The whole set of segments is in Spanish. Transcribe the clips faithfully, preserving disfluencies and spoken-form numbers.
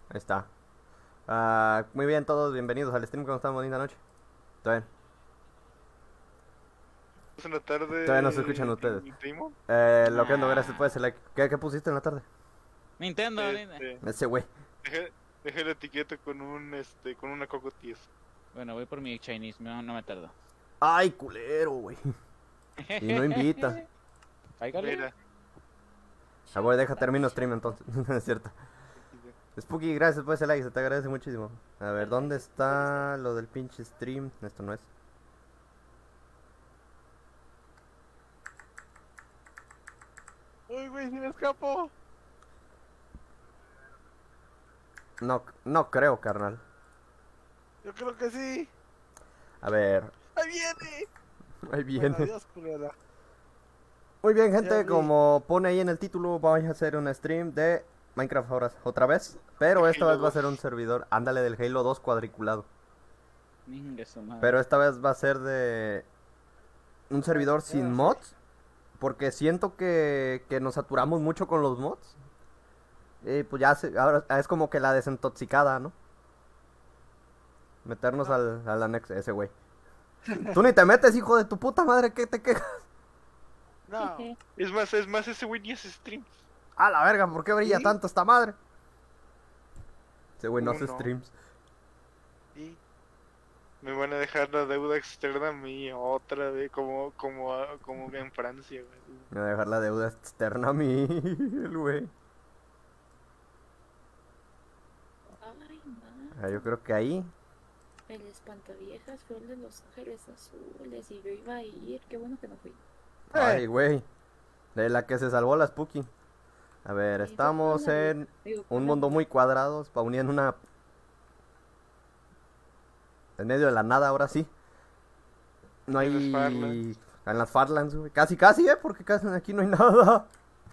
Ahí está. Ah, muy bien, todos bienvenidos al stream. ¿Cómo están? Bonita noche. ¿Todo bien? En la Todavía no se escuchan tarde, ustedes. mi primo, Eh, lo que ando, gracias, Nah. pues. like. ¿Qué, ¿Qué pusiste en la tarde? Nintendo, Nintendo. este, Ese güey. dejé, dejé la etiqueta con un, este, con una Coco Ties. Bueno, voy por mi Chinese, no, no me tardo. Ay, culero, güey. Y no invita. Cáigale. Mira, Ah, güey, deja, termino stream entonces. Es cierto. Spooky, gracias por ese like, se te agradece muchísimo. A ver, ¿dónde está lo del pinche stream? Esto no es. uy, güey, si me escapo. No, no creo, carnal. Yo creo que sí. A ver, Ahí viene. ahí Bueno, viene. adiós, culera. Muy bien, Ya gente, abrí. como pone ahí en el título, vamos a hacer un stream de Minecraft ahora otra vez. Pero esta Halo vez va a ser un dos. servidor, ándale, del Halo dos cuadriculado. Ningue su madre. Pero esta vez va a ser de un servidor sin mods. Porque siento que, que nos saturamos mucho con los mods. Y pues ya se- ahora es como que la desintoxicada, ¿no? Meternos No. al, al anexo, ese güey. Tú ni te metes, hijo de tu puta madre, ¿qué te quejas? No. Es más, es más, ese güey ni hace streams. A la verga, ¿por qué brilla ¿Sí? tanto esta madre? Ese güey no hace Uno. streams. Y me van a dejar la deuda externa a mí otra vez, como, como, como en Francia, güey. Me va a dejar la deuda externa a mí, el güey. Ay, Ah, yo mano. creo que ahí. El espantaviejas fue el de Los Ángeles Azules y yo iba a ir. Qué bueno que no fui. Ay, güey. De la que se salvó la Spooky. A ver, Sí, estamos fue con la- en digo, un con la- mundo muy cuadrado, spawné en una... En medio de la nada, ahora sí. No En las hay... Farlands. En las Farlands, güey. Casi, casi, ¿eh? Porque casi aquí no hay nada.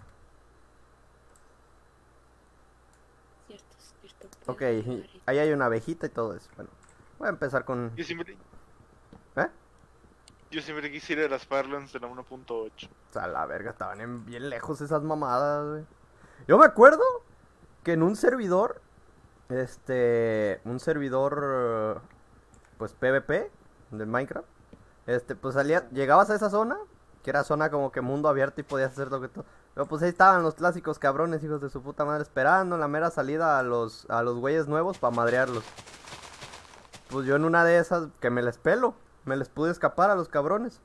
Cierto, cierto. Ok, puedo y llevar y- ahí hay una abejita y todo eso. Bueno, voy a empezar con... Yo siempre, ¿Eh? yo siempre quisiera las Farlands de la uno punto ocho. O sea, la verga, estaban en bien lejos esas mamadas, güey. Yo me acuerdo que en un servidor, este, un servidor, pues PvP de Minecraft, este, pues salía, llegabas a esa zona, que era zona como que mundo abierto y podías hacer lo que tú. Pero pues ahí estaban los clásicos cabrones, hijos de su puta madre, esperando la mera salida a los, a los güeyes nuevos para madrearlos. Pues yo en una de esas, que me les pelo, me les pude escapar a los cabrones.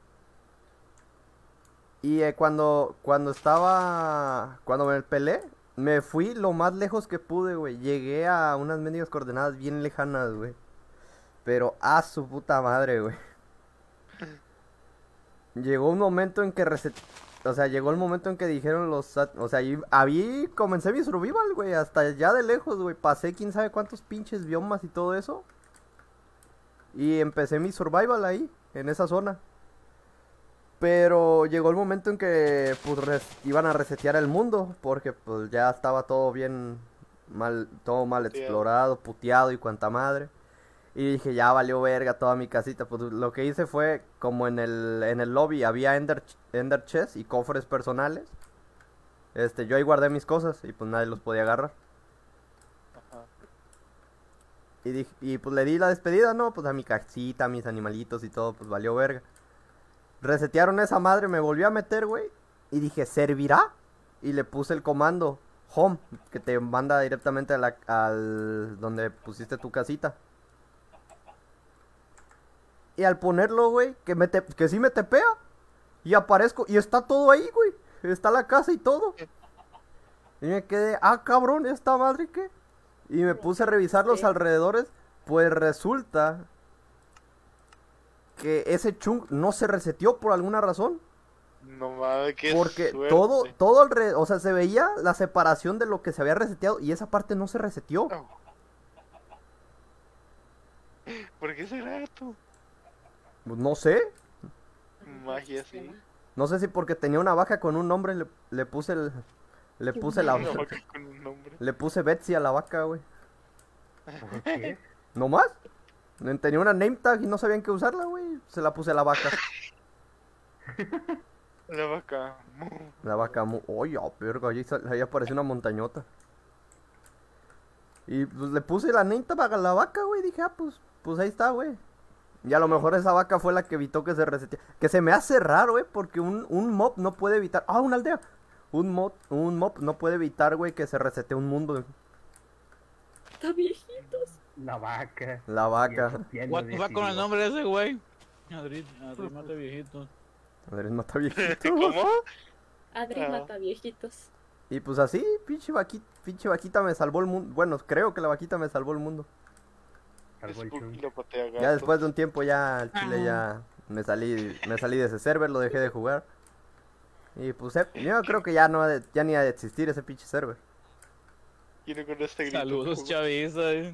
Y eh, cuando, cuando estaba, cuando me peleé, me fui lo más lejos que pude, güey. Llegué a unas mendigas coordenadas bien lejanas, güey. Pero a su puta madre, güey. Llegó un momento en que reset... O sea, llegó el momento en que dijeron los... sat- O sea, ahí, ahí comencé mi survival, güey. Hasta allá de lejos, güey. Pasé quién sabe cuántos pinches biomas y todo eso. Y empecé mi survival ahí, en esa zona. Pero llegó el momento en que pues res- iban a resetear el mundo porque pues ya estaba todo bien mal, todo mal Puteado. explorado, puteado y cuanta madre. Y dije, ya valió verga toda mi casita. Pues lo que hice fue como en el en el lobby había Ender ch- Ender Chest y cofres personales. Este, yo ahí guardé mis cosas y pues nadie los podía agarrar. Ajá. Y dije, y pues le di la despedida, no, pues a mi casita, a mis animalitos y todo, pues valió verga. Resetearon esa madre, me volví a meter, güey. Y dije, ¿servirá? Y le puse el comando home, que te manda directamente a la, al donde pusiste tu casita. Y al ponerlo, güey, que, me te- que sí me tepea. Y aparezco, y está todo ahí, güey. Está la casa y todo. Y me quedé, ah, cabrón, ¿esta madre qué? Y me puse a revisar los Sí. alrededores. Pues resulta que ese chunk no se reseteó por alguna razón. No mames, qué Porque suerte. todo, todo alrededor, o sea, se veía la separación de lo que se había reseteado y esa parte no se reseteó. Oh. ¿Por qué será esto? Pues no sé, Magia, sí. no sé si porque tenía una vaca con un nombre le, le puse el, le puse la, Una vaca con un nombre. le puse Betsy a la vaca, güey. ¿Qué? ¿No más? Tenía una name tag y no sabían qué usarla, güey. Se la puse a la vaca. La vaca. La vaca, mu- oye, oh, verga, ahí, sal- ahí apareció una montañota. Y pues le puse la neta para la vaca, güey. Dije, ah, pues, pues ahí está, güey. Y a lo mejor esa vaca fue la que evitó que se reseteara. Que se me hace raro, güey, porque un, un mob no puede evitar. Ah, una aldea. Un mob, un mob no puede evitar, güey, que se resete un mundo. Güey. Está viejitos. La vaca. La vaca. What the fuck con el nombre de ese güey. Adri, Adri mata viejitos. Madre, mata viejito. ¿Cómo? Adri Ah. mata viejitos. Y pues así, pinche vaquita, pinche vaquita me salvó el mundo. Bueno, creo que la vaquita me salvó el mundo. Salvó el Spooky chun. lo patea Ya gato. después de un tiempo ya al chile ya me salí, me salí de ese server, lo dejé de jugar. Y pues eh, yo creo que ya no ha de- ya ni ha de existir ese pinche server. Quiero con este grito. Saludos, chaviza. eh.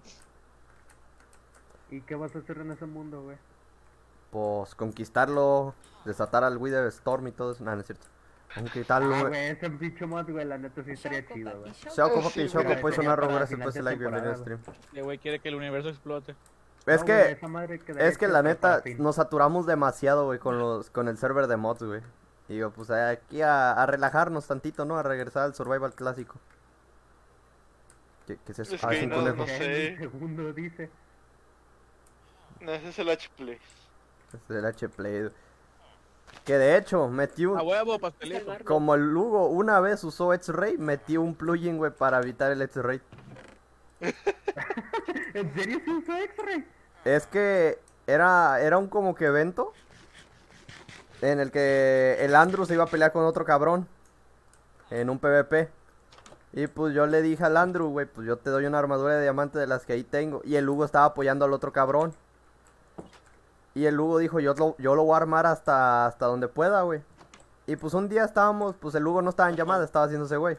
¿Y qué vas a hacer en ese mundo, güey? Pues conquistarlo, desatar al Wither Storm y todo eso. No, no es cierto. Conquistarlo. Ah, güey, ese bicho mod, güey, la neta sí estaría Choco, chido, papi, güey. choco. Choco, Sí, papi, güey, Choco, pero puedes sería sonar para gracias final por de ese like, bienvenido a stream. temporada, El güey quiere que el universo explote. Es No, que, güey, esa madre quedaría es que chido la para neta fin. nos saturamos demasiado, güey, con los, con el server de mods, güey. Y yo, pues aquí a, a relajarnos tantito, ¿no? A regresar al survival clásico. ¿Qué, qué es eso? Es Ah, que es un no, conejo. no sé. En un segundo dice. No, ese es el H Play. Es el H Play. Que de hecho, metí un... A huevo, pastelito. Salvarlo. Como el Lugo una vez usó X-Ray, metí un plugin, güey, para evitar el X-Ray. ¿En serio se usó X-Ray? Es que era, era un como que evento en el que el Andrew se iba a pelear con otro cabrón en un PvP. Y pues yo le dije al Andrew, güey, pues yo te doy una armadura de diamante de las que ahí tengo. Y el Lugo estaba apoyando al otro cabrón. Y el Lugo dijo, yo lo, yo lo voy a armar hasta, hasta donde pueda, güey. Y pues un día estábamos, pues el Lugo no estaba en llamada, estaba haciéndose, güey.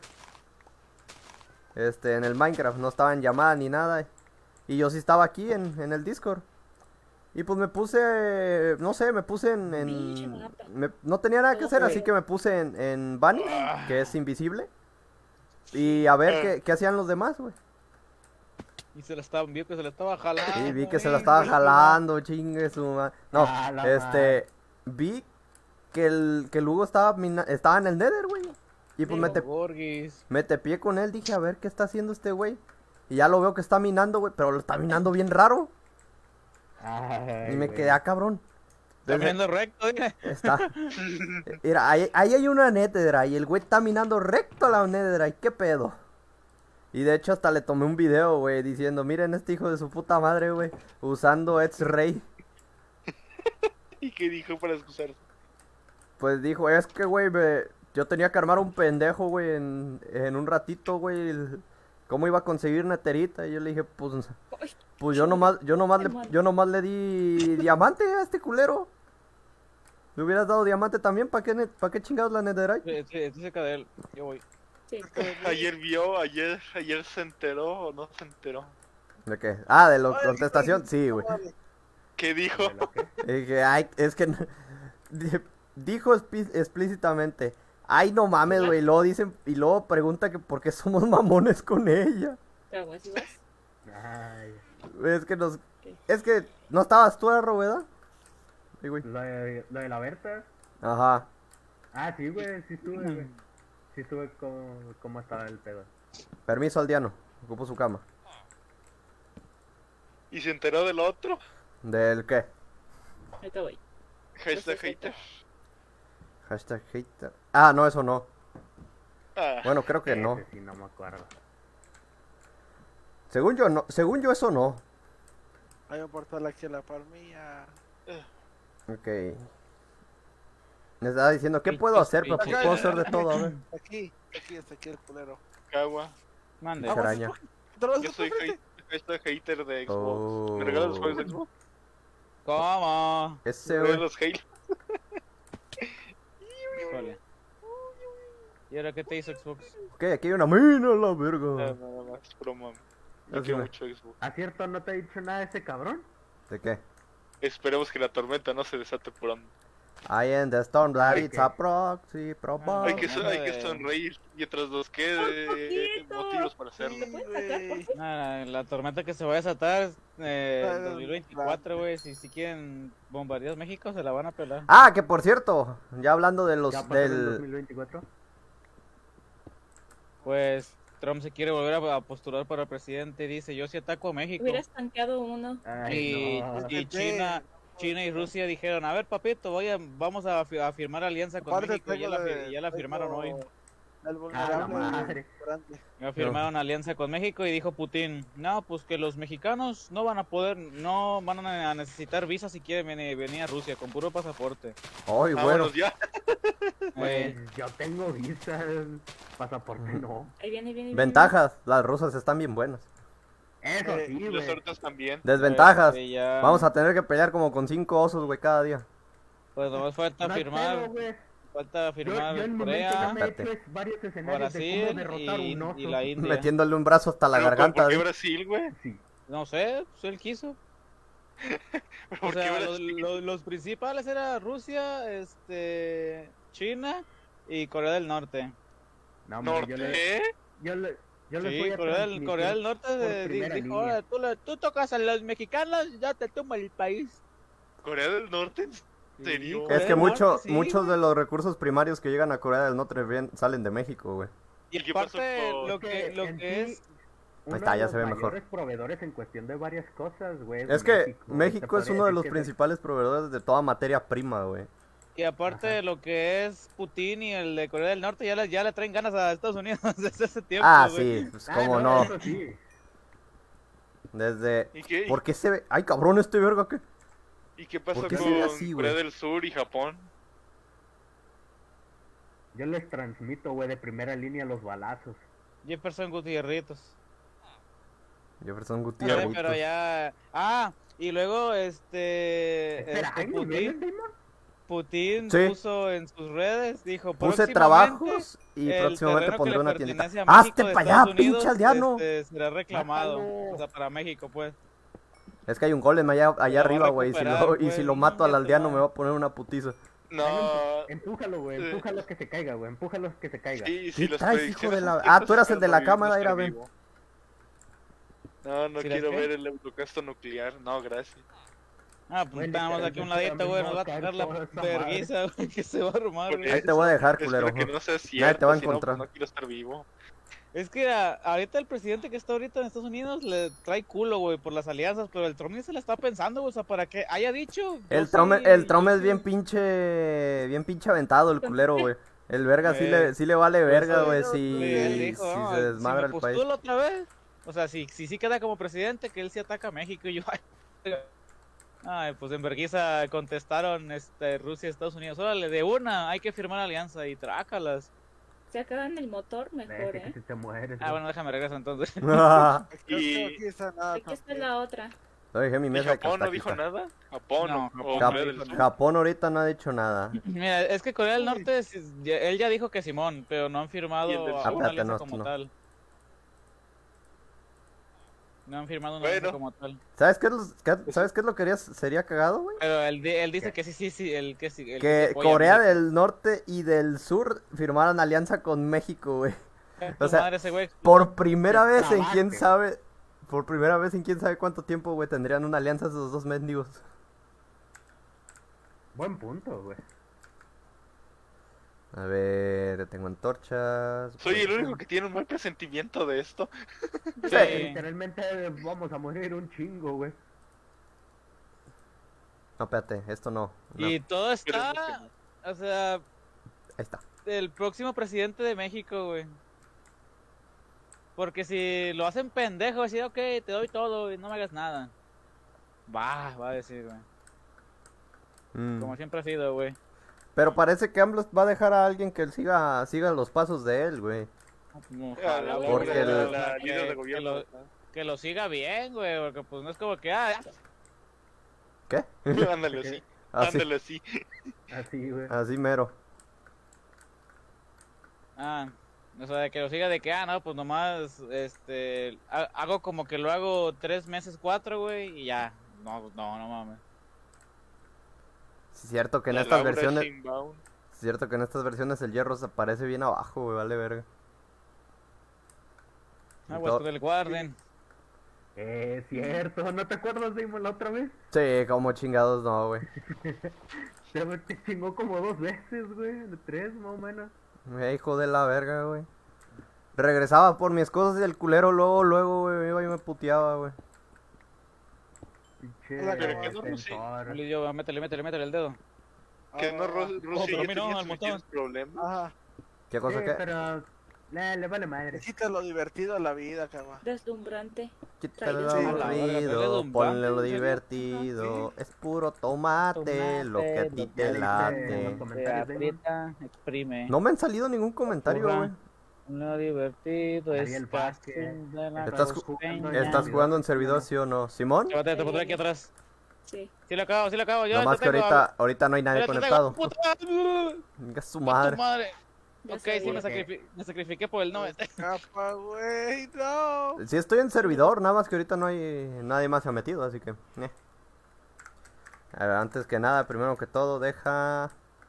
Este, en el Minecraft, no estaba en llamada ni nada. Y yo sí estaba aquí en, en el Discord. Y pues me puse, no sé, me puse en... Pinche en mapa. me- no tenía nada que hacer, Todo así feo. que me puse en, en Bunny, que es invisible. Y a ver qué, qué hacían los demás, güey. Y se la estaba, vio que se la estaba jalando. Y vi que se la eh, estaba güey. jalando, chingue su ma- No, Ah, la este, vi que el, que el Hugo estaba, mina- estaba en el Nether, güey. Y pues me, te, Gorgis. me tepié con él, dije, a ver qué está haciendo este güey. Y ya lo veo que está minando, güey, pero lo está minando bien raro. Ay, Y me güey. quedé, ah, cabrón. Está Desde- viendo recto, dile. Está. Mira, ahí, ahí hay una Netherite y el güey está minando recto a la Netherite, ¿qué pedo? Y de hecho hasta le tomé un video, güey, diciendo, miren este hijo de su puta madre, güey, usando X-Ray. ¿Y qué dijo para excusarse? Pues dijo, es que, güey, me- yo tenía que armar un pendejo, güey, en, en un ratito, güey, el- ¿cómo iba a conseguir neterita? Y yo le dije, pues, Ay, pues yo nomás, yo nomás, le, Hermano. yo nomás le di diamante a este culero. ¿Le hubieras dado diamante también? ¿Para qué, ne- pa' qué chingados la Netherite? Sí, sí, sí, cerca de él. Yo voy. sí. Ayer vio, ayer, ayer se enteró o no se enteró. ¿De qué? Ah, de la contestación, sí, güey. ¿Qué dijo? ¿De lo qué? Y dije, ay, es que no- di- dijo expi- explícitamente, ay, no mames, güey, y luego dicen, y luego pregunta que por qué somos mamones con ella. Pero así vas. Ay, Es que nos, ¿Qué? es que, ¿no estabas tú, Robeda? Sí, güey. lo de, lo de la Berta. Ajá. Ah, sí, güey, sí estuve, güey. Sí estuve como, cómo estaba el pedo. Permiso, aldeano, ocupo su cama. ¿Y se enteró del otro? ¿Del qué? Ahorita voy. Hashtag hater. Hashtag hater. Ah, no, eso no. Ah, Bueno, creo que no. Ese sí, no me acuerdo. Según yo, no. Según yo, eso no. Hay un portal aquí en la palmilla. Ok. Me estaba diciendo, ¿qué puedo hacer? Pero pues puedo hacer de todo, a ver. Aquí, aquí está aquí el culero. Cagua. Mande. Pinche araña. ¿Te lo vas Yo a soy poner? hate- hashtag hater de Xbox. Oh. ¿Me regalas los juegos de Xbox? ¿Cómo? Ese, ¿Me güey. regalas los Halo? Híjole. ¿Y ahora qué te hizo Xbox? Ok, aquí hay una mina, la No, verga. nada más, es broma. Así Yo quiero me- mucho Xbox. ¿A cierto no te ha dicho nada ese cabrón? ¿De qué? Esperemos que la tormenta no se desate pronto. I am the storm that Ay, it's qué- a proxy, provoke. Hay que, hablando hay que de- sonreír. Y otras dos, ¿qué eh, poquito. motivos para hacerlo? ¿Te puedes sacar, por favor? Nada, la tormenta que se va a desatar eh, Ah, en dos mil veinticuatro, güey. Si, si quieren bombardear México, se la van a pelar. Ah, que por cierto, ya hablando de los ¿Ya pasó en del dos mil veinticuatro? Pues Trump se quiere volver a, a postular para presidente, dice, yo sí ataco a México. Hubieras tanqueado uno. Ay, Y, no. y China, China y Rusia dijeron, a ver, papito, voy a, vamos a, fi- a firmar alianza con Aparte México, y ya tengo la, fi- de- ya la firmaron tengo hoy. El A la vulnerable madre. grande. Ya firmaron alianza con México y dijo Putin, no, pues que los mexicanos no van a poder, no van a necesitar visa si quieren venir, venir a Rusia con puro pasaporte. Ay, bueno. Vámonos ya. Pues Eh, yo tengo visa, pasaporte no. Ahí viene, viene, viene. Ventajas, las rusas están bien buenas. Eso Eh, sí, Los güey. hortas también. Desventajas, este, ya- vamos a tener que pelear como con cinco osos, güey, cada día. Pues nomás falta No hay firmar, pedo, güey. falta Yo, firmar yo en momento ya Corea, me he hecho Espérate. es- varios escenarios de Brasil cómo derrotar y, un oso. y la India. Metiéndole un brazo hasta la Pero, garganta. ¿Por qué ¿sí? Brasil, güey? Sí. No sé, pues él quiso. O ¿Por qué sea, los, Brasil? los- los principales eran Rusia, este, China y Corea del Norte. No, hombre, yo le, ¿Norte? yo le, yo les Sí, voy a Corea del, transmitir Corea del Norte por de- di- primera dijo, línea. "Ahora, tú, le- tú tocas a los mexicanos, ya te tomo el país". ¿Corea del Norte? ¿En serio? Corea Es que del mucho, Norte, sí, muchos güey. de los recursos primarios que llegan a Corea del Norte bien- salen de México, güey. Y ¿Y qué pasó aparte, con- lo que, lo en que sí, es, uno está, de ya los se ve mejor. mayores proveedores en cuestión de varias cosas, güey. Es que Se México es podría uno de decir los que es- principales proveedores de toda materia prima, güey. y aparte Ajá. de lo que es Putin y el de Corea del Norte, ya le, ya le traen ganas a Estados Unidos desde hace tiempo, Ah, güey. sí, pues Ah, cómo no. Eso sí. Desde... ¿Y qué, ¿Por qué se ve? Ay, cabrón, este verga, ¿qué? ¿Y qué pasó ¿Por qué con se ve así, Corea güey? del Sur y Japón? Yo les transmito, güey, de primera línea los balazos. Jefferson Gutierritos. Jefferson Sí, Gutiérrez. pero ya. Ah, y luego este. Espera, este, ¿hay niveles, Putin, Damon? Putin Sí. puso en sus redes, dijo: Puse "Próximamente, trabajos y el próximamente terreno que pondré le una tiendita. pertenece a México ¡Hazte de para allá, Estados Unidos, pinche aldeano! este, será reclamado. Mátalo. O sea, para México, pues. Es que hay un golem allá, allá Lo va a arriba, güey. Y si recuperar, lo, y pues, si lo mato al chinga tu aldeano me madre. va a poner una putiza. No. Empújalo, güey, Sí. empújalo que se caiga, güey, empújalo que se caiga. Sí, ¿Qué sí, las traes, predicciones hijo de son la- ciertas, Ah, tú eras el de la Chernobyl va a cámara, estar era, ven. vivo. No, no ¿Sí las quiero qué? ver el holocausto nuclear. No, gracias. Ah, pues Güey, estamos aquí a un literalmente ladito, güey. a mí Nos me va a va a tocar caer la toda esa madre. vergüenza, güey, que se va a armar, Por güey. Ahí te voy a dejar, Espero culero. que no sea Nadie cierto, te va a si no, pues encontrar. no quiero estar vivo. Es que a- ahorita el presidente que está ahorita en Estados Unidos le trae culo, güey, por las alianzas, pero el Trump ni se la está pensando, güey, o sea, para que haya dicho. El yo Trump, sí- el Trump yo es sí- bien pinche, bien pinche aventado el culero, güey. El verga sí Eh, le, sí le vale verga, güey, Sí, si, él dijo, si "No, se desmadra me el país. postulo otra vez, o sea, si, si sí queda como presidente, que él sí ataca a México y yo, ay, ay, pues en vergüenza contestaron este, Rusia y Estados Unidos, órale, de una, hay que firmar alianza y trácalas. Se acaban el motor mejor, Deje que ¿eh? se te mueres. Ah, güey. bueno, déjame regresar entonces. No Creo que Y- aquí está nada. Aquí está la otra. dejé mi ¿Y mesa de Japón no Kentucky, dijo está. nada? Japón No, o- Japón o no Corea dijo del Sur. Japón ahorita no ha dicho nada. Mira, es que Corea del Norte, sí, ya- él ya dijo que Simón, pero no han firmado Y el del a sur. una Ah, espérate, alianza no, como no. tal. No han firmado una Bueno. alianza como tal. ¿Sabes qué es lo, qué- ¿sabes qué es lo que haría- sería cagado, güey? Pero él, di- él dice ¿Qué? que sí, sí, sí, el que sí. El Que sí apoya a Corea México. del Norte y del Sur firmaran alianza con México, güey. Tu o sea, madre, ese güey. Por primera Que vez en quién trabaje. sabe, por primera vez en quién sabe cuánto tiempo, güey, tendrían una alianza esos dos mendigos. Buen punto, güey. A ver, tengo antorchas. Soy el único que tiene un mal presentimiento de esto. Sí. Literalmente vamos a morir un chingo, güey. No, espérate, esto no. no. Y todo Pero está, o sea, Ahí está. el próximo presidente de México, güey. Porque si lo hacen pendejo, va a decir, ok, te doy todo y no me hagas nada. Va, va a decir, güey. Mm. Como siempre ha sido, güey. Pero parece que AMLO va a dejar a alguien que él siga, siga los pasos de él, güey. Ojalá, güey, Porque que el- lo- la que- líder de que gobierno. lo- que lo siga bien, güey, porque pues no es como que, ah, ¿Qué? Ándale así. Así, Ándale así. Así, güey. así mero. ah, o sea, que lo siga de que, ah, no, pues nomás, este, ha- hago como que lo hago tres meses, cuatro, güey, y ya. No, no, no mames. Es cierto que en La estas Laura versiones, Sheinbaum. es cierto que en estas versiones el hierro se aparece bien abajo, güey, vale verga. Ah, Y pues todo- que le guarden. Eh, cierto, ¿no te acuerdas, Damon, la otra vez? Sí, como chingados no, güey. Te, te chingó como dos veces, güey. Tres, más o menos. Eh, hijo de la verga, güey. Regresaba por mis cosas y el culero luego, luego, güey, iba y me puteaba, güey. Pinche Hola, pero que no, Rusi. tensor. Dale, yo, métele, métele, métele el dedo. Que no, Ru- Ah, Rusia pero a ya mí no, tenía al montón. suficientes problemas. Ajá. ¿Qué cosa Sí, que? pero... Nah, le vale madre. Necesitas lo divertido a la vida, cabrón. Deslumbrante. Quítale lo Sí. aburrido, Sí. ponle lo ¿En serio? divertido. Es puro tomate, lo que a ti Tomate, te lo que late. los comentarios Se de aprieta, exprime. No me han salido ningún comentario, Ajá. güey. Lo divertido es Ariel Vázquez. casting de la ¿Estás, ju- costeña. ¿Estás jugando en servidor, sí o no? ¿Simón? Llévate, te pondré aquí atrás. Sí. Sí lo acabo, sí lo acabo. Yo Nomás te que tengo, ahorita, ahorita no hay nadie yo te conectado. tengo, puta. Venga su Tu madre. madre. Ya Ok, sí, sabía. me, sacrifi- me sacrifiqué por el no. este. Capa, güey, no. Sí estoy en servidor, nada más que ahorita no hay nadie más se ha metido, así que... eh. A ver, antes que nada, primero que todo, deja...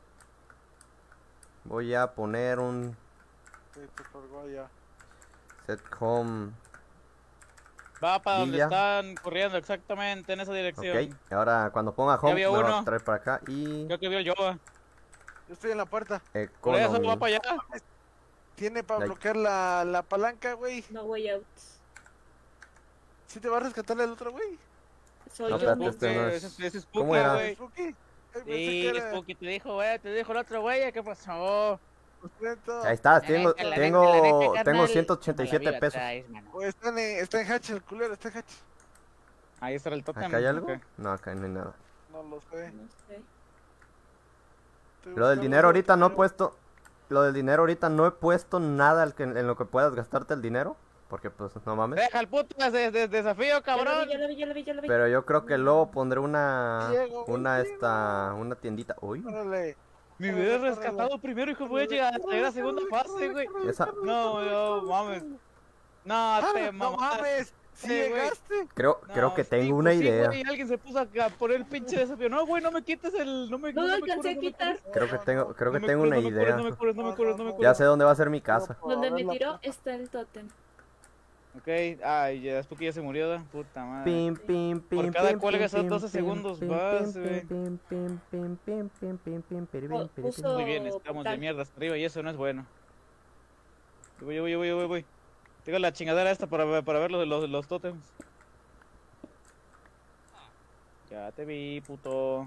Voy a poner un Sí, te colgó ya. set home. Va para donde Villa. están corriendo, exactamente en esa dirección. Ok, ahora cuando ponga home, me había va a uno. traer para acá y... Creo que vio el Yoba. Yo estoy en la puerta. Por eso Economy. va para allá. Tiene para Ya- bloquear la, la palanca, güey. No way out. ¿Sí te va a rescatar el otro, güey? Soy No, yo espérate, mismo. este no es- Ese, ese es ¿Cómo Spooky, era? güey. Spooky. Ay, pensé Sí, que era- Spooky te dijo, güey, te dijo el otro güey, ¿qué pasó? Lo siento. Ahí está, tengo, La neta, la tengo, neta, la neta, tengo carnal, ciento ochenta y me la siete vi pesos. atrás, mano. O está en, está en hatch el culero, está en hatch. Ahí está el totem. ¿Acá hay algo? ok. No, acá no hay nada. No lo sé. No sé. Estoy Lo del buscando dinero otro ahorita no he culero. puesto... Lo del dinero ahorita no he puesto nada al que- en lo que puedas gastarte el dinero. Porque pues no mames. Deja el puto de, de- desafío, Ya lo cabrón. vi, ya lo vi, ya lo vi, ya lo vi. Pero yo creo que luego pondré una... Diego, Una Diego. esta... Una tiendita. Uy, Órale. Me hubieras rescatado primero, hijo, voy a llegar a la segunda fase, güey. esa... No, no, mames. No, Ah, te no mamaste. mames. ¿Sí Sí, güey. llegaste? Creo, No, creo que sí, tengo pues una sí, idea. güey, alguien se puso a a poner el pinche desafío. No, güey, no me quites el. No me, No no lo me alcancé cures, a no me quitar. cures. Creo que tengo, creo que No me tengo cures, una no me cures, idea. No me cures, no me cures, no me Ya cures. sé dónde va a ser mi casa. Donde me Ahora tiró la- está el tótem. Ok, ay, ya, Spooky ya se murió, ¿da? Puta madre. Pim, pim, pim, cada pim, cuelga pim, esos pim, doce pim, segundos pim, más, pim, güey. pim, pim, pim, pim, pim, pim, pim, pim, Oh, pim, pim, puso- Muy bien, estamos de Tal. mierda hasta arriba y eso no es bueno. Yo voy, yo voy, yo voy, yo voy, voy. Tengo la chingadera esta para, para ver los, los, los tótems. Ya te vi, puto.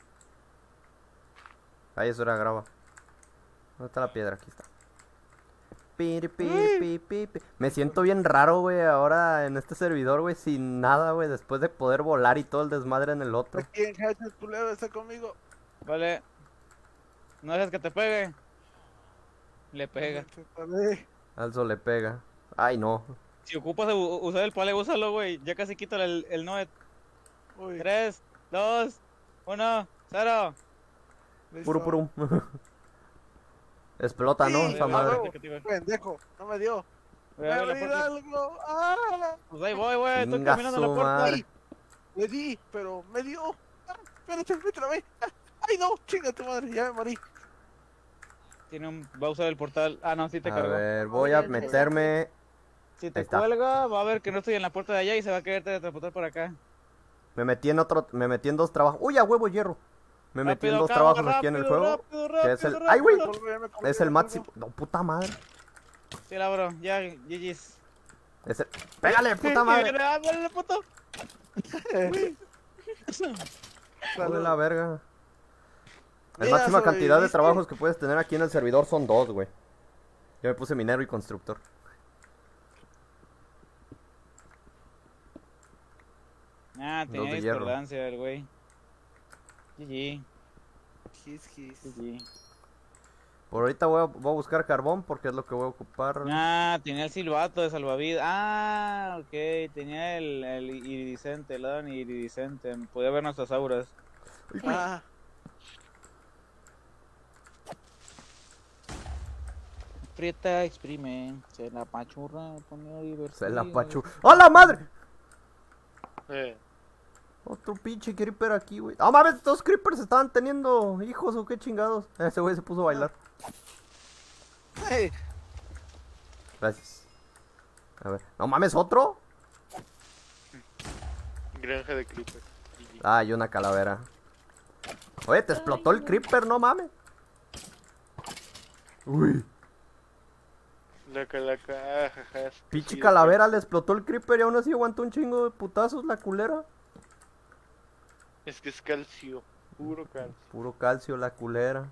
Ahí eso era grava. ¿Dónde está la piedra? Aquí está. Piri, piri, pi, pi, pi. Me siento bien raro, güey, ahora en este servidor, güey, sin nada, güey, después de poder volar y todo el desmadre en el otro. Aquí en hatch el culero está conmigo. Vale. No dejes que te pegue. Le pega. Intentaré. Alzo le pega. Ay, no. Si ocupas de u- usar el pale, úsalo, güey. Ya casi quito el, el Noet. Uy, tres, dos, uno, cero. listo. Puro, puro. Explota, ¿no? Sí, Esa a madre. huevo. Pendejo, no me dio. Voy ¡Me a va a abrir la abrir puerta. algo! ¡Ah! Pues ahí voy, güey. Estoy Chinga caminando a la su puerta. madre. Le di, pero me dio. Ah, espérate, me trabé. Ah, ¡ay no! ¡Chinga tu madre! Ya me morí. Tiene un... Va a usar el portal. Ah, no, sí te A cargó. ver, voy a meterme. Si Ahí te está. cuelga, va a ver que no estoy en la puerta de allá y se va a querer teletransportar por acá. Me metí en otro. Me metí en dos trabajos. ¡Uy, a huevo, hierro! Me metí en Rápido, dos cabrón, trabajos aquí en el rápido, juego. rápido, Que es el. rápido, ¡Ay, güey! rápido. Colgué, me colgué, Es el me máximo. colgué. No, puta madre. Sí, la bro. Ya, G G's. Es el... ¡Pégale, puta madre! ¡Ándale, puto! Joder la verga. La Mira, máxima cantidad de sobreviviste. trabajos que puedes tener aquí en el servidor son dos, güey. Yo me puse minero y constructor. Ah, Dos tenía de hierro. discordancia el güey. G G. Gis, gis. G G. Por ahorita voy a, voy a buscar carbón porque es lo que voy a ocupar. Ah, tenía el silbato de salvavidas. Ah, ok. Tenía el, el iridiscente, el Adam iridiscente. Podía ver nuestras auras. Ah, Aprieta, exprime. Se la pachurra, pone divertido. Se la pachu. ¡A la madre! Eh, Otro pinche creeper aquí, güey. ¡Ah, mames! ¿Estos creepers estaban teniendo hijos o qué chingados? Ese güey se puso a bailar. hey, Gracias. A ver. ¡No mames! ¿Otro? granja de creeper. G G. Ah, y una calavera. Oye, te explotó el creeper, no mames. Uy. La calaca, la caja. Pinche calavera le explotó el creeper y aún así aguantó un chingo de putazos la culera. Es que es calcio, puro calcio. Puro calcio la culera.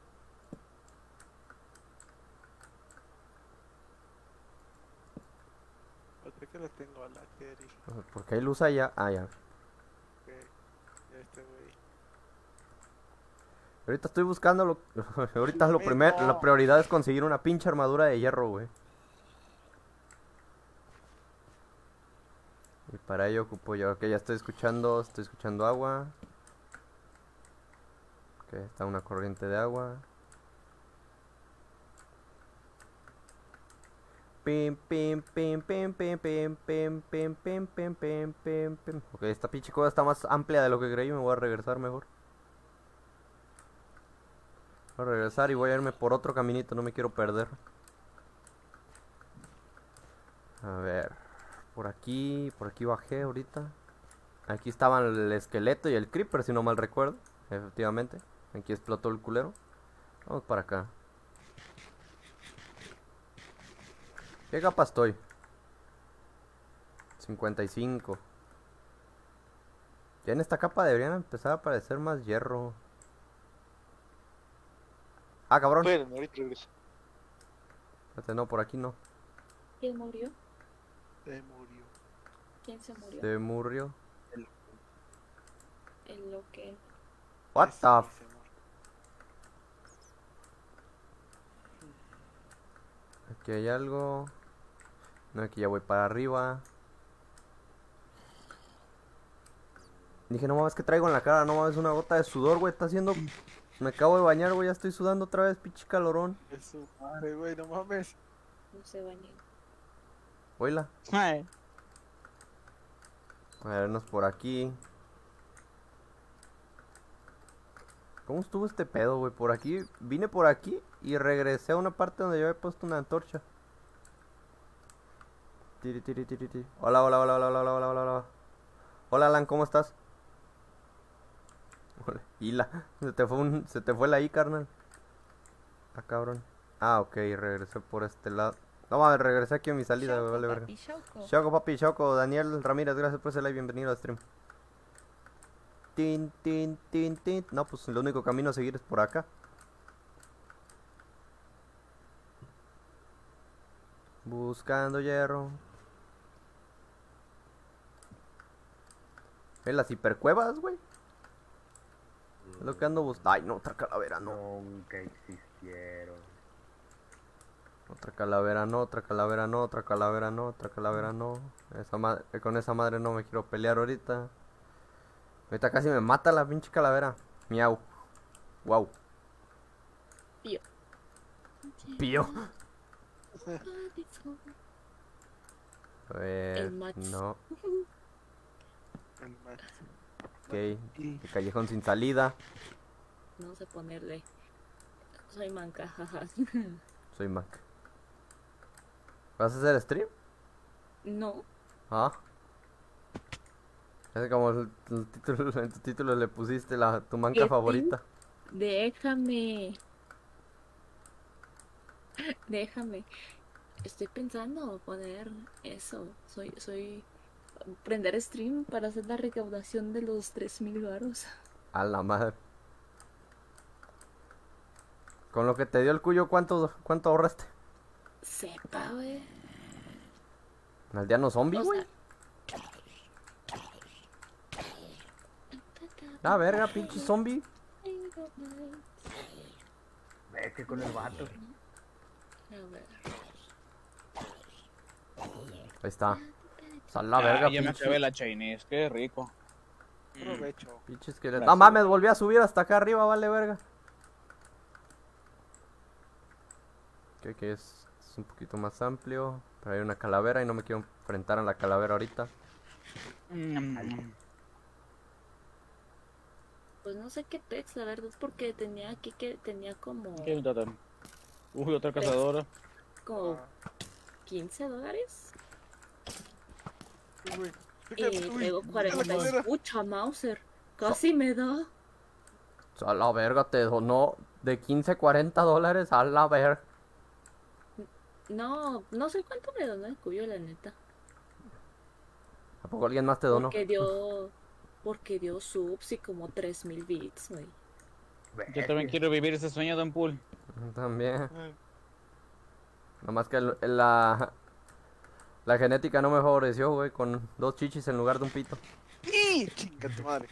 Otra que le tengo a la Kerry. Porque hay luz allá. Ah, ya. Ok, ya este güey. Ahorita estoy buscando lo... Ahorita lo primer... La prioridad es conseguir una pinche armadura de hierro, güey. Y para ello ocupo yo... Ok, ya estoy escuchando... Estoy escuchando agua. Ok, está una corriente de agua. Pim, pim, pim, pim, pim, pim, pim, pim, pim, pim, pim, pim, pim. Ok, esta pinche cosa está más amplia de lo que creí. Me voy a regresar mejor. Voy a regresar y voy a irme por otro caminito. No me quiero perder. A ver. Por aquí. Por aquí bajé ahorita. Aquí estaban el esqueleto y el creeper, si no mal recuerdo. Efectivamente. Aquí explotó el culero. Vamos para acá. ¿Qué capa estoy? cincuenta y cinco. Ya en esta capa deberían empezar a aparecer más hierro. Ah, cabrón. Esperen, ahorita regreso. Espérate, no, por aquí no. ¿Quién murió? Se murió. ¿Quién se murió? Se murió. El lo que. What Ese the güey f... se murió. Aquí hay algo. No, aquí ya voy para arriba. Dije, no mames, que traigo en la cara, no mames, una gota de sudor, güey, está haciendo... Me acabo de bañar, güey, ya estoy sudando otra vez, pinche calorón. Es su madre, güey, no mames. No se bañen. Oíla. Ay, A vernos por aquí. ¿Cómo estuvo este pedo, güey? Por aquí, vine por aquí y regresé a una parte donde yo había puesto una antorcha. Tiri, tiri, tiri, tiri. Hola, hola, hola, hola, hola, hola, hola, hola. Hola, Alan, ¿cómo estás? Hola. Hila, se te fue un, se te fue la I, carnal. Ah, cabrón. Ah, ok, regresé por este lado. No mames, regresé aquí a mi salida, Choco, vale verga. papi, choco. Choco, papi, Choco, Daniel Ramírez, gracias por ese like, bienvenido al stream. Tin, tin, tin, tin. No, pues el único camino a seguir es por acá. Buscando hierro. ¿Ves las hipercuevas, güey? Es lo que ando buscando. Ay, no, otra calavera, no. Nunca existieron. Otra calavera, no, otra calavera, no, otra calavera, no, otra calavera, no. Esa madre, con esa madre no me quiero pelear ahorita. Ahorita casi me mata la pinche calavera. Miau. Wow. Pío. Pío. A ver, El Max. no. El man. Ok. El callejón sin salida. No sé ponerle. Soy manca, jaja. Soy Mac. ¿Vas a hacer stream? No. Ah. Es como el, el título, en tu título le pusiste la, tu manca ¿Qué favorita. Déjame. Déjame. Estoy pensando poner eso. Soy, soy. Prender stream para hacer la recaudación de los tres mil varos. A la madre. Con lo que te dio el cuyo, ¿cuánto, cuánto ahorraste? Sepa, güey. ¿Aldeano zombie, O güey? sea. Ah, verga, pinche zombie. Vete con el vato. A ver. Ahí está. Sal la ah, verga, ya me pinche. acabé la Chinese, qué rico. Provecho. Pinche esqueleto. Gracias. No mames, volví a subir hasta acá arriba, vale verga. Ok, que es, es un poquito más amplio. Pero hay una calavera y no me quiero enfrentar a la calavera ahorita. Mm. Pues no sé qué text, la verdad, porque tenía aquí que tenía como. ¿Qué es tata? Uy, otra cazadora. como quince dólares. Sí, güey. Y Fíjate, uy, tengo la cuarenta. cadera. Pucha, Mauser. Casi me da. A la verga, te donó de quince a cuarenta dólares a la verga. No, no sé cuánto me donó el cuyo, la neta. ¿A poco alguien más te donó? Porque dio, porque dio subs y como tres mil bits, güey. Yo también quiero vivir ese sueño, Don Pool. También. Eh, Nomás que el- el- la, la genética no me favoreció, güey, con dos chichis en lugar de un pito. ¡Y! Chinga tu madre.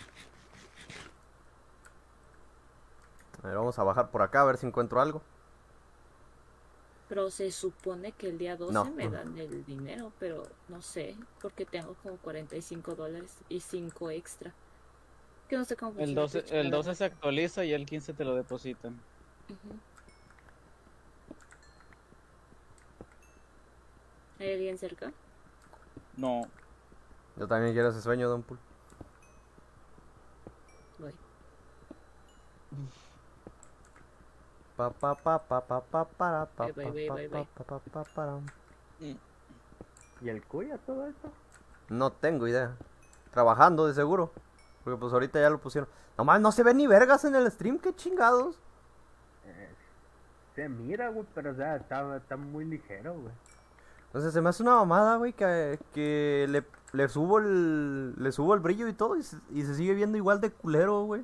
A ver, vamos a bajar por acá a ver si encuentro algo. Pero se supone que el día doce No. me dan el dinero, pero no sé, porque tengo como cuarenta y cinco dólares y cinco extra. Que no sé cómo El funciona doce, esta el chingada. doce se actualiza y el quince te lo depositan. Ujú. ¿Hay alguien cerca? No. Yo también quiero ese sueño, Don Pool. Voy. Pa pa pa pa pa pa para pa Voy, voy, voy, pa voy, pa voy. pa pa pa para. ¿Y el cuya todo eso? No tengo idea. Trabajando de seguro. Porque pues ahorita ya lo pusieron. Nomás no se ven ni vergas en el stream, qué chingados. Eh, se mira, güey, pero o sea, está, está muy ligero, güey. Entonces se me hace una mamada, güey, que, que le, le subo el le subo el brillo y todo y se, y se sigue viendo igual de culero, güey.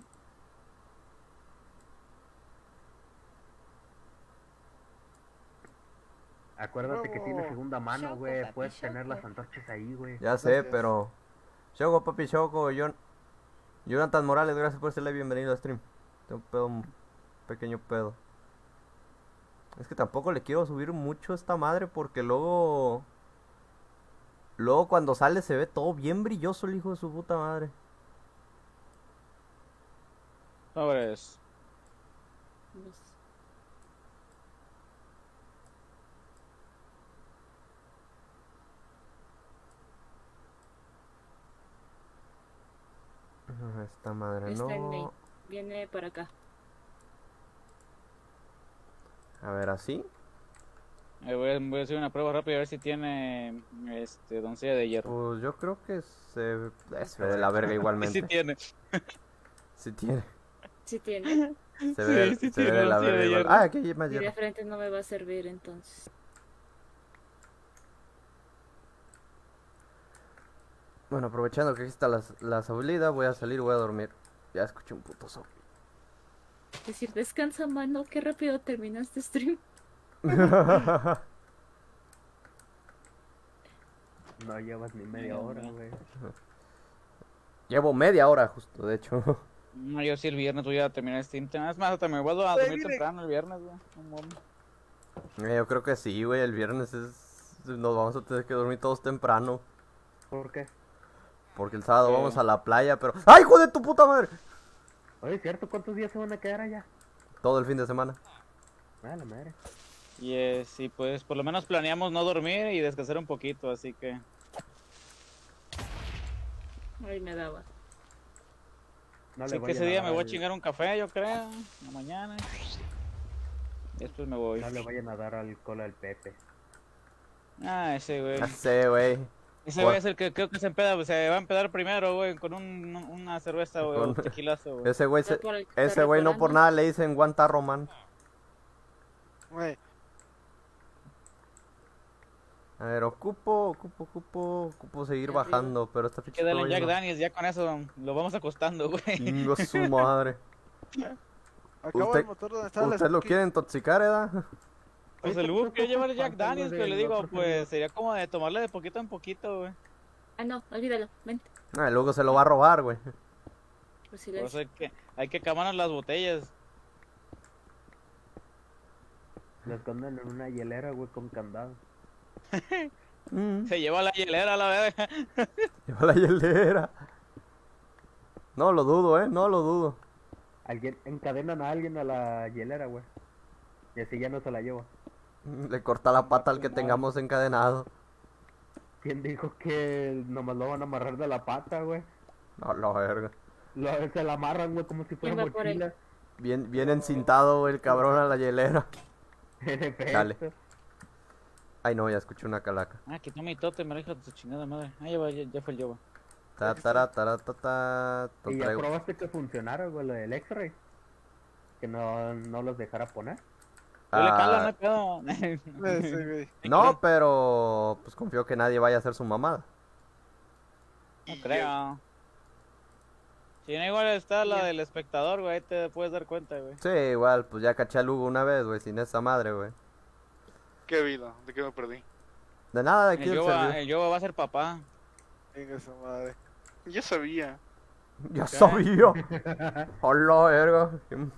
Acuérdate que tiene Bravo. segunda mano, Choco, güey. papi, Puedes choco. tener las antorchas ahí, güey. Ya sé, Gracias. pero... Choco, papi, Choco, Jon- Jonathan Morales, gracias por serle bienvenido al stream. Tengo un pedo, un pequeño pedo. Es que tampoco le quiero subir mucho a esta madre porque luego... Luego cuando sale se ve todo bien brilloso el hijo de su puta madre. Sobres. No sé. Ah, esta madre Está en main. no... Viene para acá. A ver, así. Eh, voy, a, voy a hacer una prueba rápida a ver si tiene este doncella de hierro. Pues yo creo que se... eh, se ve de la verga Sí igualmente. tiene. Sí tiene. Sí tiene. Se ve, Sí, sí se ve tiene, de la sí, verga de igual. hierro. Ah, aquí hay más Y de hierro. frente no me va a servir entonces. Bueno, aprovechando que aquí está la, la saulida, voy a salir y voy a dormir. Ya escuché un puto zombie. Es decir, descansa, mano. Qué rápido terminaste stream. No llevas ni media hora, güey. Llevo media hora justo, de hecho. No, yo sí el viernes voy a terminar este stream. Es más, hasta me vuelvo a dormir Dile. temprano el viernes, güey. No mames. Eh, Yo creo que sí, güey, el viernes es... Nos vamos a tener que dormir todos temprano. ¿Por qué? Porque el sábado Sí. vamos a la playa, pero... ¡Ay, hijo de tu puta madre! Oye, ¿cierto? ¿Cuántos días se van a quedar allá? Todo el fin de semana. Ah, la madre. Y eh, sí, pues por lo menos planeamos no dormir y descansar un poquito, así que... Ay, me daba. No Así que vayan ese día me dar voy a al- chingar un café, yo creo, en la mañana. Y después me voy. No le vayan a dar alcohol al Pepe. Ah, ese güey. Ya sé, güey. Ese güey es el que creo que se empeda, se va a empedar primero, güey, con un, una cerveza, güey, Con- un tequilazo, güey. Ese güey, se- Por el que está ese güey no por reparando. nada le dicen guantarro, man. Güey, A ver, ocupo, ocupo, ocupo, ocupo seguir Arriba. bajando, pero esta ficha Que dale está Jack llena. Daniels, ya con eso lo vamos acostando, güey. Chingo su madre. Acabo Usted- el motor donde estaba la ¿Usted lo Spooky. quiere intoxicar, edad? Pues Oye, el bus ¿cuántos quiere llevar ojos Jack faltan, Daniels, güey, pero le del digo, otro pues servidor? sería como de tomarle de poquito en poquito, güey. Ah, no, olvídalo. Vente. Ah, luego se lo va a robar, güey. Por Por eso silencio. hay que, hay que acabarnos las botellas. Lo esconden en una hielera, güey, con candado. Mm, Se lleva la hielera a la verga. lleva la hielera. No lo dudo, eh, no lo dudo. Alguien, encadenan a alguien a la hielera, güey. Y así ya no se la lleva. Mm, Le corta la pata al que tengamos encadenado. ¿Quién dijo que nomás lo van a amarrar de la pata, güey? No, la verga. Lo, se la amarran, güey, como si fuera ¿Quién va por él? Pues, mochila. Bien, bien encintado, güey, el cabrón a la hielera. En efecto. Dale. Ay, no, ya escuché una calaca. Ah, quitó mi tote, me dijo de su chingada madre. Ah, ya, va, ya, ya fue el Yoba. Ta, tara, tara, ta, ta, lo Y ya traigo. probaste que funcionara, güey, lo del X-Ray. Que no, no los dejara poner. Tú le calas, no Ah, hay pedo. Ese, güey. no, pero pues confío que nadie vaya a hacer su mamada. No Y creo. Si no, igual está la del espectador, güey, ahí te puedes dar cuenta, güey. Sí, igual, pues ya caché a Lugo una vez, güey, sin esa madre, güey. ¿Qué vida? ¿De qué me perdí? De nada de aquí El del Yoba, servidor. el Yoba va a ser papá. Venga, esa madre. Ya sabía. Ya sabía. Hola, verga.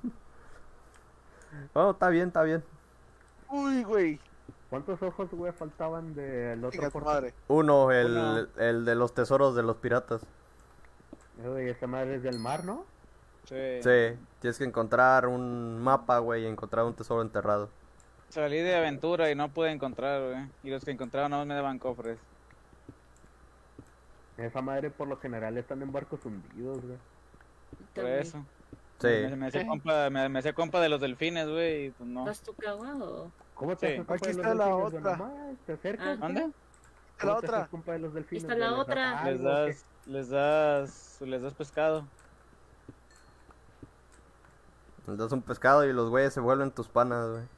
Bueno, está bien, está bien. Uy, güey. ¿Cuántos ojos, güey, faltaban del otro Venga, tu portal? madre. Uno, el, Uno. el de los tesoros de los piratas. Güey, esa madre es del mar, ¿no? Sí. Sí, tienes que encontrar un mapa, güey, y encontrar un tesoro enterrado. Salí de aventura y no pude encontrar, güey. Y los que encontraron no me daban cofres. Esa madre por lo general están en barcos hundidos, güey. Por También. eso. Sí. Me, me hacía Sí. compa, me, me hacía compa de los delfines, güey, y pues no. ¿Vas tu cagua o...? ¿Cómo te Sí. haces compa Aquí de los está la delfines, güey? otra. Nomás te acercas, Ah. güey. ¿Dónde? La ¿Cómo te otra. haces compa de los delfines, Está güey? la ¿Les das otra. Les algo o qué? das, les das, les das pescado. Les das un pescado y los güeyes se vuelven tus panas, güey.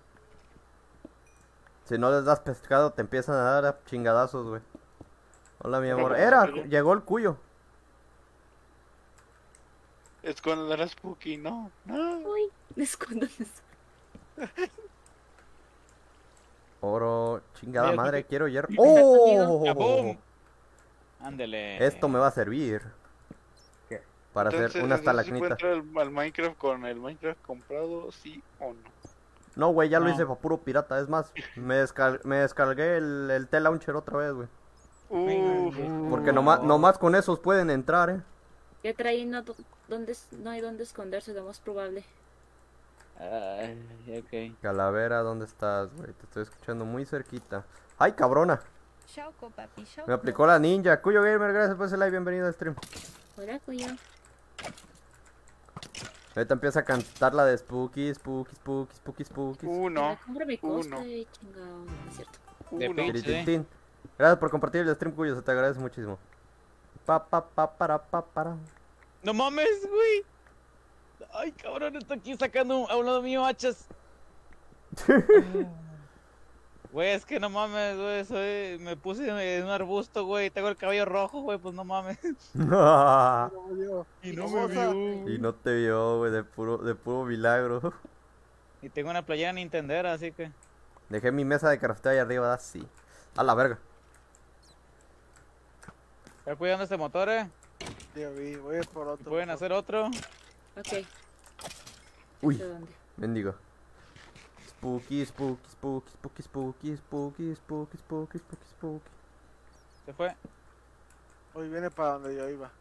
Si no les das pescado, te empiezan a dar a chingadazos, güey. Hola, mi amor. Era, llegó el cuyo. Es cuando era Spooky, no. No. Uy, escondan eso. Oro, chingada Mira, madre, Kike. quiero hierro. sonido. ¡Kabum! ¡Oh! Ándele. Esto me va a servir ¿Qué? para hacer Entonces, una entonces, ¿sí puedo estalacnita. entrar al, al Minecraft con el Minecraft comprado, sí o no? No, güey, ya lo No. hice para puro pirata. Es más, me, descar- me descargué el, el T-Launcher otra vez, güey. Uf, Porque nomás, nomás con esos pueden entrar, eh. Ya traí no, donde, no hay donde esconderse, lo más probable. Ay, ok. Calavera, ¿dónde estás, güey? Te estoy escuchando muy cerquita. ¡Ay, cabrona! Choco, papi, choco. Me aplicó la ninja. Cuyo Gamer, gracias por ese like. Bienvenido al stream. Hola, cuyo. Ahorita empieza a cantar la de Spooky, Spooky, Spooky, Spooky, Spooky. uno, Compra mi uno. cosplay, chingado. Es cierto. De uno. pinche. Tiritintín. Gracias por compartir el stream, Cuyo. Se te agradece muchísimo. Pa, pa, pa, para, pa, para. ¡No mames, güey! Ay, cabrón, está aquí sacando a un lado mío hachas. Güey, es que no mames, güey, soy... me puse en un arbusto, güey, tengo el cabello rojo, güey, pues no mames. No, yo. Y no no me me vio. vio. Y no te vio, güey, de puro, de puro milagro. Y tengo una playera Nintendera, así que... Dejé mi mesa de crafteo ahí arriba, así. A la verga. Está cuidando este motor, eh. Ya vi, voy a ir por otro. ¿Pueden hacer otro? Ok. Uy, ¿De dónde? mendigo. Spooky, spooky, spooky, spooky, spooky, spooky, spooky, spooky, spooky, spooky. Se fue. Hoy viene para donde yo iba.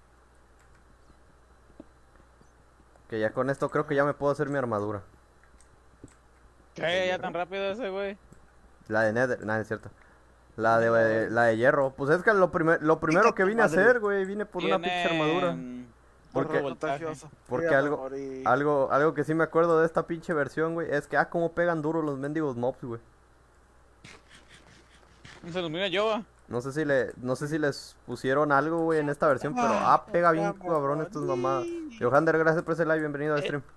Que ya con esto creo que ya me puedo hacer mi armadura. ¿Qué? Ya tan rápido ese, güey. La de Nether, nada, es cierto. La de, la de hierro. Pues es que lo, primer, lo primero que vine a hacer, güey, vine por una pinche armadura. Porque Porque- Contagioso. porque Yo ya me algo- morí. Algo, algo que sí me acuerdo de esta pinche versión, güey, es que, ah, cómo pegan duro los mendigos mobs, güey. Se los mira yo. No sé si le, no sé si les pusieron algo, güey, en esta versión, pero, ah, pega bien cabrón estos mamadas. Johander, gracias por ese like, bienvenido al stream.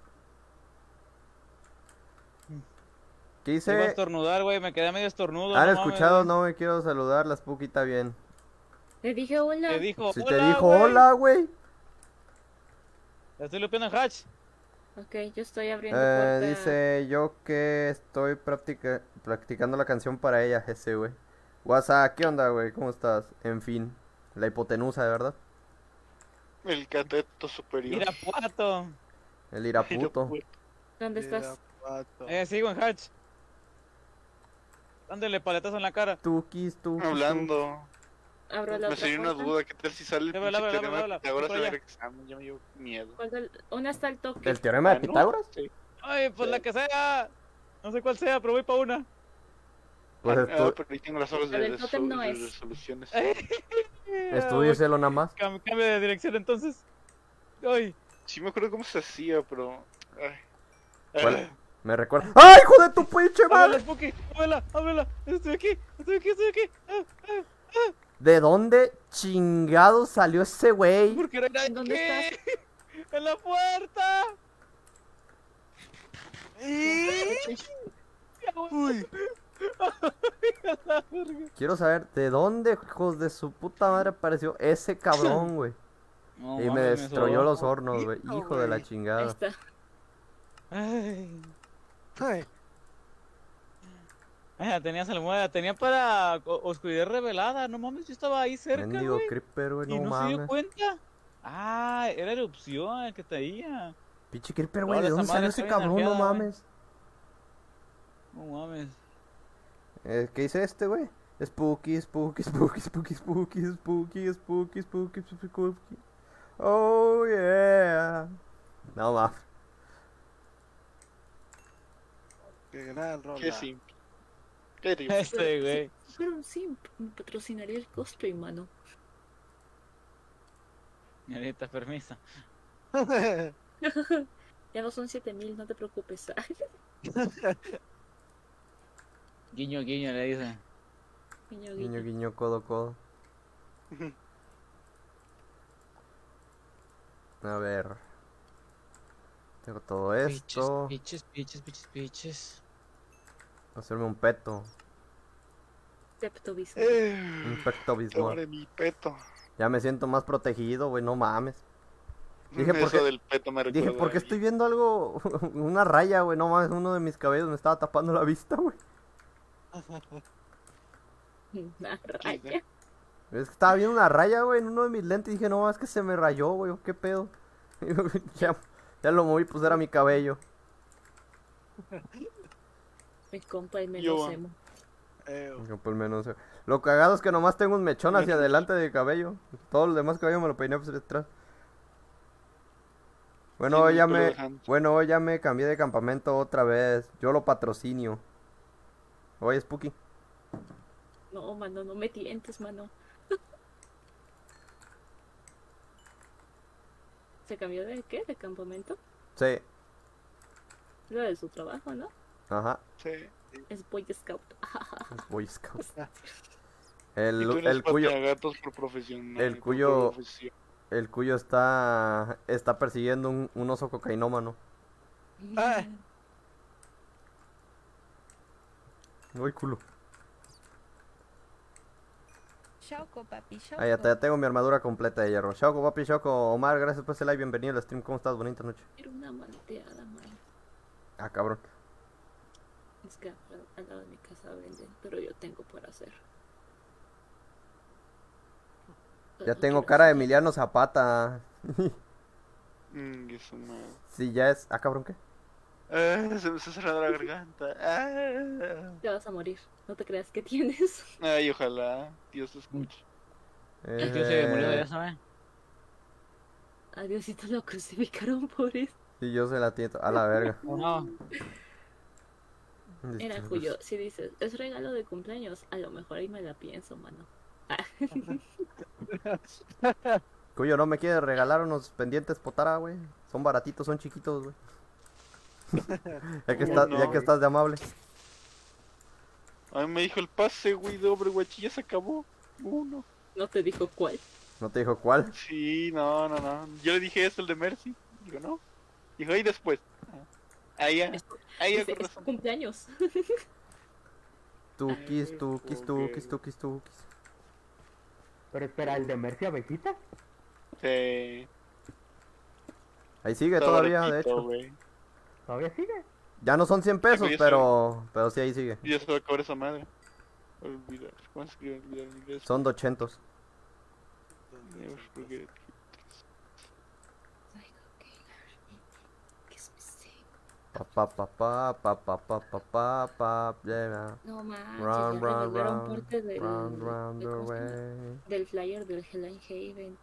¿Qué Iba a hice? estornudar, güey, me quedé medio estornudo. ¿Han no mames, escuchado? güey. No me quiero saludar, la Spooky está bien. Le dije hola. Te dijo, Si hola, te dijo güey. hola, güey. Ya estoy limpiando el hatch. Ok, yo estoy abriendo Eh, puerta. dice yo que estoy practica- practicando la canción para ella, ese, güey. WhatsApp, ¿qué onda, güey? ¿Cómo estás? En fin, la hipotenusa, de verdad. El cateto superior. Irapuato. El iraputo. ¿Dónde estás? Irapuato. Eh, sigo en hatch. Dándole paletazo en la cara. Tukis, tukis, Hablando. Abro la Me otra salió una puerta. duda, ¿qué tal si sale el Ábrela, pinche ábrela, teorema ábrela, de Pitágoras por en allá. el examen? Ya me dio miedo. ¿Cuál del- ¿Dónde está el toque? ¿El teorema de Ah, ¿no? Pitágoras? Sí. Ay, pues la que sea. No sé cuál sea, pero voy para una. Pues Ah, estu- pero ahí tengo las horas de, Pero el de, tótem no de es. resoluciones. estúdieselo nada más. Cam- Cambio de dirección entonces. Ay, Sí me acuerdo cómo se hacía, pero... Ay. ¿Cuál? Me recuerda. ¡Ay, hijo de tu pinche ábrela, madre! Spooky, ábrela, ábrela. Estoy aquí, estoy aquí, estoy aquí. Ah, ah, ¿De dónde chingado salió ese güey? ¿por qué no hay nadie ¿Dónde aquí? En la puerta. Y... Uy, Quiero saber de dónde, hijos de su puta madre, apareció ese cabrón, güey. No Y me mames, destruyó sobó. los hornos, güey. Poquito, Hijo de la güey. Ahí chingada. está. Ay. ay, Ah, tenías almohada, tenía para o- oscuridad revelada, no mames, yo estaba ahí cerca, Mendigo güey. creeper, güey, Y no no se dio mames. cuenta. Ah, era erupción el que traía. Pinche creeper, No, güey, ¿de esa dónde madre salió está ese bien cabrón? No nerfeada, güey. mames. No mames. Eh, ¿Qué dice este, güey? Spooky, spooky, spooky, spooky, spooky, spooky, spooky, spooky, spooky, spooky. Oh, yeah. No mames. qué gran rola. Qué simple. Qué simple. Este, güey. Pero sí, me patrocinaría el cosplay, mano. Ahorita, permiso. Ya no son siete mil, no te preocupes. Guiño, guiño, le dice. Guiño, Guiño, guiño. guiño, codo, codo. A ver. Tengo todo Piches, esto. piches, piches, piches, piches. Hacerme un peto. Teptobismo. Un Eh, peto bismol. sobre mi peto. Ya me siento más protegido, güey, no mames. Dije, ¿por Eso qué? del peto me recuerda. Dije, ¿por qué a- estoy viendo algo? Una raya, güey, no mames, uno de mis cabellos me estaba tapando la vista, güey. Una raya. Es que estaba viendo una raya, güey, en uno de mis lentes y dije, no, es que se me rayó, güey, ¿qué pedo? ya, ya lo moví, pues era mi cabello. Mi compa y Yo, menos ah. emo. Eh, Yo, por menos, eh. Lo cagado es que nomás tengo un mechón hacia adelante de cabello. Todo el demás cabello me lo peiné hacia atrás. Bueno, Sí, hoy ya pelo me, de Hans. bueno, hoy ya me cambié de campamento otra vez. Yo lo patrocinio. Oye, Spooky. No, mano, no me tientes, mano. ¿Se cambió de qué? ¿De campamento? Sí, Lo de su trabajo, ¿no? ajá. Sí. Es Boy Scout. Boy Scout. Y El, tú eres el cuyo, gatos por profesión. el por cuyo- profesión. el cuyo está, está persiguiendo un, un oso cocainómano. Ay. Uy, culo. Choco, papi, choco. Ah, ya, te- ya tengo mi armadura completa de hierro. Shoko, papi, Shoko. Omar, gracias por ese like. Bienvenido al stream. ¿Cómo estás? Bonita noche. Era una malteada, mano. Ah, cabrón. Es que al al lado de mi casa venden, pero yo tengo por hacer. Ya No tengo quiero cara de hacer. Emiliano Zapata. Mm, y eso no. Sí, ya es. Ah, cabrón, ¿qué? Ah, se me está cerrando la garganta. Ah. Te vas a morir. No te creas que tienes. Ay, ojalá Dios te escuche. El tío se murió, Eh, ya saben. A Diosito lo crucificaron por eso. Sí, yo se la tiento. A la verga. ¿O no? Era Julio, si dices, es regalo de cumpleaños, a lo mejor ahí me la pienso, mano. Cuyo, ¿no me quiere regalar unos pendientes potara, güey? Son baratitos, son chiquitos, güey. ya, que ¿Cómo estás, no, ya que güey? estás de amable. A mí me dijo el pase, güey, de Overwatch y ya se acabó. Uno. No te dijo cuál. ¿No te dijo cuál? Sí, no, no, no. Yo le dije eso, el de Mercy. Digo, no. Dijo, y después. Ah, Ahí ya. Es- Ahí ya Dice, con es tu razón. cumpleaños. Tukis, tukis, ok. tukis, tukis, tukis. Pero espera, ¿el de Mercy Abejita? Sí. Ahí sigue Está todavía, de baratito, hecho. güey. ¿Todavía sigue? Ya no son cien pesos, ya pero, pero sí, ahí sigue. Y ya se va a acabar esa madre. Olvidar. ¿Cómo se escribe olvidar en inglés? Son doscientos. Never forget. Kiss me sing. Pa pa pa pa pa pa pa pa pa pa yeah. No manches, Run, ya run, revelaron run, parte del, run, run de- the ¿cómo se llama? way. del flyer del Helen Haven.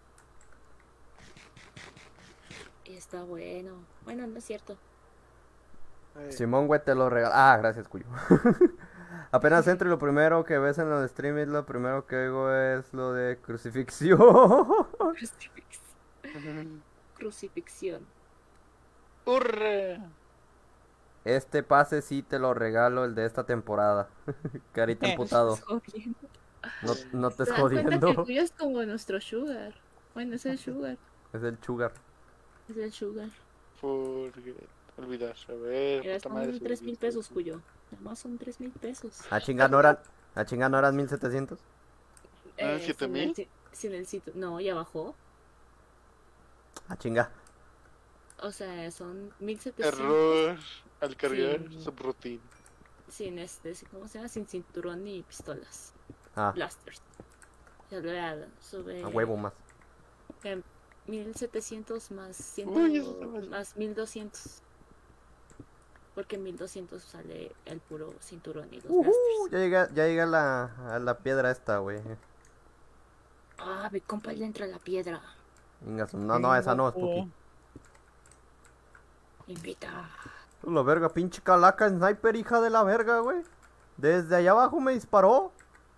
Y está bueno. Bueno, no es cierto. eh, Simón, güey, te lo regala. Ah, gracias, Cuyo. Apenas entro y lo primero que ves en los streams, lo primero que oigo es lo de crucifixión. Crucifix- Crucifixión. ¡Hurra! Este pase sí te lo regalo, el de esta temporada. Carita Eh, emputado. Estás jodiendo. No, no te ¿Te estés das cuenta que el jodiendo. tuyo es como nuestro sugar? Bueno, es el sugar. Es el sugar. Es el sugar. Forget. Olvidar. A ver. Mira, puta estamos madre, en se tres me mil olvidó. pesos, cuyo. Nada más son tres mil pesos. A chingar no eran, a chingar no eran mil setecientos. ¿No eran Eh, siete sin mil? el si- Sin el sitio. No, ya bajó. A chingar. O sea, son mil setecientos. Error al cargar Sí. subroutine. Sin este, sí, ¿cómo se llama? Sin cinturón ni pistolas. Ah, Blasters. Ya lo voy sube. a huevo más. eh, mil setecientos más cien, Uy, eso está mal. más mil doscientos. Porque mil doscientos sale el puro cinturón y los Ujú, blasters. ya llegué, ya llegué a la, a la piedra esta, güey. Ah, mi compa le entra la piedra. Venga, su- no, no, esa no, Spooky. Invita. La verga, pinche calaca sniper, hija de la verga, güey. Desde allá abajo me disparó.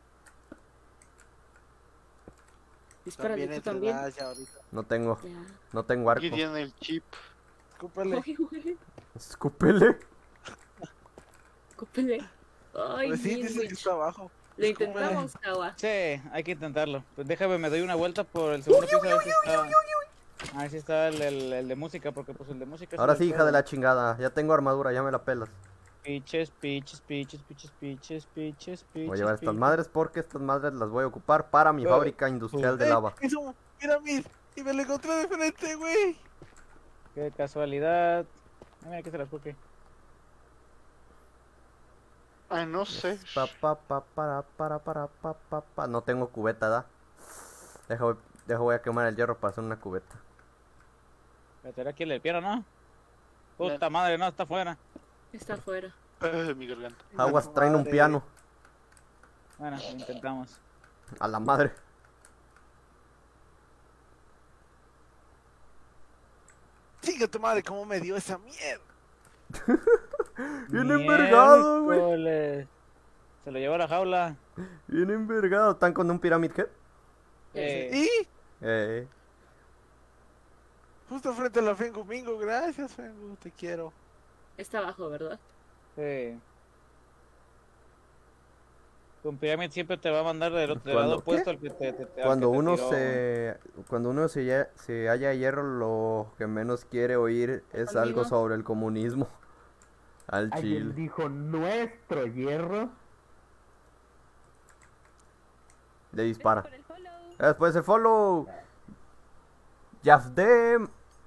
Dispárale También tú también. entrarás ya ahorita. No tengo, Ya. no tengo arco. Aquí tiene el chip. Escúpale. Ay, güey. Escúpele. Cópele. Ay, Pues sí, bien, dice güey. que está abajo. Lo Escúpele. intentamos, Kawa. Sí, hay que intentarlo. Pues déjame, me doy una vuelta por el segundo piso a ver si está... A ver si está el, el, el de música, porque pues el de música... Ahora es sí, el hija pedo. de la chingada. Ya tengo armadura, ya me la pelas. Piches, piches, piches, piches, piches, piches, piches. Voy a llevar estas piches. madres porque estas madres las voy a ocupar para mi Eh, fábrica industrial de Eh, lava. Es un pirámide y me lo encontré de frente, güey. Qué casualidad. Ah, mira, que se las porque. Ay, no sé. Pa, pa, pa, para, para, para, pa, pa, pa. No tengo cubeta, ¿da? Deja, voy- deja, voy a quemar el hierro para hacer una cubeta. Meteré aquí el del piano, ¿no? Puta madre, no, está fuera. Está afuera. Ay, mi garganta. Aguas, traen un Madre. piano. Bueno, lo intentamos. A la madre. Chinga tu madre, cómo me dio esa mierda. Bien envergado, güey. Miércoles. Se lo llevó a la jaula. Bien envergado. ¿Están con un Pyramid Head? Eh, Y Eh. justo frente a la Fengu Mingo, gracias Fengu, te quiero. Está abajo, ¿verdad? sí. Con Pyramid siempre te va a mandar del, otro- del ¿Cuándo lado qué? opuesto al que te, te- te- al Cuando que te uno tiró. se cuando uno se, ya- se halla hierro, lo que menos quiere oír es algo Amigo. sobre el comunismo. Al Alguien chile. dijo nuestro hierro. Le dispara. Por el follow. Después de follow. Yafde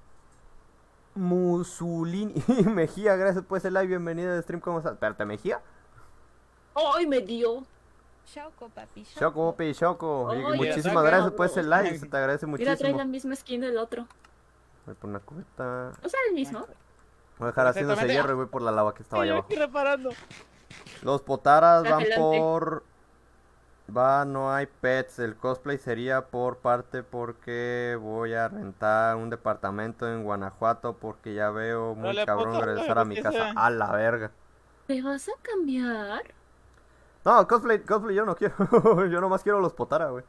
Musulini Mejía, gracias por ese live, bienvenida de stream, ¿cómo estás? Espérate, Mejía. ¡Ay, me dio! Choco, papi, choco. Choco, Opi, Choco. Y Oye, muchísimas saca, gracias por ese bro. live, se te agradece Mira, trae muchísimo. la misma skin del otro. Voy por una cubeta. O sea, el mismo. Voy a dejar haciendo ese Exactamente. hierro y voy por la lava que estaba Sí, allá yo abajo. aquí reparando. Los potaras van Adelante. por... Va, no hay pets. El cosplay sería por parte porque voy a rentar un departamento en Guanajuato porque ya veo muy Dale, cabrón puto, regresar a lo mi que casa. sea. A la verga. ¿Te vas a cambiar? No, cosplay, cosplay yo no quiero. Yo nomás quiero los potara, güey.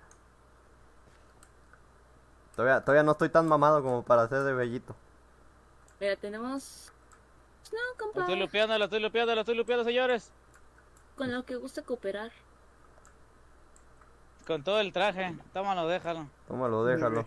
Todavía, todavía no estoy tan mamado como para ser de bellito. Mira, tenemos... Pues no, La compa. estoy lupeando, la estoy lupeando, la estoy lupeando, señores. Con lo que gusta cooperar. Con todo el traje. Tómalo, déjalo. Tómalo, déjalo.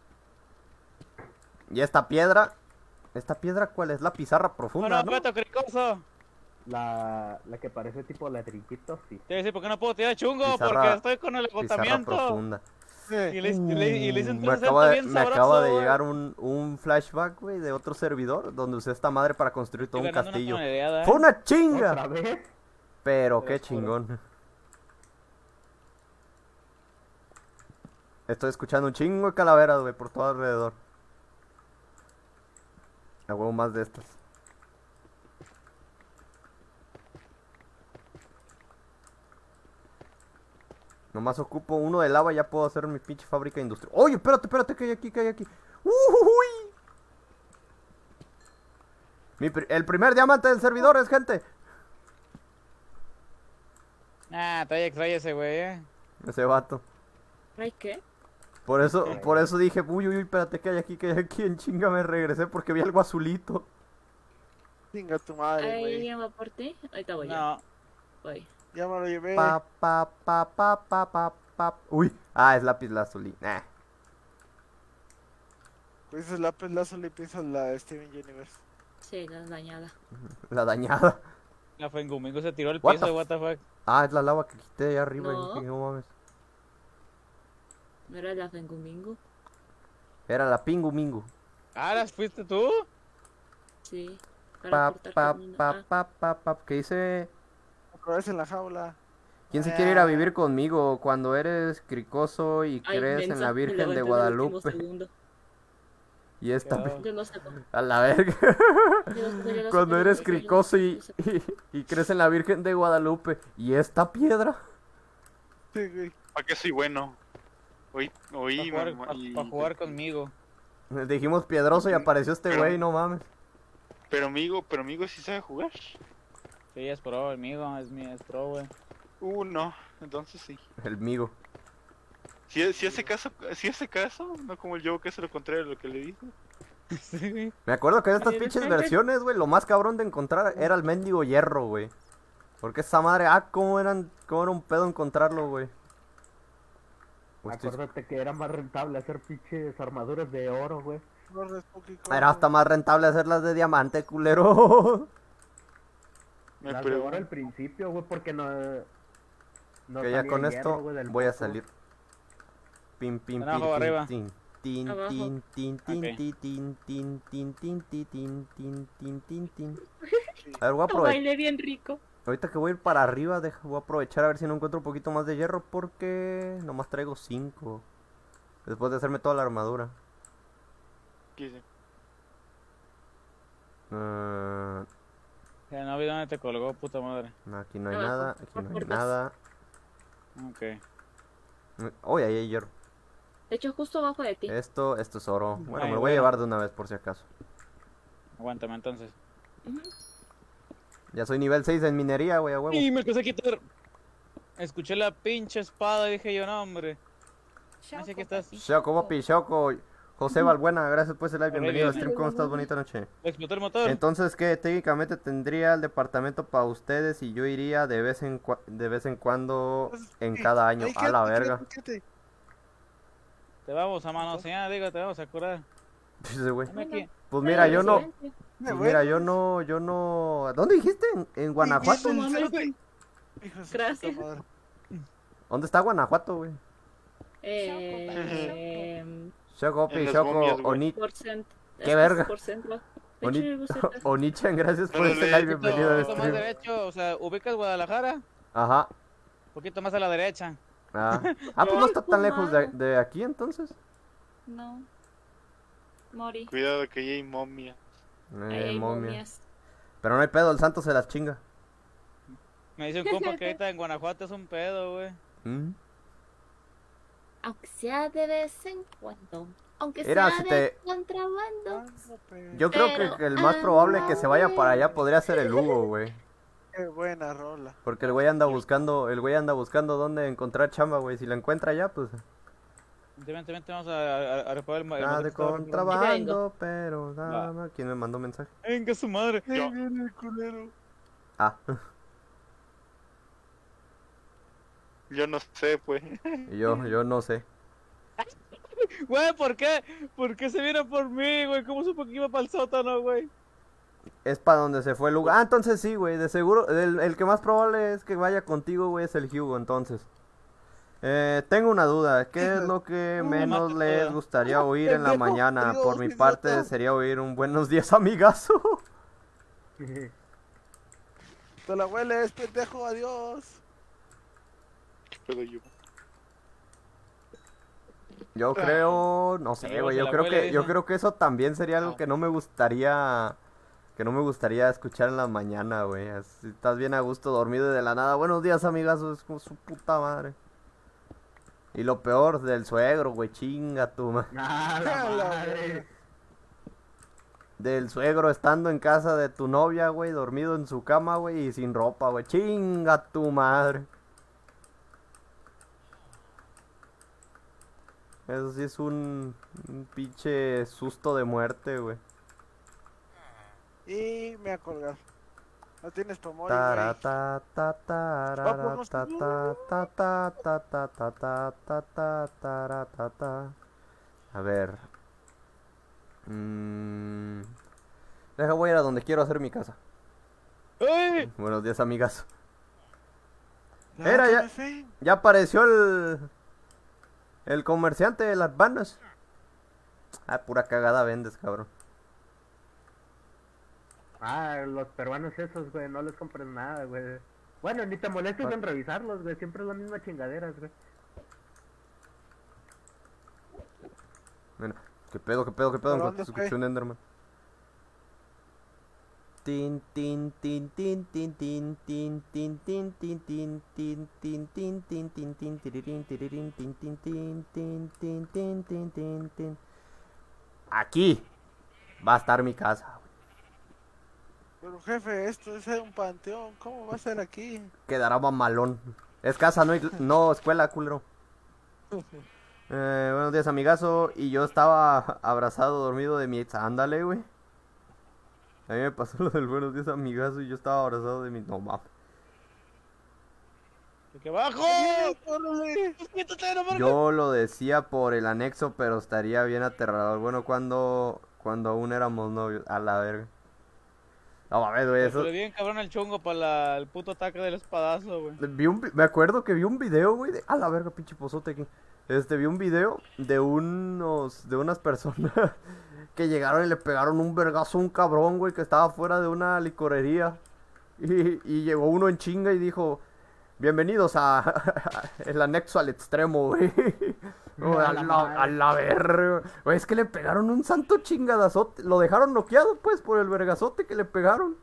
Y esta piedra... ¿Esta piedra cuál es? La pizarra profunda, Bueno, ¿no? Beto Cricoso. La, la que parece tipo ladrillito, sí. Te voy a decir por qué no puedo tirar chungo, Pizarra- porque estoy con el Pizarra agotamiento. profunda. Y le, y le, y le hice un Uh, me trescientos acaba de, bien me sabroso, acaba de güey. llegar un, un flashback, güey, de otro servidor donde usé esta madre para construir todo Estoy un ganando una castillo. tonelada, ¿eh? ¡Fue una ¿Otra chinga! vez? Pero Te qué lo juro. chingón. Estoy escuchando un chingo de calaveras, güey, por todo alrededor. A huevo más de estas. Nomás ocupo uno de lava y ya puedo hacer mi pinche fábrica industrial. ¡Oye, espérate, espérate, que hay aquí, que hay aquí! ¡Uy! Mi pri- el primer diamante del servidor es, gente. Ah, todavía extraña ese güey, eh. Ese vato. ¿Ay qué? Por eso, por eso dije, uy, uy, uy, espérate, que hay aquí, que hay aquí. En chinga me regresé porque vi algo azulito. Chinga tu madre, ¿Ahí güey. alguien va por ti? Ahorita voy yo. No, Voy. Ya me lo llevé. Pa, pa, pa, pa, pa, pa, pa. Uy, ah, es lápiz lazuli. Nah. Pues es lápiz lazo le piensas la Steven Universe. Sí, la dañada. La dañada. La Fengumingo se tiró al What piso, the what the fuck. Ah, es la lava que quité allá arriba. No. Y dije, no mames. ¿No era la Fengumingo? Era la Pingu Mingu. Ah, ¿las fuiste tú? Sí. Para Pa, cortar pa, camino. pa, Ah, pa, pa, pa. ¿Qué dice? Otra vez en la jaula. ¿Quién se quiere ir a Ah. vivir conmigo cuando eres cricoso y ay, crees en mensa, la me Virgen levanté de en el último Guadalupe? segundo. Y esta Quedó. Yo no sé cómo. a la verga. Yo no sé, yo no sé Cuando cómo, eres yo no cricoso sé, y, yo no sé. y, y crees en la Virgen de Guadalupe. ¿Y esta piedra? Sí, güey. ¿Para qué soy bueno? Oí, Para oí, jugar, mamá, pa- y- pa jugar conmigo. Dijimos piedroso y apareció este Pero- güey, no mames. Pero amigo, pero amigo sí sabe jugar. Sí, es pro, amigo, es mi, es pro, güey. Uh, no, entonces sí. El migo. Si, si hace caso, si hace caso, no como el yo que hace lo contrario de lo que le dijo. Sí, güey. Me acuerdo que de estas Ay, pinches ay, versiones, güey, lo más cabrón de encontrar era el mendigo hierro, güey. Porque esa madre, ah, cómo eran, cómo era un pedo encontrarlo, güey. Pues estoy- Acuérdate que era más rentable hacer pinches armaduras de oro, güey. No respoquí Era hasta más rentable hacerlas de diamante, culero. Me Las de oro pregunto. al principio, güey, porque no... no Que ya salía con hierro, esto güey, del voy a pozo. salir. Pim, pim, Abajo pim, o pim, arriba. tin, tin, Abajo. tin, tin, tin, Ok. tin, tin, tin, tin, tin, tin, tin, tin, tin, tin, tin. Sí. A ver, voy a Lo aprovechar. bailé bien rico. Ahorita que voy a ir para arriba, deja- voy a aprovechar a ver si no encuentro un poquito más de hierro porque nomás traigo cinco. Después de hacerme toda la armadura. ¿Qué dice? Ah, Ya no vi dónde te colgó, puta madre. no, aquí no hay Abajo, nada, aquí por no hay por dos. nada. Ok. Uy, ahí hay hierro. De hecho, justo abajo de ti. Esto, esto es oro. Bueno, Ay, me lo voy a bueno. llevar de una vez por si acaso. Aguántame entonces. Ujú. Ya soy nivel seis en minería, güey, a huevo. Y me empecé a quitar. Escuché la pinche espada y dije yo, no, hombre. Así que estás. Choco, Bopi, Choco. José Valbuena, gracias por ese like. Bienvenido al bien. stream. ¿Cómo estás? Bonita noche. Explotó el motor. Entonces, ¿qué? Técnicamente tendría el departamento para ustedes y yo iría de vez en, cua- de vez en cuando Pues, en sí. cada año. Ay, A la quédate, verga. quédate, quédate. Te vamos a manosear, digo, te vamos a curar. Dice, güey. Dame aquí. Pues mira, yo no. Silencio. Eh, Pues bueno, mira, yo no, yo no. ¿Dónde dijiste? ¿En, en Guanajuato? Sí, mames. sí, sí. Hijo de su Gracias. puta madre. ¿Dónde está Guanajuato, güey? Eh, Choco, En Bopi, las Choco, momias, güey. Oni- por cent. ¿Qué es que verga? es por centro. De hecho, Oni- vivo cerca. Onichan, gracias por Órale, ese like. poquito- Bienvenido al poquito más stream. derecho, o sea, ubicas Guadalajara, un Ajá. poquito más a la derecha. Ah, ah pues no está tan Ay, lejos de, fumado. de aquí entonces. No. Mori. Cuidado que ahí hay momia. Ahí Eh, hay momia. momias. Pero no hay pedo, el santo se las chinga. Me dice un compa que ahorita en Guanajuato es un pedo, güey. ¿Mm? Aunque sea de vez en cuando. Aunque Mira, sea si de te- contrabando. Ah, pero- Yo creo que, Pero, que el más ah, probable que se vaya güey. para allá podría ser el Hugo, güey. Qué buena rola. Porque el güey anda buscando, el güey anda buscando dónde encontrar chamba, güey. Si la encuentra allá, pues Vente, vente, vente, vamos a, a, a reparar el, ma- el nada motor de que estaba reparando. contrabando, pero nada más. ¿Quién me mandó mensaje? Venga, su madre. Ahí viene el culero. Ah, Yo no sé, pues. y yo, yo no sé. Güey, ¿por qué? ¿Por qué se viene por mí, güey? ¿Cómo supo que iba para el sótano, güey? Es para donde se fue el Hugo. Ah, entonces sí, güey. De seguro, el, el que más probable es que vaya contigo, güey, es el Hugo, entonces. Eh, tengo una duda. ¿Qué es lo que No, menos mate les toda. gustaría oír en la Pendejo, mañana? Dios, Por mi idiota. parte sería oír un buenos días, amigazo. Te la hueles, pendejo, adiós. ¿Qué pedo yo? Yo creo, no sé, Amigos güey, de yo la creo abuela, que, yo dice. creo que eso también sería algo Ah. que no me gustaría, que no me gustaría escuchar en la mañana, güey. Así estás bien a gusto dormido y de la nada, buenos días, amigazos, es como su puta madre. Y lo peor del suegro, güey, chinga tu ma- Ah, la A la madre. Del suegro estando en casa de tu novia, güey, dormido en su cama, güey, y sin ropa, güey, chinga tu madre. Eso sí es un, un pinche susto de muerte, güey. Y me voy a colgar. No tienes pomori, Tara, güey. ta, ta, tarara, Vámonos. ta, ta, ta, ta, ta, ta, ta, ta, ta, ta, tara, ta, ta. A ver. Mm. Deja, voy a ir a donde quiero hacer mi casa. ¡Ay! Buenos días, amigas. Ya, Era, ya. me fe. Ya apareció el... El comerciante de las vanas. Ah, pura cagada vendes, cabrón. Ah, los peruanos esos, güey, no les compres nada, güey. Bueno, ni te molestes en revisarlos, güey, siempre es la misma chingaderas, güey. Mira, qué pedo, qué pedo, qué pedo. ¿Por En cuanto dónde escuché fue? un Enderman. Tin, tin, tin, tin, tin, tin, tin, tin, tin, tin, tin, tin, tin, tin, tin, tin, tin, tirirín, tirirín, tin, tin, tin, tin, tin, tin, tin, tin, tin. Aquí va a estar mi casa. Pero jefe, esto es un panteón, ¿cómo va a ser aquí? Quedará mamalón. Es casa, no, igl- no escuela, culero. Eh, buenos días, amigazo. Y yo estaba abrazado, dormido de mi ex. Ándale, güey. A mí me pasó lo del buenos días, amigazo. Y yo estaba abrazado de mi. No mames. ¡Que abajo! ¡Bien, órale! ¡Quítate, no, verga! Yo lo decía por el anexo, pero estaría bien aterrador. Bueno, cuando. Cuando aún éramos novios. A la verga. No mames, güey. Eso. Le bien cabrón el chungo para el puto ataque del espadazo, güey. Vi un, vi- me acuerdo que vi un video, güey, de... A la verga, pinche pozote aquí. Este, vi un video de unos... De unas personas que llegaron y le pegaron un vergazo a un cabrón, güey, que estaba fuera de una licorería. Y, y llegó uno en chinga y dijo... Bienvenidos a... el anexo al extremo, güey. Güey, a, A la la, a madre. la verga. Güey, es que le pegaron un santo chingadazote. Lo dejaron noqueado, pues, por el vergazote que le pegaron.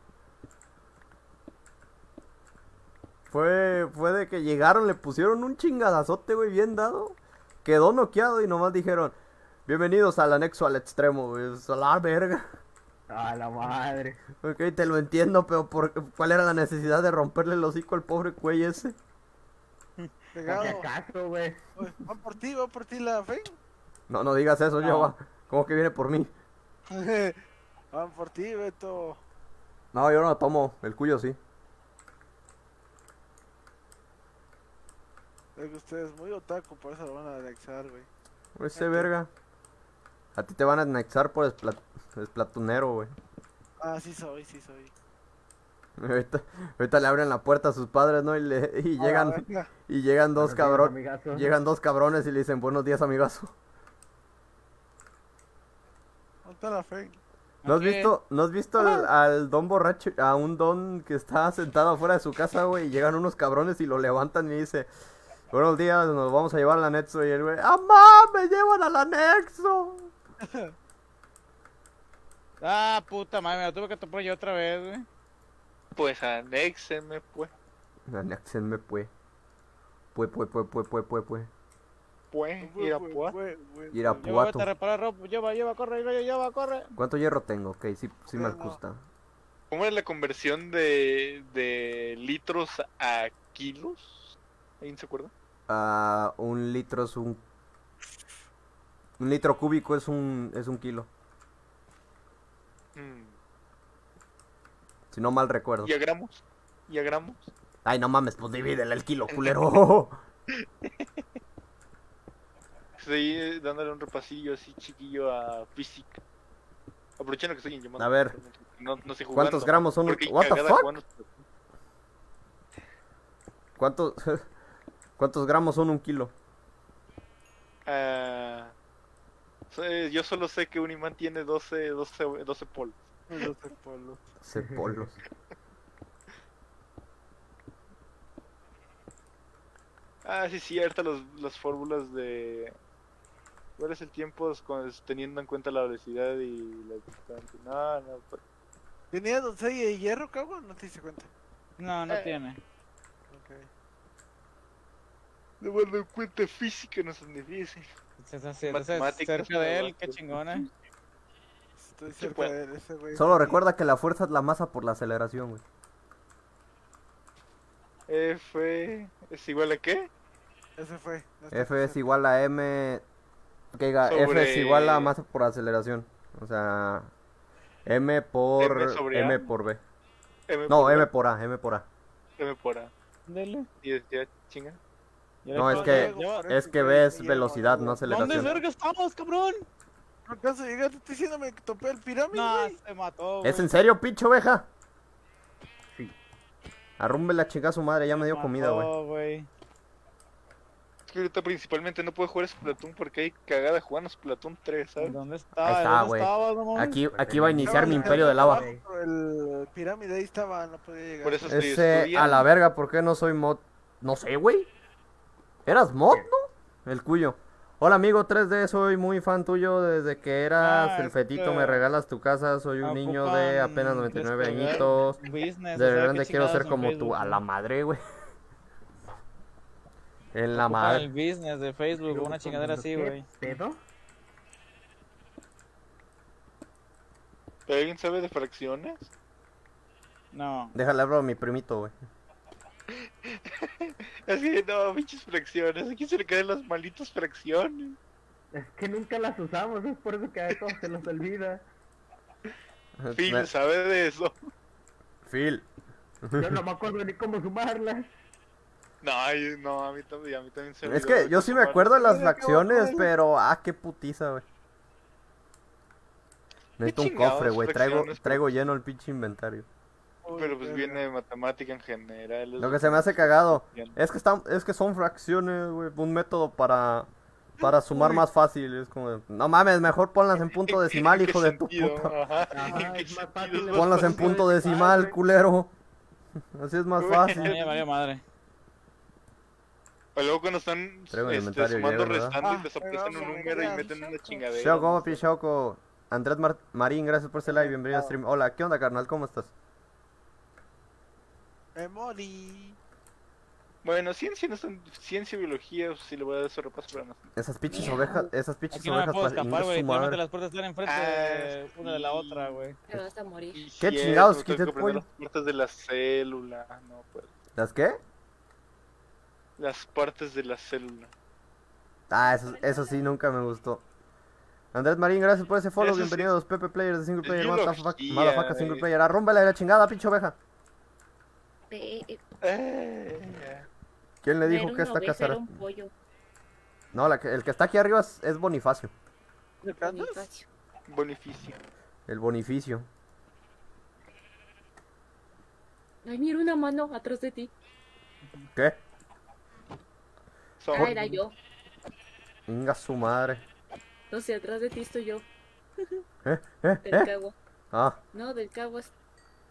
Fue, fue de que llegaron, le pusieron un chingadazote, güey, bien dado. Quedó noqueado y nomás dijeron, bienvenidos al anexo al extremo, güey. A la verga. A la madre. Ok, te lo entiendo, pero por, ¿cuál era la necesidad de romperle el hocico al pobre güey ese? ¿Por Pegado. qué acaso, güey? Oye, Va por ti, va por ti la fe. No, no digas eso, No. ya va. ¿Cómo que viene por mí? Van por ti, Beto. No, yo no tomo, el cuyo sí. Es que usted es muy otaku, por eso lo van a anexar, güey. Ese verga. A ti te van a anexar por espla- esplatunero, güey. Ah, sí soy, sí soy. Ahorita, ahorita le abren la puerta a sus padres, ¿no? Y, le, y A la llegan, verga. y llegan dos Buenos días, cabrones. amigazo. Llegan dos cabrones y le dicen, buenos días, amigazo. ¿Dónde está la fe? ¿No has Ok. visto, ¿no has visto al, al don borracho, a un don que está sentado afuera de su casa, güey? Y llegan unos cabrones y lo levantan y dice, buenos días, nos vamos a llevar al anexo. Y el güey, ¡amá, me llevan al anexo! Ah, puta madre, me la tuve que topar yo otra vez, güey. Pues anéxenme, pues. Anéxenme, pues. Pues, pues, pues, pues, pues, pues, pues. Pues, ir a pues. Ir a Lleva, vete Puato. a reparar ropa, lleva, lleva, corre, lleva, lleva, corre. ¿Cuánto hierro tengo? Ok, sí, sí me Bueno. gusta. ¿Cómo es la conversión de, de litros a kilos? ¿Alguien se acuerda? Ah, un litro es un... Un litro cúbico es un, es un kilo. Hmm. Si no mal recuerdo. ¿Y a gramos? ¿Y a gramos? Ay, no mames, pues divídele el kilo, culero. Estoy eh, dándole un repasillo así chiquillo a física. Aprovechando que estoy en llamada. A ver. No, no sé jugando. ¿Cuántos gramos son? Porque What the cagada fuck? jugando- ¿Cuántos, ¿Cuántos gramos son un kilo? Ah, sé- yo solo sé que un imán tiene doce, doce, doce polos. doce polos. Se polos. Ah, sí, cierto, los, las fórmulas de... ¿Cuál es el tiempo con- teniendo en cuenta la velocidad y la distancia? No, no, pues... ¿Tenía doncella de hierro, cabrón? No te diste cuenta. No, no Eh. tiene. Ok. Tomando en cuenta física no es tan difícil. Se- se- se- Matemáticas, cerca de él, ¿verdad? qué chingona. Estoy Sí, cerca pues. de él, ese güey. Solo recuerda que la fuerza es la masa por la aceleración, güey. F es igual a qué? Ese fue. no está F es cerca. igual a M... Que diga, F es Sobre- igual a masa por aceleración. O sea... M por... M sobre M A. por B. M No, por M B, por A, M por A. M por A. Dele. Y es ya chinga. Ya No, le es puse- que- lleva- Es que B es velocidad, no ¿Dónde aceleración. verga estamos, cabrón? ¿No acaso llegaste? Estoy diciéndome que topé el pirámide, No, güey. se mató, ¿Es güey. en serio, pinche oveja? Sí. Arrúmbele a chingar a su madre, ya me dio comida, güey. Mató, güey. Es que ahorita principalmente no puedo jugar Splatoon porque hay cagada jugando Splatoon tres, ¿sabes? ¿Dónde está? Ahí está, ¿Dónde güey. estabas, no mames? Aquí, aquí va a iniciar mi Estaba imperio de lava. abajo, pero El pirámide ahí estaba, no podía llegar. Por eso estoy Ese, a estudiando. la verga, ¿por qué no soy mod? No sé, güey. ¿Eras mod, no? El cuyo. Hola, amigo tres D, soy muy fan tuyo desde que eras Ah, el fetito, este, me regalas tu casa, soy un niño de Ocupan apenas noventa y nueve descargar añitos. business, De o sea, grande ¿qué quiero ser chingados en como tú, Facebook, a no? la madre, güey. En la Ocupan madre. el business de Facebook, una chingadera así, güey. ¿Qué pedo? ¿Pero alguien sabe de fracciones? No. Déjale hablar a mi primito, güey. Así, no, pinches fracciones. ¿A quién se le caen las malditas fracciones? Es que nunca las usamos, es por eso que a todos se nos olvida. Phil Me- sabe de eso. Phil. Yo no me acuerdo ni cómo sumarlas. No, ay, no, a mí también, a mí también se me Es olvidó que yo sí me sumar. acuerdo de las Mira, qué fracciones, bacán. pero ah, qué putiza, güey. Necesito un chingados cofre, güey. Traigo, fracciones, traigo lleno el pinche inventario. Pero pues viene de matemática en general. es Lo que se me hace cagado Bien. es que están, es que son fracciones, güey. Un método para, para sumar más fácil. Es como, de, no mames, mejor ponlas en punto decimal, ¿En qué hijo de tu sentido? puta. Ajá, Ajá, ¿en qué es más sentido fácil es de- más Ponlas en fácil? punto decimal, culero. Así es más Güey. fácil. No, ya valió madre. O luego cuando están Traigo el este, inventario, sumando, llega, ¿verdad? restando y Ah, les pero apuestan un vamos a número y ver, meten una chingadera. Shao, ¿cómo Pichauco? Andrés Mar- Marín, gracias por ese live, bienvenido a stream. Hola, ¿qué onda, carnal? ¿Cómo estás? Memory. Bueno, ciencia no son ciencia y biología, si le voy a dar ese repaso para no. Esas pinches ovejas, esas pinches Aquí no me ovejas puedo pa- escapar, inga güey. su madre. Literalmente las puertas están enfrente de una de la otra, güey. Te vas a morir. Y ¿Qué si chingados eso, tengo quité que el aprender pollo? las partes de la célula, no pues. ¿Las qué? Las partes de la célula. Ah, eso, eso sí nunca me gustó. Andrés Marín, gracias por ese follow. Eso sí. Bienvenidos, Pepe Players de Single Es Player, biología, Motherfuck- Motherfucker Single eh. Player. Arrúmbale la chingada, pinche oveja. Eh, eh, Eh, ¿Quién le no dijo era que una esta oveja, casa era era? un pollo. No, la que- el que está aquí arriba es, es Bonifacio. ¿Me cantas? Bonifacio. Bonificio. El Bonificio. Ay, mira una mano atrás de ti. ¿Qué? Son- Ah, era yo. Inga su madre. No sé, atrás de ti estoy yo. ¿Eh? ¿Eh? Del ¿Eh? cabo. Ah, No, del cabo es...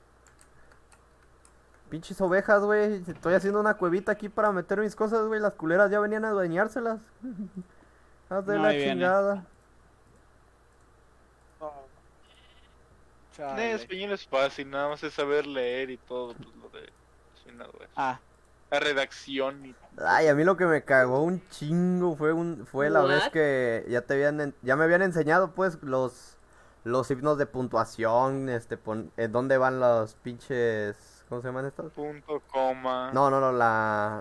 pinches ovejas, güey. Estoy haciendo una cuevita aquí para meter mis cosas, güey. Las culeras ya venían a adueñárselas. Haz de No, la ahí viene. chingada. No. Eh, Chale. español es fácil, nada más es saber leer y todo, pues lo de... sí, nada, güey. Ah, La redacción y... Ay, a mí lo que me cagó un chingo fue un fue la vez What? que ya te habían en- ya me habían enseñado pues los los signos de puntuación, este pon, eh, dónde van los pinches, ¿cómo se llaman estos? Punto, coma... No, no, no, la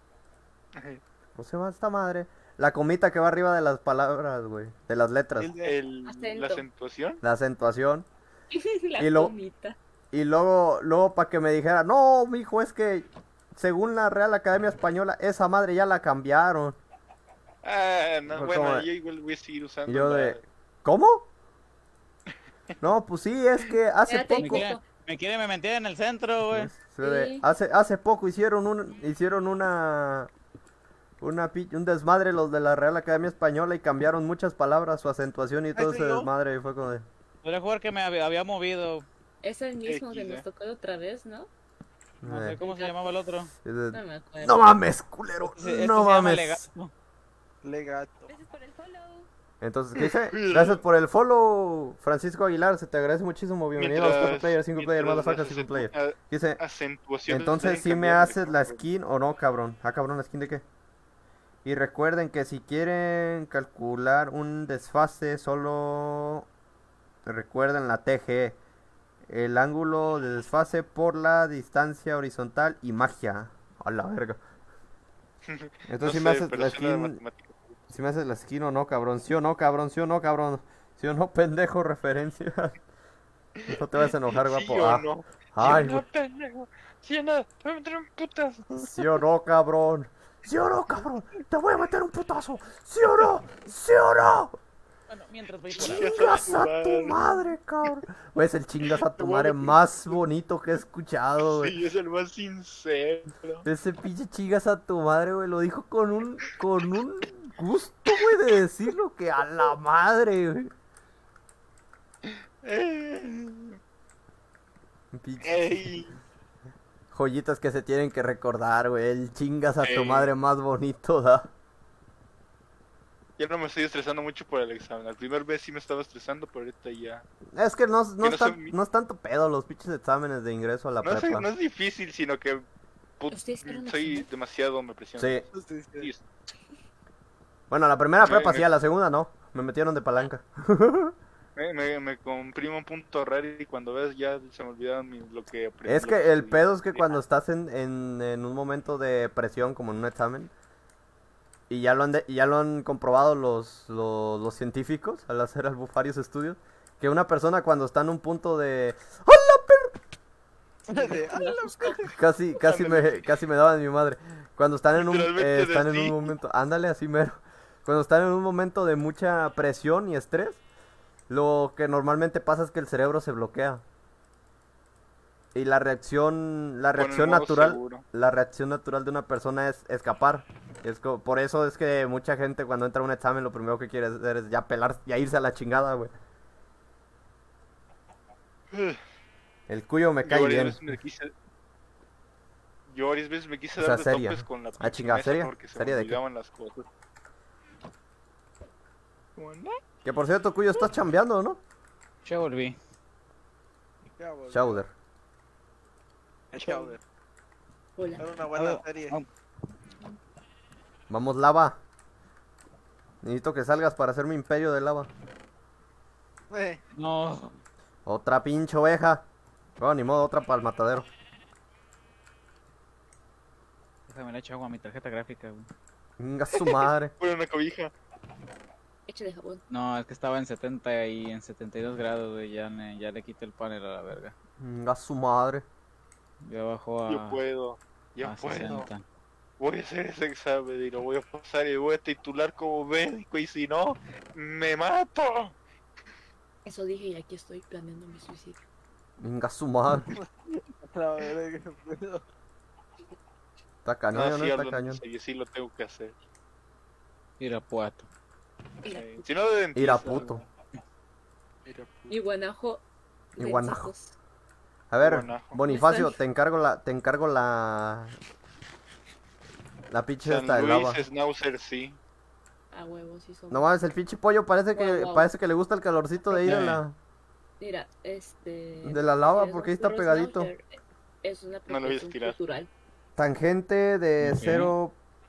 ¿cómo se llama esta madre? La comita que va arriba de las palabras, güey, de las letras, El de- El, Acento. la acentuación. la acentuación. La Y lo- comita. Y luego luego para que me dijera, "No, mijo, es que según la Real Academia Española esa madre ya la cambiaron." Ah, no, Fue bueno, como- yo igual voy a seguir usando Y yo la- de ¿cómo? No, pues sí, es que hace Espérate, me poco quiere, me quiere me metí en el centro, güey. Se de- Sí. hace hace poco hicieron un hicieron una una pi- un desmadre los de la Real Academia Española y cambiaron muchas palabras, su acentuación y todo Ahí ese estoy yo. desmadre y fue como de Podría jugar que me había, había movido. Es el mismo que X, nos eh. tocó otra vez, ¿no? No eh, sé cómo se llamaba el otro. y de- No me acuerdo. no mames, culero, Este- este no se llama mames. Legato. Legato. Gracias por el follow. Entonces, ¿qué dice? Gracias por el follow, Francisco Aguilar, se te agradece muchísimo. Bienvenido a los Mientras- Cuatro Player, Single Player, mientras Motherfucker, las Single Player. acentu- ¿Qué dice? a- acentuaciones Entonces deben sí me cambiar de haces la color. skin o no, cabrón. Ah, cabrón, ¿la skin de qué? Y recuerden que si quieren calcular un desfase, solo recuerden la T G. El ángulo de desfase por la distancia horizontal y magia. A la verga. Entonces No si me sé, haces pero la suena de skin. matemáticas. Si me haces la skin o no, cabrón. Sí o no, cabrón. Sí o no, cabrón. Sí o no, pendejo, referencia. No te vas a enojar, ¿Sí guapo. o Ah, no? ay, ¿Sí o no, pendejo? ¿Sí o no? Te voy a meter un putazo. sí o no, cabrón. Sí o no, cabrón. Te voy a meter un putazo. Sí o no. Sí o no. Bueno, mientras voy por ahí. Chingas a tu madre, cabrón. Güey, es el chingas a tu madre más bonito que he escuchado, güey. Sí, es el más sincero. Ese pinche chingas a tu madre, güey, lo dijo con un, con un gusto, güey, de decirlo que a la madre, güey. Eh, Pinche ey. joyitas que se tienen que recordar, güey. El chingas a tu Ey. madre más bonito, da. Ya no me estoy estresando mucho por el examen. Al primer vez sí me estaba estresando, pero ahorita ya. Es que no, no, Que no es tan- soy- no es tanto pedo los pinches exámenes de ingreso a la No es, prepa. no es difícil, sino que put- ¿Ustedes hicieron soy examen? demasiado, me presiono. Sí. Sí, Bueno, la primera Me- prepa me- sí, a la segunda no. Me metieron de palanca. Me, me, me comprimo un punto raro y cuando ves ya se me olvidaron mi- lo que aprendí. Es lo que el estudié. pedo es que Sí. cuando estás en, en, en un momento de presión, como en un examen, y ya lo han, de- y ya lo han comprobado los, los, los científicos al hacer al- varios estudios, que una persona cuando está en un punto de... ¡Hola, De- ah, la- Casi, casi me, casi me daban mi madre. Cuando están en un, Literalmente eh, están en de un sí. momento, ándale así mero. Cuando están en un momento de mucha presión y estrés, lo que normalmente pasa es que el cerebro se bloquea. Y la reacción, la Pone en reacción modo natural, seguro. la reacción natural de una persona es escapar. Es co- por eso es que mucha gente cuando entra a un examen lo primero que quiere hacer es ya pelar, ya irse a la chingada, güey. El cuyo me Yo cae varias bien. veces me quise... Yo varias veces me quise O sea, dar de seria. topes con la Ah, chinga, mesa ¿seria? porque se ¿Seria me de qué? olvidaban las cosas. Como, no, Que por cierto, cuyo estás chambeando, ¿no? Ya volví. Ya, volví. Chowder. Chowder. Hola. Era una buena Ah, serie. ah. Vamos, lava. Necesito que salgas para hacer mi imperio de lava. Eh, No. Otra pinche oveja. Oh, ni modo, otra para el matadero. Déjame le echo agua a mi tarjeta gráfica, güey. Venga su madre. Pon una cobija. Échale jabón. No, es que estaba en setenta y en setenta y dos grados, güey. Ya, le- ya le quité el panel a la verga. Venga su madre. Ya bajó a, Yo puedo. Yo a puedo. sesenta. Voy a hacer ese examen y lo voy a pasar y voy a titular como médico y si no, me mato. Eso dije y aquí estoy planeando mi suicidio. Venga su madre. la verga, qué pedo. Está cañón, No, ¿no? sí, Está hablando en cañón. serio, sí lo tengo que hacer. Irapuato. Mira, Sí. Si no de dentista. Ir a puto. y Guanajo. Y Guanajo. Guanajo. A ver, Guanajo. Bonifacio, Están- te encargo la, te encargo la... La pinche San esta de lava. Luis, Schnauzer, sí. A huevos sí son. No mames, el pinche pollo parece que, Guau, guau. parece que le gusta el calorcito de ir a Eh. la... Mira, este. De la lava, si es porque ahí un está perro pegadito. schnauzer, Es una No lo voy a apropiación estirar. cultural. Tangente de Ok. cero...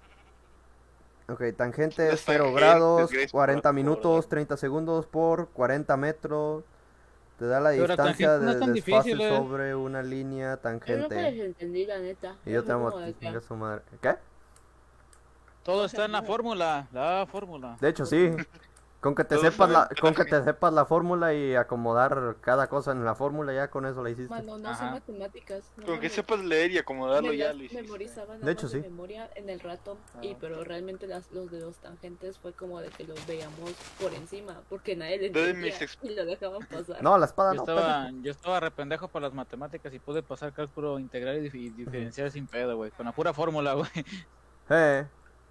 Ok, tangente Las cero tangentes, grados, Grace, cuarenta por minutos, favor. treinta segundos por cuarenta metros. Te da la Pero la distancia tangente no de es tan desfase difícil, eh. sobre una línea Yo nunca tangente. les entendí, la neta. Y yo Fue te amo como a de ti, que, chinga su madre. ¿Qué? Todo está en la fórmula. La fórmula. De hecho, sí. Con que te Todos sepas la, saben con que te sepas la fórmula y acomodar cada cosa en la fórmula, ya con eso la hiciste. Mano, no Ajá. son matemáticas. No Con que mames. sepas leer y acomodarlo Me ya las lo hiciste. memorizaba nada De hecho, más de sí. memoria en el rato, y Ah. pero realmente las, los de los tangentes fue como de que los veíamos por encima, porque nadie le Entonces, entendía mis ex- y lo dejaban pasar. No, la espada Yo no. estaba, pendejo. yo estaba rependejo por las matemáticas y pude pasar cálculo integral y, dif- y diferenciar sin pedo, güey. Con la pura fórmula, güey. Eh.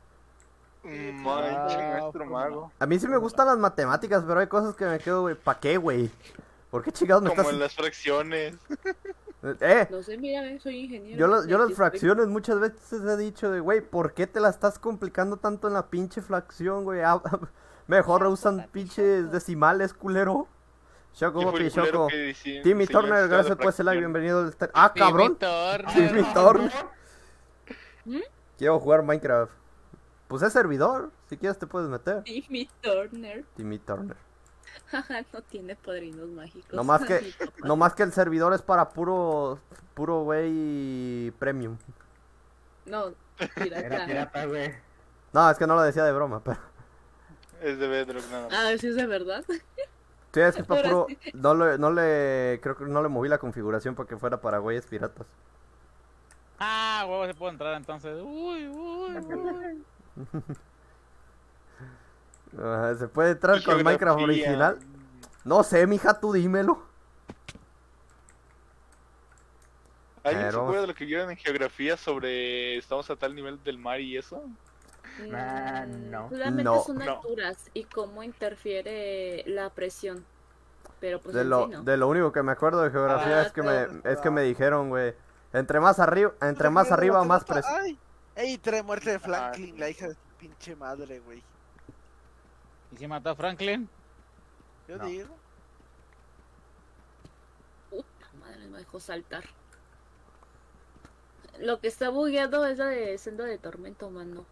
Manche, Ah, maestro fórmula. mago. A mí sí me gustan las matemáticas, pero hay cosas que me quedo, güey. ¿Pa' qué, güey? ¿Por qué chingados me Como estás...? en las fracciones. Eh. No sé, mira, eh, soy ingeniero. Yo, las- y yo aquí las estoy. fracciones muchas veces he dicho de, güey, ¿por qué te la estás complicando tanto en la pinche fracción, güey? Ah, mejor Choco, usan papi, pinches choco. decimales, culero. Choco, ¿Quién fue papi, el culero choco. que dici- Timmy enseñó Turner, esta gracias por ese like, fracción? bienvenido al esta- Ah, cabrón. Turner. Timmy Turner. ¿Mm? Quiero jugar Minecraft. Pues es servidor, si quieres te puedes meter. Timmy Turner. Timmy Turner. Jaja, no tiene padrinos mágicos. No más que, Mi papá. no más que el servidor es para puro, puro güey premium. No, Era pirata. pirata, güey. No, es que no lo decía de broma, pero... Es de Bedrock nada más. Ah, sí es de verdad. Sí, es que es para Ahora puro... sí. No le, no le... Creo que no le moví la configuración para que fuera para güeyes piratas. Ah, huevo, se puede entrar entonces. Uy, uy, uy. Ajá, ¿se puede entrar Y con Minecraft geografía. original? No sé, mija, tú dímelo. ¿Alguien ver, se vamos. acuerda de lo que vieron en geografía sobre estamos a tal nivel del mar y eso? Ah, Mm, no. Solamente No. son No. alturas y cómo interfiere la presión. Pero pues De en lo, sí no. de lo único que me acuerdo de geografía Ah, es que pero- me, es que me dijeron, güey. Entre más arriba, entre más arriba, más presión. Ay, ey, trae muerte de Franklin, la hija de tu pinche madre, güey. ¿Y si mató a Franklin? Yo No. digo. Puta madre, me dejó saltar. Lo que está bugueado es la de senda de tormento, mano.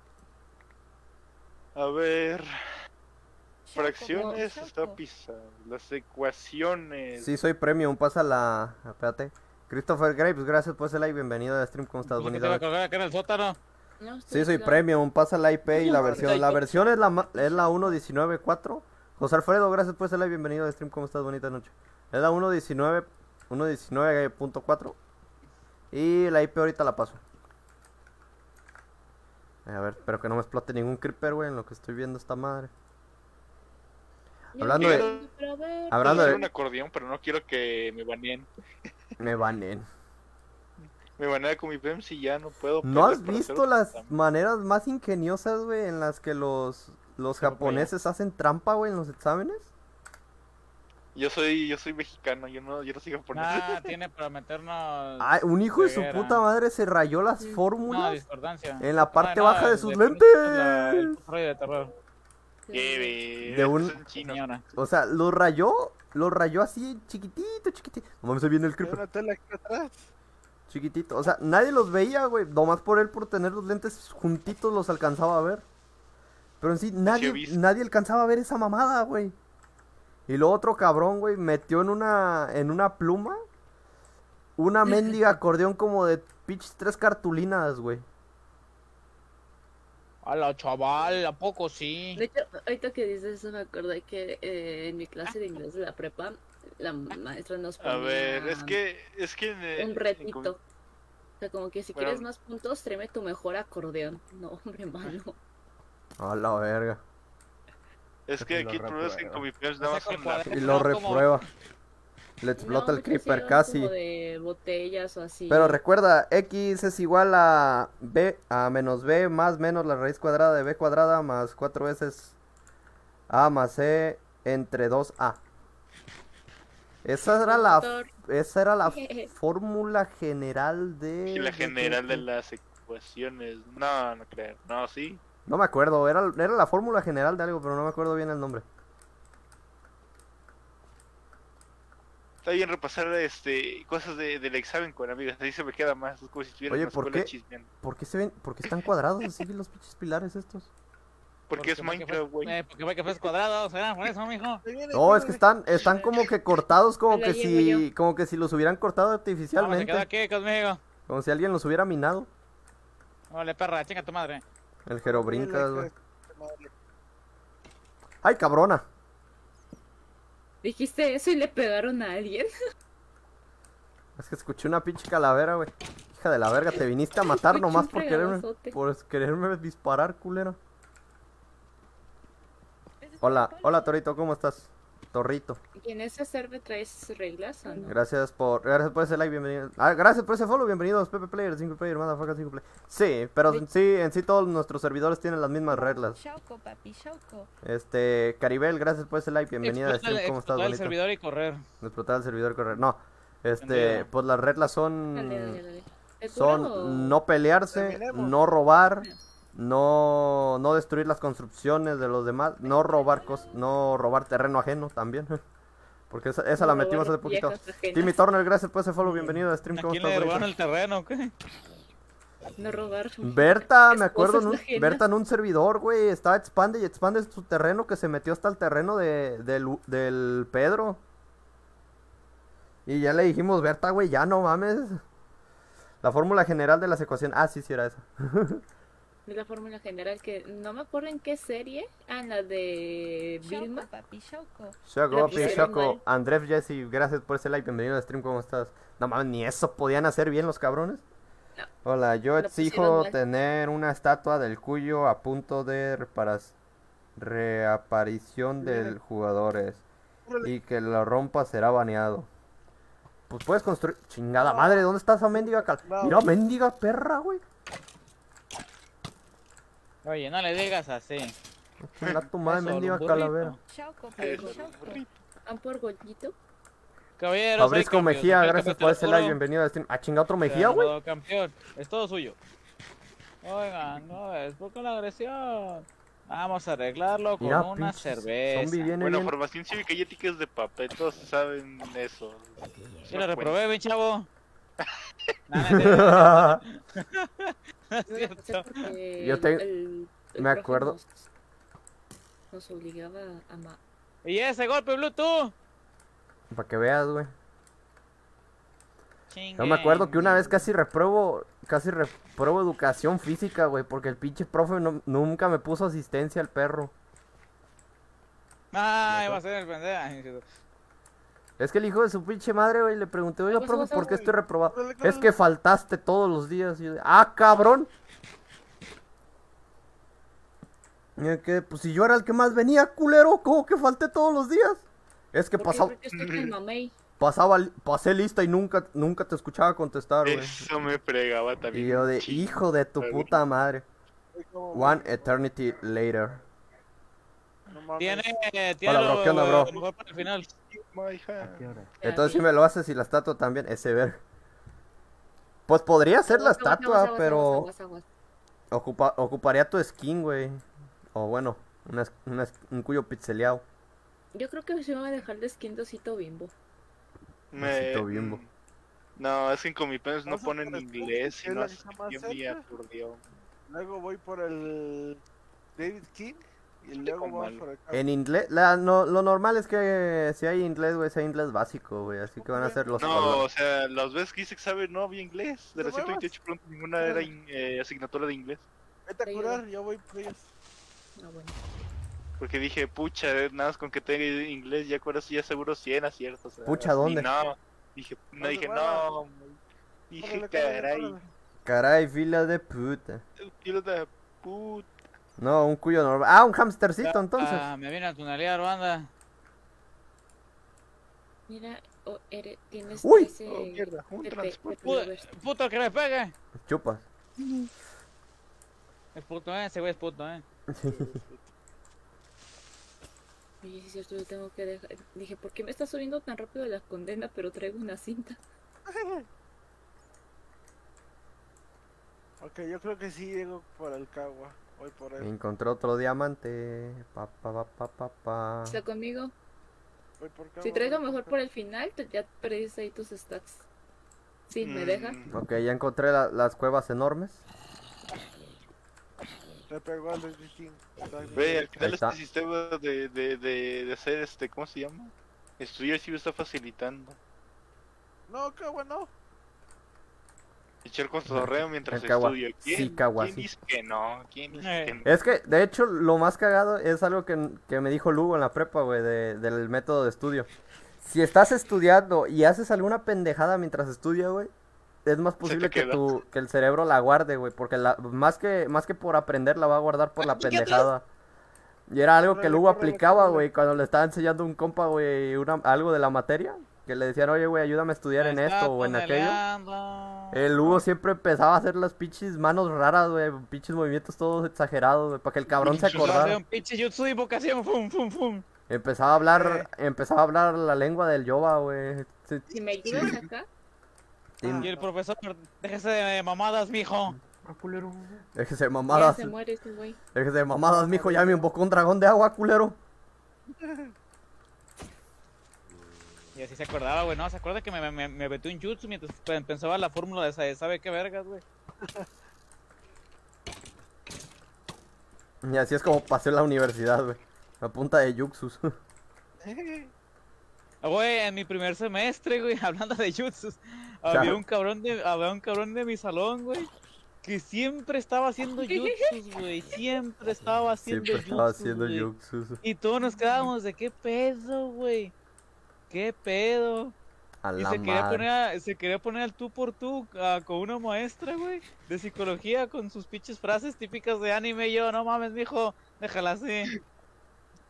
A ver, Shauco, fracciones Shauco. está pisando. Las ecuaciones. Sí, soy premium, pasa la... Espérate. Christopher Graves, gracias por ese like, bienvenido a stream, ¿cómo estás? Dije que Bonita te iba a noche. colgar acá en el sótano. No, Sí, soy claro. premium, pasa la I P y la versión. Soy La yo. versión es la, ma- es la uno diecinueve punto cuatro. José Alfredo, gracias por ese like, bienvenido a stream, ¿cómo estás? Bonita noche. Es la uno diecinueve punto cuatro y la I P ahorita la paso. A ver, espero que no me explote ningún creeper, güey, en lo que estoy viendo esta madre. Yo Hablando no de- sé, pero a ver, Hablando Quiero de... hacer un acordeón, pero no quiero que me baneen. Me banen. Me banea con mi P E M si ya no puedo. ¿No has pelear para visto hacer las otro maneras más ingeniosas, güey, en las que los, los Pero, japoneses hacen trampa, güey, en los exámenes? Yo soy, yo soy mexicano, yo no, yo no soy japonés. Nah, tiene para meternos. Ay, un hijo de su ceguera. puta madre se rayó las Sí. No, fórmulas discordancia. en la parte Ah, no, baja de el- sus el- lentes. la- El rollo de terror, Qué De un- son chinos. señora. O sea, lo rayó, lo rayó así chiquitito, chiquitito. No mames, se viene el Hay creeper. una tela aquí atrás. Chiquitito. O sea, nadie los veía, güey. Nomás por él, por tener los lentes juntitos, los alcanzaba a ver. Pero en sí, nadie, visto. nadie alcanzaba a ver esa mamada, güey. Y lo otro cabrón, güey, metió en una, en una pluma una mendiga acordeón como de pitch tres cartulinas, güey. A la chaval, ¿a poco sí? De hecho, ahorita que dices eso me acordé que eh, en mi clase de inglés de la prepa, la maestra nos ponía A ver, es que, es que en, eh, un en retito. com- O sea, como que si Bueno. quieres más puntos, tráeme tu mejor acordeón. No, hombre, mano. A la verga. es que Lo aquí el problema es que repruebo. con mi P E M O nada sea, más son con las- cuadra- Y lo No, como- reprueba. Le explota No, el de hecho, sí creeper eran casi. como de botellas o así. Pero recuerda, X es igual a B, a menos B más menos la raíz cuadrada de B cuadrada más cuatro veces A más C entre dos A. Esa era la, Doctor. esa era la fórmula general de... y la de- general de las ecuaciones. No, no creo. No, sí. No me acuerdo, era, era la fórmula general de algo, pero no me acuerdo bien el nombre. Está bien repasar este cosas de, del examen con amigas. Ahí se me queda más. Es como si estuviera Oye, en la ¿por escuela qué? chismeando. ¿Por qué se ven, por qué están cuadrados así los pinches pilares estos? Porque es fue que Minecraft, fue- güey. eh, porque fue que fue cuadrado, o sea, por eso, mijo. Ahí viene, No, es que córrele. están, están como que cortados, como Me la que llevo si, como que si los hubieran cortado Vamos, se queda artificialmente. aquí conmigo. Como si alguien los hubiera minado. Vale, perra, chinga tu madre. El Jero Ahí viene brincas, la güey. hija de tu madre. ¡Ay, cabrona! Dijiste eso y le pegaron a alguien. Es que escuché una pinche calavera, güey. Hija de la verga, te viniste a matar Escuché nomás un por quererme, fregadozote. por quererme disparar, culero. Ese es Hola, Polo. hola Torito, ¿cómo estás? Torrito. ¿Y en ese server traes reglas o no? Gracias por, gracias por ese like, bienvenido. Ah, gracias por ese follow, bienvenidos, Pepe Player, single player, motherfucker, single player. Sí, pero en sí, en sí todos nuestros servidores tienen las mismas reglas. Shauco, papi, Shauco. Este, Caribel, gracias por ese like, bienvenida a Explotar stream, el- ¿cómo estás, explotar el bonito? servidor y correr. Explotar el servidor, correr. No, este, Entendido. pues las reglas son... Dale, dale, dale. ¿Seguro o- Son no pelearse, Terminemos. no robar, no, no destruir las construcciones de los demás, no robar cos, no robar terreno ajeno también. Porque esa, esa la no metimos hace robar poquito. viejas ajenas? Timmy Turner, gracias por ese follow, bienvenido a stream, ¿A ¿cómo quién estás, le robaron bonito? el terreno? ¿Qué? No robar. Berta, me acuerdo, en un, Esposas ajenas. Berta en un servidor, güey, estaba expande y expande su terreno que se metió hasta el terreno de, del, del Pedro. Y ya le dijimos, Berta, güey, ya no mames. La fórmula general de las ecuaciones. Ah, sí, sí era esa. Es la fórmula general que no me acuerdo en qué serie. Ah, en la de Vilma. Shauco, papi, Shauco. Shoko, La Pi, pusieron Shoko, mal. Andrés Jesse, gracias por ese like, bienvenido a stream, ¿cómo estás? No mames, ni eso podían hacer bien los cabrones. No. Hola, yo Lo pusieron exijo mal. tener una estatua del Cuyo a punto de reparación. Reaparición del jugador es. Órale. Y que lo rompa será baneado. Pues puedes construir. Chingada madre, ¿dónde está esa mendiga cal? No. Mira, mendiga perra, güey. Oye, no le digas así. Chinga tu madre, Eso, mendiga un burrito. calavera. Shauko, Eh, papi, Shauko. ¿Han por gollito? Caballero, Fabrisco Mejía, gracias por ese like, bienvenido a stream. Ah, chinga otro Mejía, güey. Campeón, es todo suyo. Oigan, no es por con la agresión. Vamos a arreglarlo con Mira, una pinches cerveza. zombie viene Bueno, bien. formación cívica y ética es de papel, todos saben eso. Yo lo reprobé, mi chavo. No, no es cierto. No es cierto. Porque Yo te- el- el me profe acuerdo. Nos, nos obligaba a ma- ¿Y ese golpe, Bluetooth? Para que veas, güey. Chingue. Yo me acuerdo que una vez casi repruebo, casi repruebo educación física, güey, porque el pinche profe no- nunca me puso asistencia al perro. Ay, va a ser el pendejo. Ay, sí. Es que el hijo de su pinche madre, güey, le pregunté, oiga, pasó, profe, pasó, ¿por qué güey? estoy reprobado? Órale, Es órale. que faltaste todos los días. Y yo de, ah, cabrón. Y yo que, pues si yo era el que más venía, culero, ¿cómo que falté todos los días? Es que ¿Por qué? pasaba, Porque estoy con mamey. pasaba, pasé lista y nunca, nunca te escuchaba contestar, güey. Eso me fregaba también. Y yo de, Chingo. hijo de tu puta madre. Ay, como- One eternity later. No mames. Tiene, tiene Hola, bro, ¿qué onda, bro? lo mejor para el final. My hand. ¿A qué hora? Entonces si me lo haces y la estatua también, ese ver. Pues podría ser la Aguas, aguas, estatua, aguas, pero aguas, aguas, aguas. ocupa, ocuparía tu skin, güey. O bueno, una, una- un cuyo pixeleado. Yo creo que se me va a dejar de skin de osito bimbo. Me... Besito Bimbo. No, es que en Comipenes no Vamos a ponen por el inglés, que es sino la así que está más bien cerca. bien aturdido. Luego voy por el David King y luego con vamos mal. por acá. En inglés, la, no, lo normal es que si hay inglés, güey, sea inglés básico, güey. Así que van a ser los... No, o sea, las veces que dice que sabe no había inglés. De ¿Te las ciento muevas? veintiocho preguntas, ninguna era in- eh, asignatura de inglés. Vete a Ahí curar, va. yo voy por ellos. Ah, bueno. Porque dije, pucha, eh, nada más con que tenga inglés, ya con eso ya seguro cien aciertos. o sea, Pucha, y ¿dónde? no, dije, no, No se dije, mueva. no, dije, Córrele, córrele, caray, córrele. Caray, fila de puta. tío de puta. No, un cuyo normal. Ah, un hamstercito, entonces. Ah, me viene a tunalear, banda. Mira, oh, eres, tienes Uy. ese... Oh, mierda, un Pepe- transporte. Pepe Puto, Lovers. puto que me pegue. Chupas. Es puto, eh. Ese güey es puto, eh. Oye, sí es cierto, yo tengo que dejar... Dije, ¿por qué me está subiendo tan rápido la condena, pero traigo una cinta? Ok, yo creo que sí llego por el Cagua. Voy por él. Encontré otro diamante. Pa, pa, pa, pa, pa, pa. ¿Está conmigo? Voy por Cagua. Si traigo voy mejor por por el final, te- ya perdiste ahí tus stats. Sí, ¿me Mm, deja? Ok, ya encontré la- las cuevas enormes. Le pegó al David King. Ve, al final Ahí está. este sistema de, de, de, de hacer este, ¿cómo se llama? Estudiar sí me está facilitando. No, Cagua, no. Echar con torreo mientras El Kawa. estudio. ¿Quién, Sí, Kawa, ¿quién sí. dice que no? ¿Quién dice Eh. que no? Es que, de hecho, lo más cagado es algo que, que me dijo Lugo en la prepa, güey, de- del método de estudio. Si estás estudiando y haces alguna pendejada mientras estudia, güey, es más posible que queda. tu, que el cerebro la guarde, güey, porque la, más que, más que por aprender la va a guardar por la pendejada. Y era algo que Córrele, Lugo córrele, aplicaba, córrele. güey, cuando le estaba enseñando a un compa, güey, una- algo de la materia, que le decían, oye, güey, ayúdame a estudiar en Me está esto o en aquello. tuneleando. El Hugo siempre empezaba a hacer las pinches manos raras, güey, pinches movimientos todos exagerados, güey, para que el cabrón se Pinches Hace acordara. un pinche jutsu de invocación. Fum, fum, fum. Empezaba a hablar, empezaba a hablar la lengua del Yoba, güey. Sí, Si me ayudas acá, sí, Y el profesor, déjese de mamadas, mijo. Ah, culero. déjese de ya mamadas, se muere ese güey. déjese de mamadas, mijo, ya me invocó un dragón de agua, culero. Y así se acordaba, güey, ¿no? ¿Se acuerda que me, me, me metió un jutsu mientras pe- pensaba la fórmula de esa de sabe qué vergas, güey? Y así es como pasé la universidad, güey, a punta de Yuxus. Ah, güey, en mi primer semestre, güey, hablando de jutsus, había un cabrón de, había un cabrón de mi salón, güey, que siempre estaba haciendo jutsus, güey, siempre estaba haciendo Siempre estaba jutsus, haciendo güey. Yuxus. Y todos nos quedábamos de qué pedo, güey, qué pedo. A Y la se quería, madre. poner a- se quería poner al tú por tú ah, con una maestra, güey, de psicología con sus pinches frases típicas de anime. Y yo, no mames, mijo, déjala así.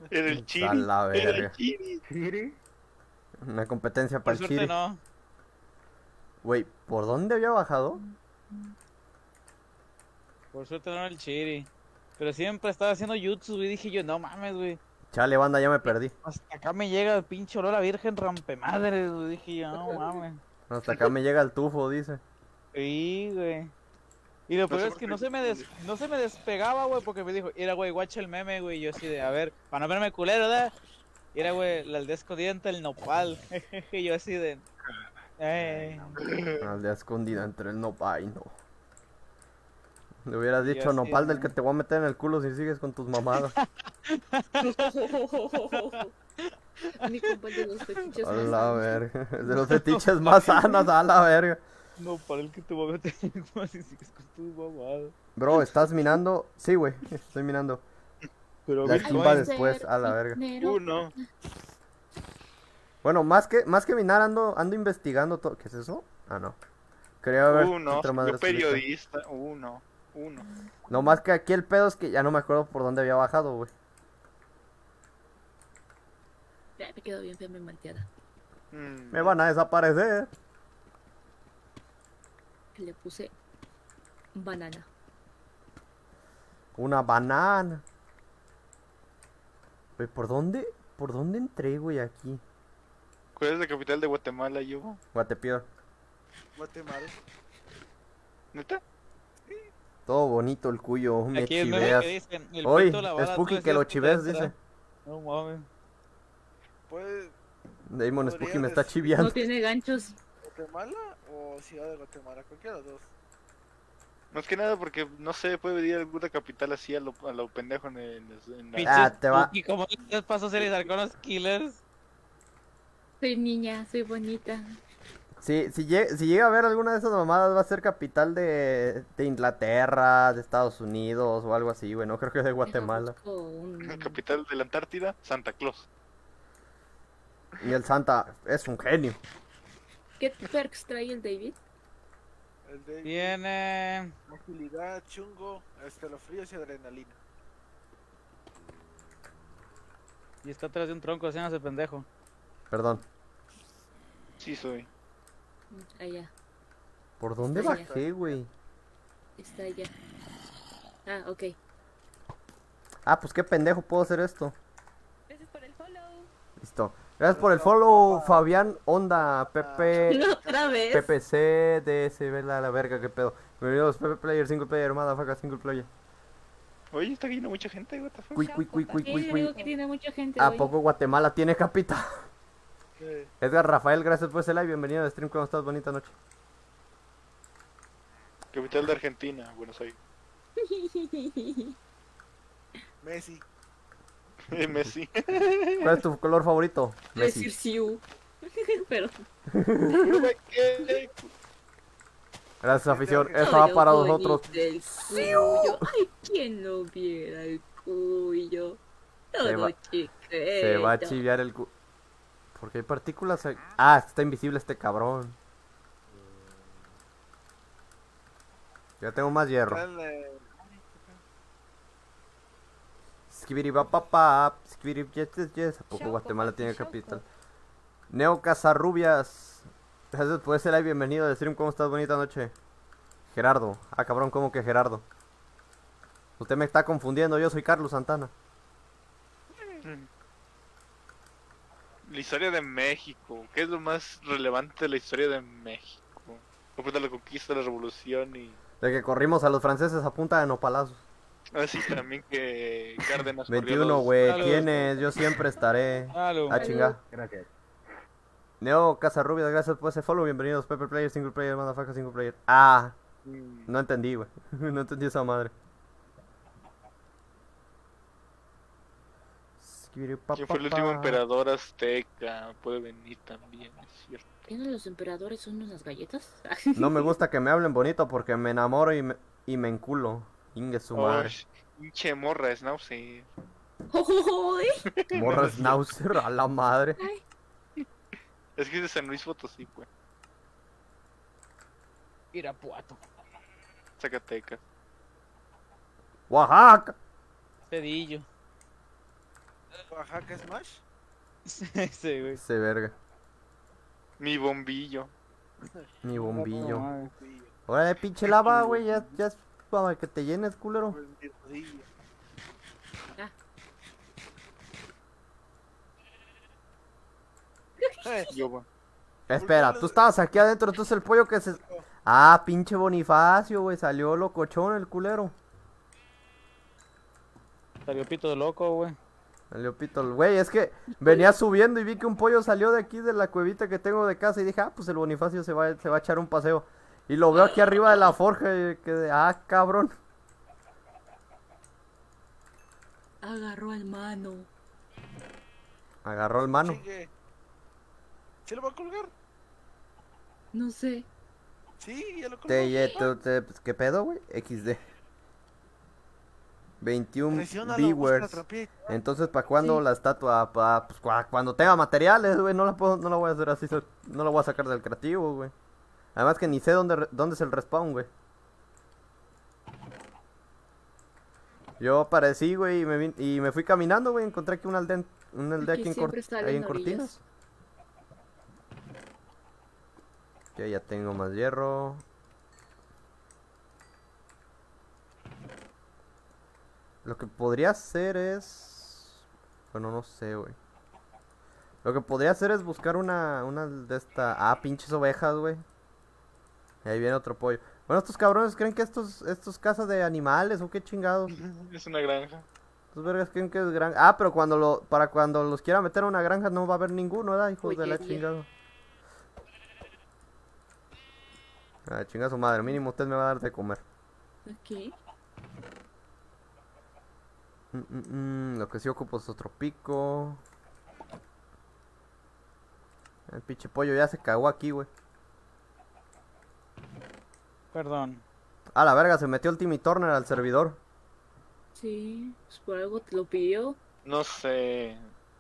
Era el A chiri. la Era el verga. chiri. ¿Chiri? Una competencia Por para el suerte chiri. no. Güey, ¿por dónde había bajado? Por suerte no era el chiri. Pero siempre estaba haciendo jutsu, y dije yo, no mames, güey. Chale, banda, ya me perdí. Hasta acá me llega el pinche olor a virgen rampemadres, güey. Dije yo, no mames. Hasta acá me llega el tufo, dice. Sí, güey. Y lo No peor sé es por que qué no se me, des- dices. no se me despegaba, güey, porque me dijo, era, güey, guacha el meme, güey. Y yo así de, a ver, para no verme culero, ¿verdad? Y era, güey, la aldea escondida el nopal. Y yo así de, eh. Aldea escondida entre el nopal y no. Le hubieras Y dicho así nopal de- del que te voy a meter en el culo si sigues con tus mamadas. Mi compa de los fetiches A más la sanos. verga. Es de los fetiches más sanos, a la verga. No, para el que te voy a meter como si sigues con tus mamadas. Bro, ¿estás minando? Sí, güey, estoy minando. Pero La Hay chimba que después, ser a la verga. minero. Uno. Bueno, más que, más que minar ando, ando investigando todo. ¿Qué es eso? Ah, no. Quería ver Uno. otra madre Yo está lista. periodista. Uno. Uno. No, más que aquí el pedo es que ya no me acuerdo por dónde había bajado, güey. Ya, me quedó bien fea mi malteada. Mm, Me van a desaparecer. Le puse banana. Una banana. Güey, ¿por dónde? ¿Por dónde entré, güey, aquí? ¿Cuál es la capital de Guatemala, yo? Guatepeor. Guatemala. ¿Neta? Todo bonito el cuyo, me Aquí el meme chiveas. que dicen, el Oye, pito, la bala, Spooky todo que es lo cierto, chives, entra. dice. No mames. Pues, Damon Podría Spooky me está decir- chiviando. No tiene ganchos. ¿Guatemala o Ciudad de Guatemala? Cualquiera de los dos. Más que nada porque, no sé, puede venir alguna capital así a lo, a lo pendejo en, el- en la... Pinche Ah, te va- Spooky, como les paso a series con los killers. Soy niña, soy bonita. Si, si, llega, si llega a ver alguna de esas mamadas, va a ser capital de, de Inglaterra, de Estados Unidos o algo así, güey. No creo que de Guatemala. Deja, busco un- Capital de la Antártida, Santa Claus. Y el Santa es un genio. ¿Qué perks trae el David? El de Tiene... agilidad, chungo, escalofríos y adrenalina. Y está atrás de un tronco, haciéndose pendejo. Perdón. Sí soy. Allá, ¿Por dónde Está allá. bajé, güey? está allá. Ah, ok. Ah, pues qué pendejo puedo hacer esto. Gracias por el follow. Listo. Gracias por el follow, Fabián Onda, Pepe, Otra vez. P P C, D S, vela la verga, qué pedo. Bienvenidos, Pepe Player, single player, motherfucker, single player. Oye, está lleno mucha gente, what the fuck. Cui, cui, cui, cui, Sí, cui, le cui. digo que tiene mucha gente ¿A hoy. poco Guatemala tiene capital? Eh, Edgar Rafael, gracias por ese live, bienvenido al stream, ¿cómo estás? Bonita noche. Capital de Argentina, Buenos Aires. Messi. Messi. ¿Cuál es tu color favorito? Iba a decir Messi. Siu. Pero Gracias, afición. Ay, Esto va Ay, para lo vosotros. bonito del cuyo. Ay, quién lo viera el cuyo. Todo Se va- chiquito. Se va a chiviar el cu... Porque hay partículas ahí. Ah, está invisible este cabrón. Ya tengo más hierro. Dale. Skibiribapapap, skibirib yes, yes, yes. ¿A poco Shauco, Guatemala papi, tiene shauco. capital? Neo Casarrubias. Gracias por ese live, bienvenido al stream, ¿cómo estás? Bonita noche. Gerardo. Ah, cabrón, ¿cómo que Gerardo? Usted me está confundiendo, yo soy Carlos Santana. La historia de México. ¿Qué es lo más relevante de la historia de México? Después de la conquista, la revolución y... De que corrimos a los franceses a punta de nopalazos. Así también que Cárdenas corrió veintiuno, los- güey, Saludos. tienes, yo siempre estaré. Halo. Ah, chinga. Gracias. Neo Casarrubias, gracias por ese follow, bienvenidos. Pepper Player, single player, motherfucker, single player. Ah, Mm, no entendí, güey. No entendí esa madre. ¿Quién fue el último emperador azteca? Puede venir también, es cierto. ¿Tienen los emperadores son unas galletas? No me gusta que me hablen bonito porque me enamoro y me, y me enculo. Ingue su madre. Osh, pinche morra, Schnauzer. ¡Ay! Morra Schnauzer, a la madre. Es que es de San Luis Potosí, pues. Irapuato. Zacatecas. Oaxaca. Cedillo. Oaxaca Smash. Sí, güey. Ese verga. Mi bombillo. Mi No, bombillo. madre. Órale, pinche lava, güey. Ya, ya es para que te llenes, culero. Por mi rodilla. Ah, Eh, Yo, güey. Espera, tú estabas aquí adentro, entonces el pollo que se... Ah, pinche Bonifacio, güey. Salió locochón el culero. Salió pito de loco, güey. Salió pito el güey. Es que venía subiendo y vi que un pollo salió de aquí de la cuevita que tengo de casa y dije, ah, pues el Bonifacio se va, se va a echar un paseo. Y lo veo aquí arriba de la forja y que, ah, cabrón. agarró al mano. Agarró el mano. chingue. ¿Se lo va a colgar? No sé. Sí, ya lo colgó. Te, ye- te- te- pues, ¿qué pedo, güey? equis de. veintiún Presiónalo, busca la viewers. trampilla. Entonces, ¿para cuándo Sí. la estatua? Pa, pues, cua- cuando tenga materiales, güey. No la puedo, no la voy a hacer así. so- No la voy a sacar del creativo, güey. Además que ni sé dónde, re- dónde es el respawn, güey. Yo aparecí, güey, y me, vin- y me fui caminando, güey. Encontré aquí una aldea, en- una aldea Aquí aquí en, siempre Cor- salen ahí en orillas. Cortinas. Ya, ya tengo más hierro. Lo que podría hacer es... Bueno, no sé, güey. Lo que podría hacer es buscar una, una de esta... Ah, pinches ovejas, güey. Y ahí viene otro pollo. Bueno, estos cabrones creen que estos, estos casas de animales o qué chingados. Es una granja. Estos vergas creen que es granja. Ah, pero cuando lo, para cuando los quiera meter a una granja no va a haber ninguno, ¿verdad? Hijos de la Pollería. chingada. Ah, chinga su madre, mínimo usted me va a dar de comer. Aquí. Mm, mm, mm, lo que sí ocupo es otro pico. El pinche pollo ya se cagó aquí, güey. Perdón. A la verga, se metió el Timmy Turner al servidor. Sí, pues por algo te lo pidió. No sé.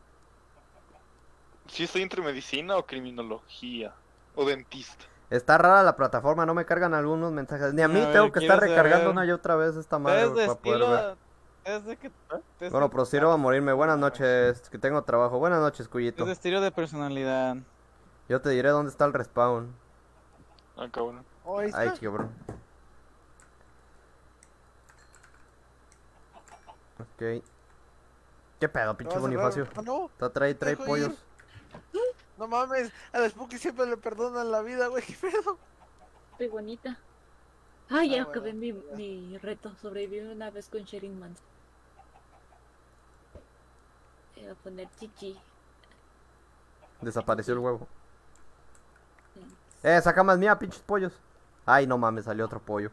Si estoy entre medicina o criminología. O dentista. Está rara la plataforma, no me cargan algunos mensajes. Ni a mí A ver, tengo que estar quiero recargando saber. una y otra vez esta madre Desde para poder ver. estilo... Desde que... desde- Bueno, procedo a morirme. Buenas noches, que tengo trabajo. Buenas noches, Cuyito. Desde estilo de personalidad. Yo te diré dónde está el respawn. Ah, cabrón. Oh, ahí Ay, está. cabrón. Ok. ¿Qué pedo, pinche Te vas a Bonifacio? cerrar. Ah, no. Está trae, trae Dejo pollos. ir. No mames, a la Spooky siempre le perdonan la vida, güey, qué pedo. Qué bonita. Ay, ya Ah, acabé mi, bueno, ya. mi reto. Sobreviví una vez con Sherin Manson. Voy a poner chichi. Desapareció el huevo. Eh, saca más mía, pinches pollos. Ay, no mames, salió otro pollo.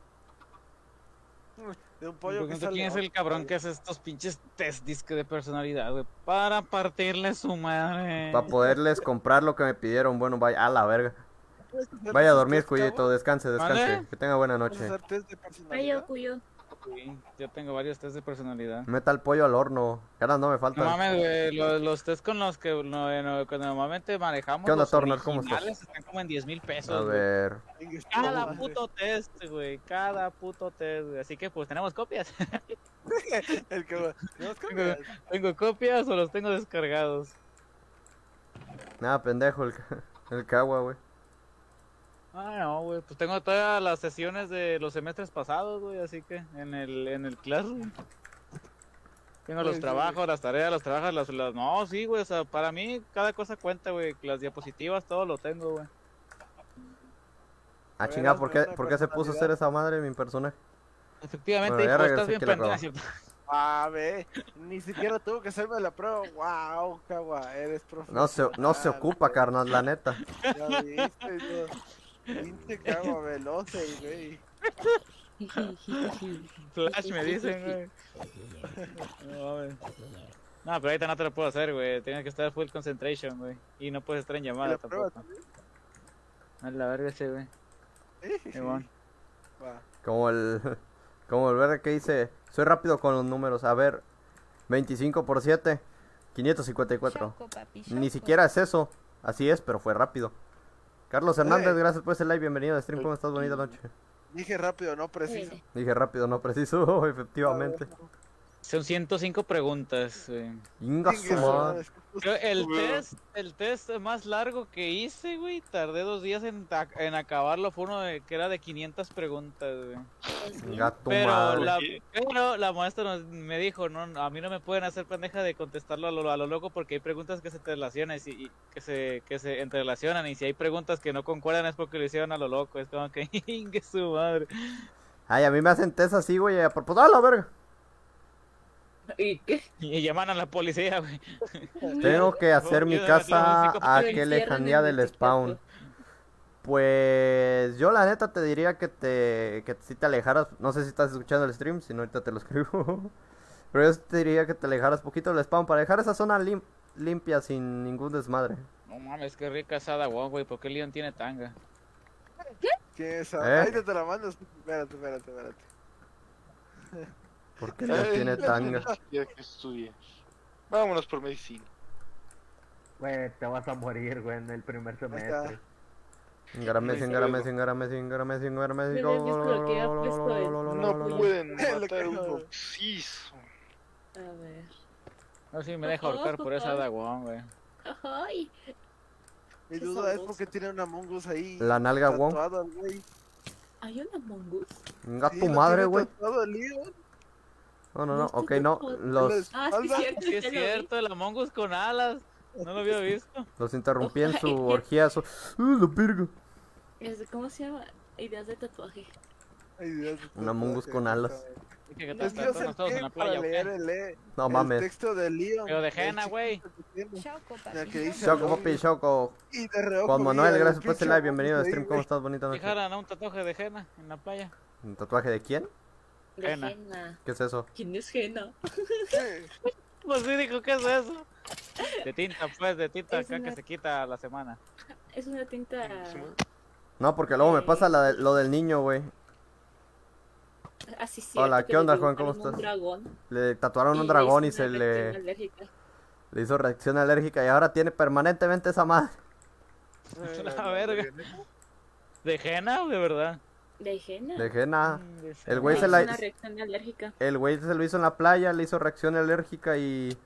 De un pollo que Pregunto sale. quién es el cabrón que hace estos pinches test disque de personalidad, güey. Para partirle su madre. Para poderles comprar lo que me pidieron. Bueno, vaya, a la verga. Vaya a dormir, Cuyito. Descanse, descanse. ¿Vale? Que tenga buena Vamos a noche. hacer test de Ay, personalidad. yo cuyo. Sí, yo tengo varios test de personalidad. Meta el pollo al horno. Ganas no me No faltan. mames, güey, los, los test con los que, no, no, que normalmente manejamos ¿Qué onda, los Turner? ¿Cómo estás? originales están como en diez mil A pesos, güey. ver. Venga, esta Cada madre. puto test, güey, cada puto test, güey. Así que pues tenemos copias. El que va. ¿No es tengo, tengo copias o los tengo descargados. Nada, pendejo, el, ca- el cagua, güey. Ah, no, güey, pues tengo todas las sesiones de los semestres pasados, güey, así que en el, en el Classroom. Tengo los Sí, sí, trabajos, las tareas, las trabajas, las, las... No, sí, güey, o sea, para mí cada cosa cuenta, güey. Las diapositivas, todo lo tengo, güey. Ah, ver, chingada, hazme ¿por qué, una ¿por qué se puso a hacer esa madre mi personaje? Efectivamente, Bueno, ya hijo, estás regresé bien aquí a la pendeja. cueva. ¿Cierto? Ah, ve. Ni siquiera tuvo que hacerme la prueba. Wow, Cagua, eres profesional. No se, no se ocupa, carnal, la neta. Ya viste, no. Pinche Cagua veloce, güey. Flash me dicen, güey. No, güey. No, pero ahorita no te lo puedo hacer, güey. Tienes que estar full concentration, güey. Y no puedes estar en ¿Y llamada la prueba tampoco. A la verga ese, güey. también? Qué bueno. Va. Como el, como el verde que dice, soy rápido con los números. A ver, veinticinco por siete, quinientos cincuenta y cuatro. Choco, papi, Ni choco. siquiera es eso. Así es, pero fue rápido. Carlos Hernández, Ey. gracias por ese like. Bienvenido a stream. ¿Cómo estás? Bonita noche. Dije rápido, no preciso. Dije rápido, no preciso, efectivamente. Son ciento cinco preguntas, güey. Inga su madre. Yo, el test, el test más largo que hice, güey, tardé dos días en, ta- en acabarlo. Fue uno de, que era de quinientas preguntas, güey. Inga tu Pero madre. la, pero la maestra nos- me dijo, no, a mí no me pueden hacer pendeja de contestarlo a lo, a lo loco porque hay preguntas que se relacionan y, y que se que se entrerelacionan y si hay preguntas que no concuerdan es porque lo hicieron a lo loco. Es como que, que su madre. Ay, a mí me hacen test así, güey, a propósito. ¡Ah, la verga! ¿Y qué? Y llaman a la policía, güey. Tengo que hacer mi Yo de las casa cinco a Lo qué encierran lejanía en del el spawn. TikTok. Pues yo la neta te diría que te que si te alejaras, no sé si estás escuchando el stream, si no ahorita te lo escribo. Pero yo te diría que te alejaras poquito del spawn para dejar esa zona lim- limpia sin ningún desmadre. No mames, qué rica esa agua, güey. ¿Por qué Leon tiene tanga? ¿Qué es? ¿Eh? Ahí te, te la mando. Espérate, espérate, espérate. ¿Por qué no tiene tanga? Ya que estudias. Vámonos por medicina. Güey, te vas a morir, güey, en el primer semestre. Engarame, engarame, engarame, engarame, engarame, Mira, el disco que ha puesto el- No pueden Lo matar que- un obsiso. A ver. No, sí, me deja ahorcar por esa agua, güey. Ay, Mi Qué duda es sabroso. porque tiene una mongoose ahí. La nalga Wong. tatuada, güey. hay una mongoose. Venga Sí, tu lo madre, tiene güey. tatuado el Leon. No, no, no, No estoy ok, no. tatuado. Los, Ah, sí, Espalda. cierto. Sí, ya es lo vi. cierto, el Among Us con alas. No lo había visto. los interrumpí en su orgía. Su... ¡Uh, la pirga! Es- ¿Cómo se llama? Ideas de tatuaje. Ay, Dios, Una mongoose con alas. Dije que Es que yo estamos todos en acerqué la para playa, ¿o leer qué? el, el No mames. texto de Leon. Pero de el henna, chiquito güey. que tiene, Choco, la que papi. dice Choco, Lobby. papi, Choco. Y de reojo Juan vi Manuel, al gracias por este pinche live. Bienvenido al mongoose stream. ahí, ¿Cómo güey. estás? Bonita noche. Fijaran a un tatuaje de henna en la playa. ¿Un tatuaje de quién? De Henna. henna. ¿Qué es eso? ¿Quién es henna? Pues sí, dijo, ¿qué es eso? De tinta, pues, de tinta Es acá una- que se quita a la semana. Es una tinta. No, porque luego me pasa la de- lo del niño, güey. Así sí. Hola, ¿qué onda, Juan? ¿Cómo estás? Un dragón. Le tatuaron un y dragón y hizo se una reacción le, alérgica. le hizo reacción alérgica y ahora tiene permanentemente esa madre. Ay, La no, verga. ¿De henna o de verdad? De henna. Dejé nada. Mm, de El henna. güey Le se hizo la- una reacción alérgica. El güey se lo hizo en la playa, le hizo reacción alérgica y...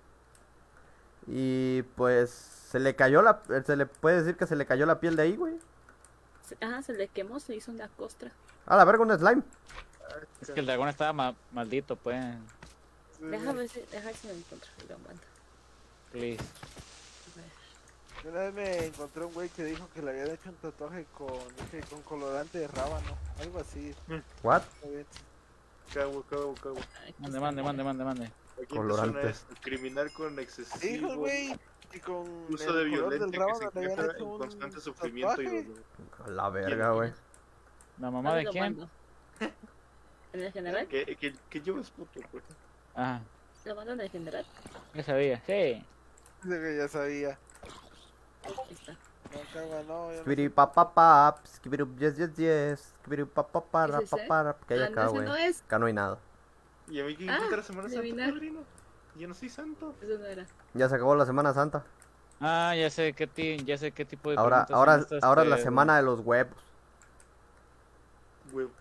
Y pues se le cayó la... Se le puede decir que se le cayó la piel de ahí, güey. Se- Ajá, se le quemó, se hizo una costra. A la verga, un slime. Es que el dragón estaba ma- maldito, pues. Sí. Déjame ver si, déjame ver si lo encuentro. y lo mando. Please. A ver. Una vez me encontré un güey que dijo que le habían hecho un tatuaje con, dije, con colorante de rábano, algo así. What? Está bien. Cago, cago, cago. Ay, Mande, aquí mande, está. mande, mande, mande. Aquí Colorante. empezó esto, criminal con Dijo excesivo el güey y con uso de el color del violencia que se rábano le habían encuentra hecho en un constante sufrimiento y tatuaje. dolor. A la verga, güey. ¿La mamá Ahora de lo quién? mando. ¿En el general? Que, que, que llevas puto, pues. Ajá, ¿Lo mando en el general? ya sabía. Sí. Dice que ya sabía. Ahí está. No, caga, no, ya no Skibidi sé. papapap, skibidi yes yes yes, skibidi papapara ¿Es ese? papara, que hay Ah, acá, no, güey. ese no es. Acá no hay nada. Y a mí que Ah, importa la Semana Santa, adivinar. padrino. Yo no soy santo. Eso no era. Ya se acabó la Semana Santa. Ah, ya sé qué ti, ya sé qué tipo de Ahora, preguntas ahora, son estas ahora es la que- semana de los huevos. Huevo.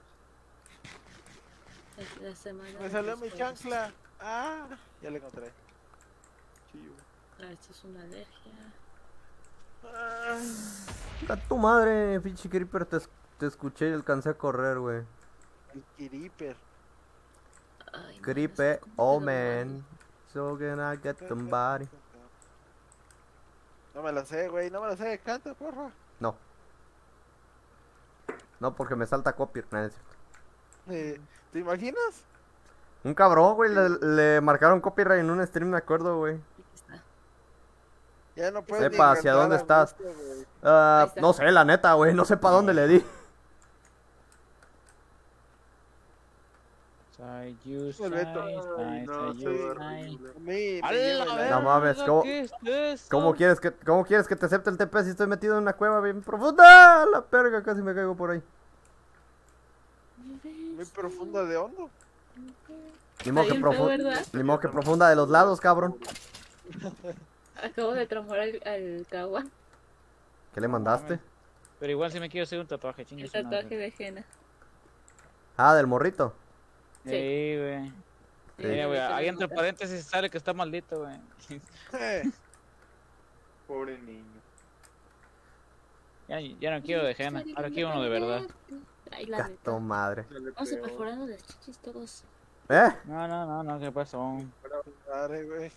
Es la semana. Me de salió los mi juegos. chancla. Ah, ya la encontré. Chido. Ah, esto es una alergia. Ah, A tu madre, pinche creeper, te, es- te escuché y alcancé a correr, güey. el Kiriper. Ay, no, Creeper, esto es oh como que lo man. mando. So can I get somebody? No me lo sé, güey, no me lo sé. Canta, porfa. No. No, porque me salta copyright. Nah, es cierto. Eh, ¿Te imaginas? Un cabrón, güey, le, le marcaron copyright en un stream, me acuerdo, güey. Aquí está. Ya no puedes ni Sepa hacia cantar dónde a estás. gusto, güey. Ah, Ahí está. no sé, la neta, güey, no sé para dónde le di. Side you, El Beto, side, Ay, side, no, side se ve you, side. horrible. A mí me ¡A lleva la la- No mames, verga, ¿cómo- ¿qué es esto? ¿Cómo quieres que, cómo quieres que te acepte el T P si estoy metido en una cueva bien profunda? La perga, casi me caigo por ahí. muy profunda de hondo. Ni modo Está que, bien feo, profu- ¿verdad? ni modo que profunda de los lados, cabrón. Acabo de transformar al, al Kawa. ¿Qué le mandaste? Pero igual si me quiero hacer un tatuaje, chingue El su madre. tatuaje de henna. Ah, del morrito. Sí, güey. Eh, güey, ahí entre paréntesis sale que está maldito, güey. Eh, Pobre niño. Ya, ya no quiero de Jena, ahora quiero uno de verdad. Ay, la Gato neta. madre. Vamos a perforarnos las chichis todos. ¿Eh? No, no, no, no, ¿qué pasó? madre, güey.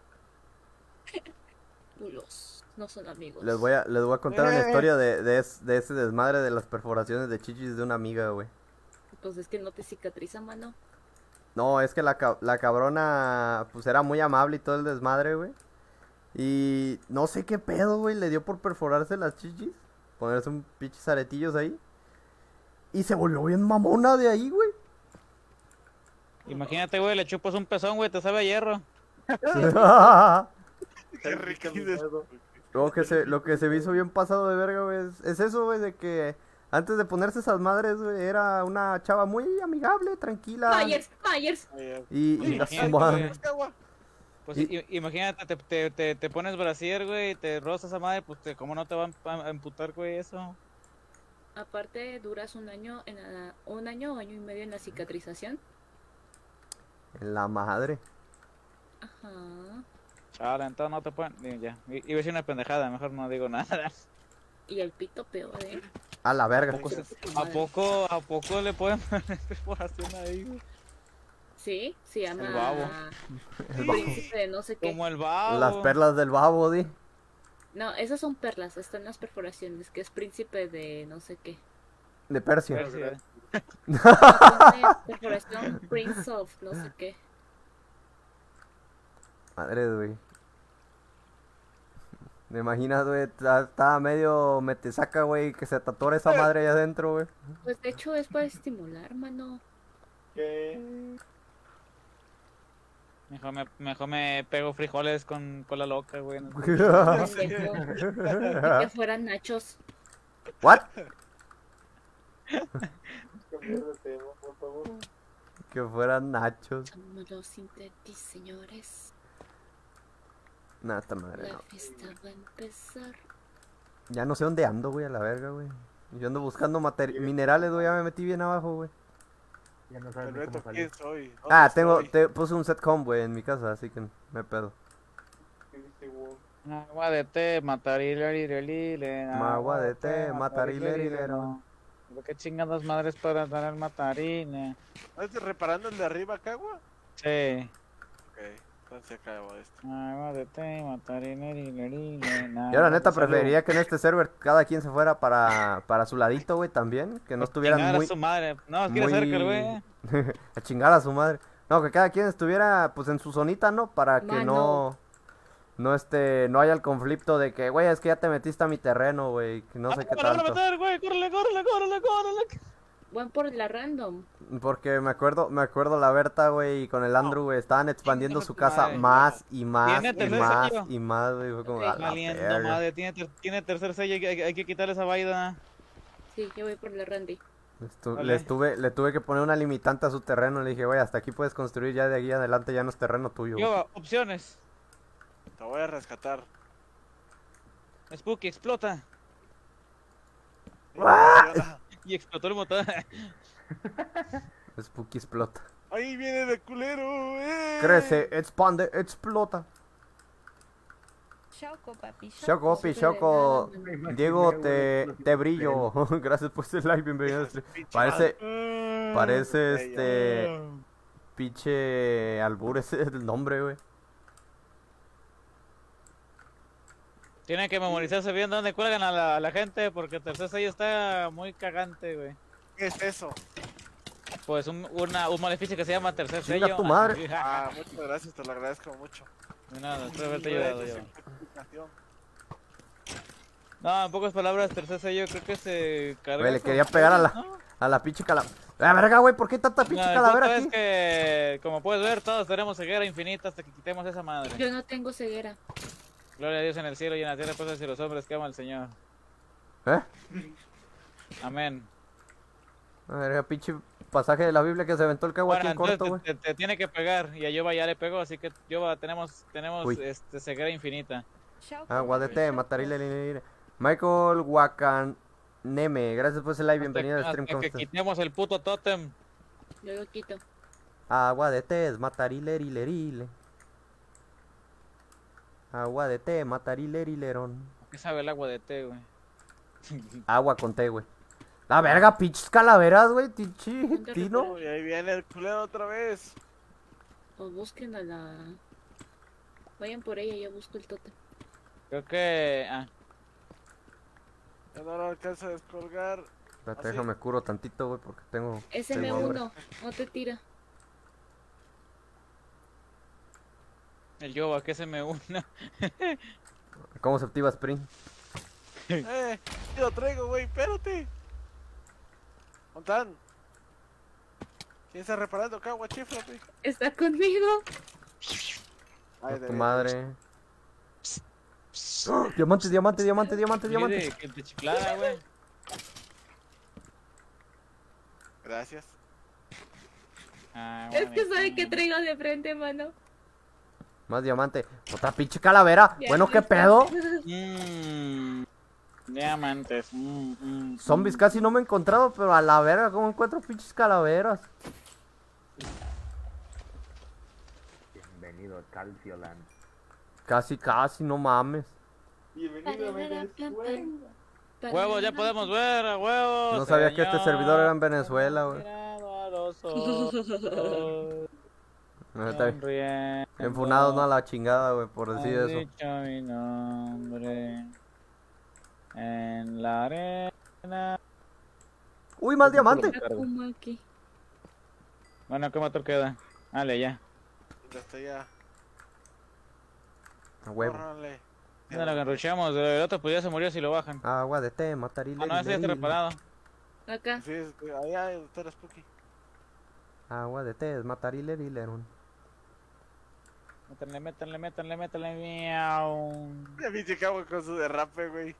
Culos. No son amigos. Les voy a, les voy a contar una Eh. historia de, de, es- de ese desmadre de las perforaciones de chichis de una amiga, güey. Pues es que no te cicatriza, mano. No, es que la, ca- la cabrona, pues era muy amable y todo el desmadre, güey. Y no sé qué pedo, güey, le dio por perforarse las chichis. Ponerse un pinches aretillos ahí. Y se volvió bien mamona de ahí, güey. Imagínate, güey, le chupas un pezón, güey, te sabe a hierro. Qué rico. Lo que se, lo que se me hizo bien pasado de verga, güey, es, es eso, güey, de que antes de ponerse esas madres, güey, era una chava muy amigable, tranquila. Myers, Myers. Y, y la su Imagínate, madre. güey. Pues Y- i- imagínate, te, te, te, te pones brasier, güey, y te rozas esa madre, pues te, ¿cómo no te van a emputar, güey, eso? Aparte, duras un año, en la- un año o año y medio en la cicatrización. En la madre. Ajá. Chale, entonces no te pueden... eh, Ya, I- iba a decir una pendejada, mejor no digo nada. Y el pito peor, ¿eh? A la verga. ¿A poco, se- ¿A poco, a poco le pueden poner perforación ahí, güey? Sí, se llama... El babo. Príncipe de no sé qué. Como el babo. Las perlas del babo, di. No, esas son perlas, están las perforaciones, que es príncipe de no sé qué. De Persia. Persia. Pone perforación Prince of no sé qué. Madre, güey. Me imaginas, güey, ta- estaba medio metesaca, güey, que se tatuara esa madre ahí adentro, güey. Pues de hecho es para estimular, mano. ¿Qué? Mejor me, mejor me pego frijoles con cola loca, güey. no sé. Pendejo. Y que fueran nachos. What? Cambiar de tema, por favor. Que fueran nachos. Somos los sintetis, señores. Nah, esta madre La no. fiesta va a empezar. Ya no sé dónde ando, güey, a la verga, güey. Yo ando buscando materi- minerales, güey, ya me metí bien abajo, güey. Ya no sabes ni Alberto, cómo salir. ¿quién soy? ¿Dónde Ah, tengo, estoy? te puse un setcom, güey, en mi casa, así que me pedo. ¿Qué dice, güey? Agua de té, matarilerilelile. Agua de té, matarilerilero. ¿Por qué chingadas madres para dar el matarile? ¿Estás reparando el de arriba, Cagua? Sí. Ok, entonces se acabó esto. Agua de té, matarilerilelile. Yo la neta preferiría que en este server cada quien se fuera para, para su ladito, güey, también. Que no estuvieran Chingar muy... a su madre. No, quiere muy- cerca el güey. a chingar a su madre. No, que cada quien estuviera pues en su zonita, ¿no? Para que Mano. no no este no haya el conflicto de que, güey, es que ya te metiste a mi terreno, güey, que no sé qué Ah, lo van a tanto. meter, güey. Córrele, córrele, córrele, córrele. Van por la random. Porque me acuerdo, me acuerdo la Berta, güey, y con el Andrew, güey, estaban expandiendo Chinga su tu casa madre. más y más Tiene y tercer más sello. y más, güey, fue como Ok. a la Valiendo verga. madre, tiene, ter- tiene tercer sello, hay, que- hay que quitarle esa vaina. Sí, yo voy por la Randy. Estu- Vale. le, estuve, le tuve que poner una limitante a su terreno. Le dije, güey, hasta aquí puedes construir, ya de aquí adelante ya no es terreno tuyo. güey". Yo, opciones. Te voy a rescatar. Spooky, explota. Funciona. Y explotó el motor. Spooky explota. Ahí viene de culero, eh. Crece, expande, explota. Choco, papi. Choco, pi, Súper choco. helado, Me imaginé, Diego, güey, te, los te brillo. Gracias por este like, bienvenido. al stream. Parece, parece Ay, este. Pinche albur, ese es el nombre, güey. Tienen que memorizarse bien dónde cuelgan a la, a la gente porque el tercer sello está muy cagante, güey. ¿Qué es eso? Pues un, una, un maleficio que se llama tercer Chinga sello. tu madre. Ah, muchas gracias, te lo agradezco mucho. De nada, espero haberte ayudado yo. Explicación. No, en pocas palabras, tercer sello creo que se carga. Güey, le con- quería pegar a la, ¿no? a la pinche calavera. La verga, güey, ¿por qué tanta pinche No, el calavera punto aquí? es que, como puedes ver, todos tenemos ceguera infinita hasta que quitemos esa madre. Yo no tengo ceguera. Gloria a Dios en el cielo y en la tierra, pues hacia los hombres que ama al Señor. ¿Eh? Amén. A ver, pinche pasaje de la Biblia que se aventó el cago aquí Bueno, en corto, entonces güey. te, te- te tiene que pegar y a Yoba ya le pegó, así que Yoba tenemos, tenemos Uy. este, ceguera infinita. Choco, Agua de papi, té, choco. matarile, li, li, li. Michael Wakaneme, gracias por ese like, Hasta bienvenido que- al stream hasta con que usted. quitemos el puto tótem. Yo lo quito. Agua de té es matarilerilerile. Agua de té, matarilerilerón. ¿Qué sabe el agua de té, güey? Agua con té, güey. La verga, pinches calaveras, güey. Tichi, ¿Dónde Tino. Uy, ahí viene el culero otra vez. Pues busquen a la... Vayan por ella, yo busco el tótem. Creo que... Ah, Ya no lo alcanza a descolgar. Espérate, ¿Ah, sí? déjame curo tantito, güey, porque tengo... S tengo M hambre. uno, no te tira. el Yoba, que se me una. ¿Cómo se activa Spring? Eh, yo lo traigo, güey, espérate. Montan. ¿Quién está reparando acá, guachiflate? Está conmigo. Ay, A de tu veras. madre. ¡Oh! Diamante, diamante, diamante, diamante, diamante. Mire, que te chiflada, güey. Gracias. Ah, Es bueno, que sabe ahí que está. traigo de frente, mano. Más diamante. Otra pinche calavera. Ya Bueno, no ¿qué está. pedo? Mmm. Diamantes. Mm, mm, Zombies mm. casi no me he encontrado, pero a la verga, ¿cómo encuentro pinches calaveras? Bienvenido a Calcioland. Casi, casi, no mames. Huevos, ya podemos ver, a huevos. No sabía que este señor. servidor era en Venezuela, güey. Mirado a los ojos, No, está bien. sonriendo. Enfunados, no a la chingada, güey, por decir Has eso. dicho mi nombre en la arena. Uy, más diamante. La Kuma aquí. Bueno, ¿qué motor queda? Dale, ya. Ya está ya. A huevo. Córranle. Ya lo que rusheamos, el otro pues ya se murió si lo bajan. Agua de té, matarile. Ah, no, ese ya está reparado. Acá. Sí, es- ahí hay doctora Spooky. Agua de té, es matarile rilerón. Métanle, métanle, métanle, métanle. Miau. Ya viste que hago con su derrape, güey.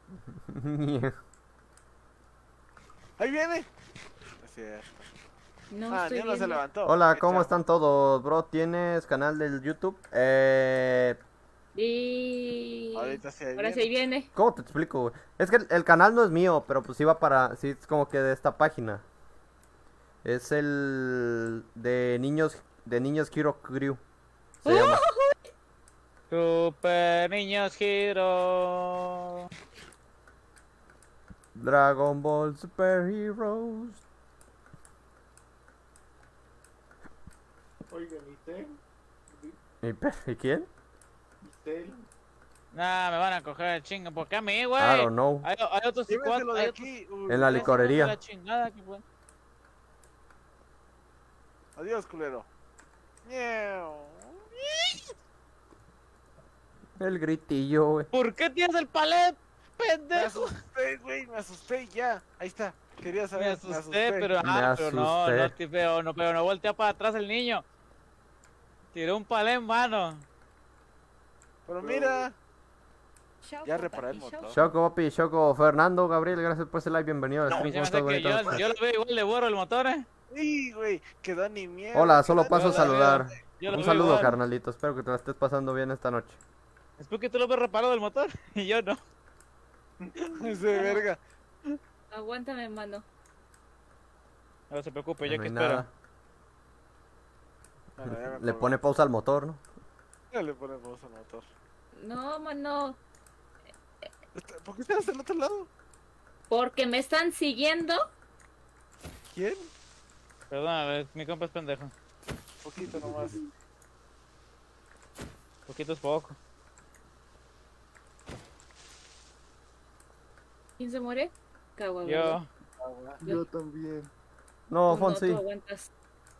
Ahí viene. Así es. No Ah, estoy ni uno se viendo. levantó. Hola, Qué ¿cómo chavo. están todos, bro? ¿Tienes canal del YouTube? Eh... Y... Ahorita sí ahí Ahora viene. sí viene. ¿Cómo te explico, güey? Es que el, el canal no es mío, pero pues iba para... Sí, es como que de esta página. Es el... De niños... De niños Hero Crew. Se llama. Super Niños Hero. Dragon Ball Super Heroes. Oigan, ¿y usted? ¿Y, pe- ¿y quién? ¿Usted? Nah, me van a coger chinga. ¿Por qué a mí, güey? I don't know. Hay, hay otros Llévenselo psicópatas. de Hay otros aquí. Uy, En la hijos de licorería. la chingada que fue. Adiós, culero. Miau. El gritillo, güey. ¿Por qué tienes el palet, Me pendejo? asusté, güey, me asusté ya. Ahí está. Quería Me saber. asusté, pero, Me ah, pero no, asusté. no, ti- pero no, pero no voltea para atrás el niño. Tiró un palé en mano. Pero mira. Choco, Ya reparé el papi, motor. Choco, papi, Choco, Fernando, Gabriel, gracias por ese like, bienvenido al A mí stream. se me ¿Cómo hace estás, que bonito? yo, yo lo veo igual de borro el motor, eh. Sí, güey. Quedó ni mierda. Hola, solo quedó paso a ni la saludar. Yo lo Un veo saludo, igual. carnalito. Espero que te la estés pasando bien esta noche. Es porque tú lo ves reparado del motor y yo no. Ese verga. Aguántame, mano. No se preocupe, No yo que hay espero. nada. Bueno, ya me Le colgó. pone pausa al motor, ¿no? Ya le pone pausa al motor. No, mano. Está- ¿Por qué estás del otro lado? Porque me están siguiendo. ¿Quién? Perdón, a ver, mi compa es pendejo. Poquito nomás. Poquito es poco. ¿Quién se muere? Cagua, Yo. Yo también. No, No, Fonsi. tú aguantas.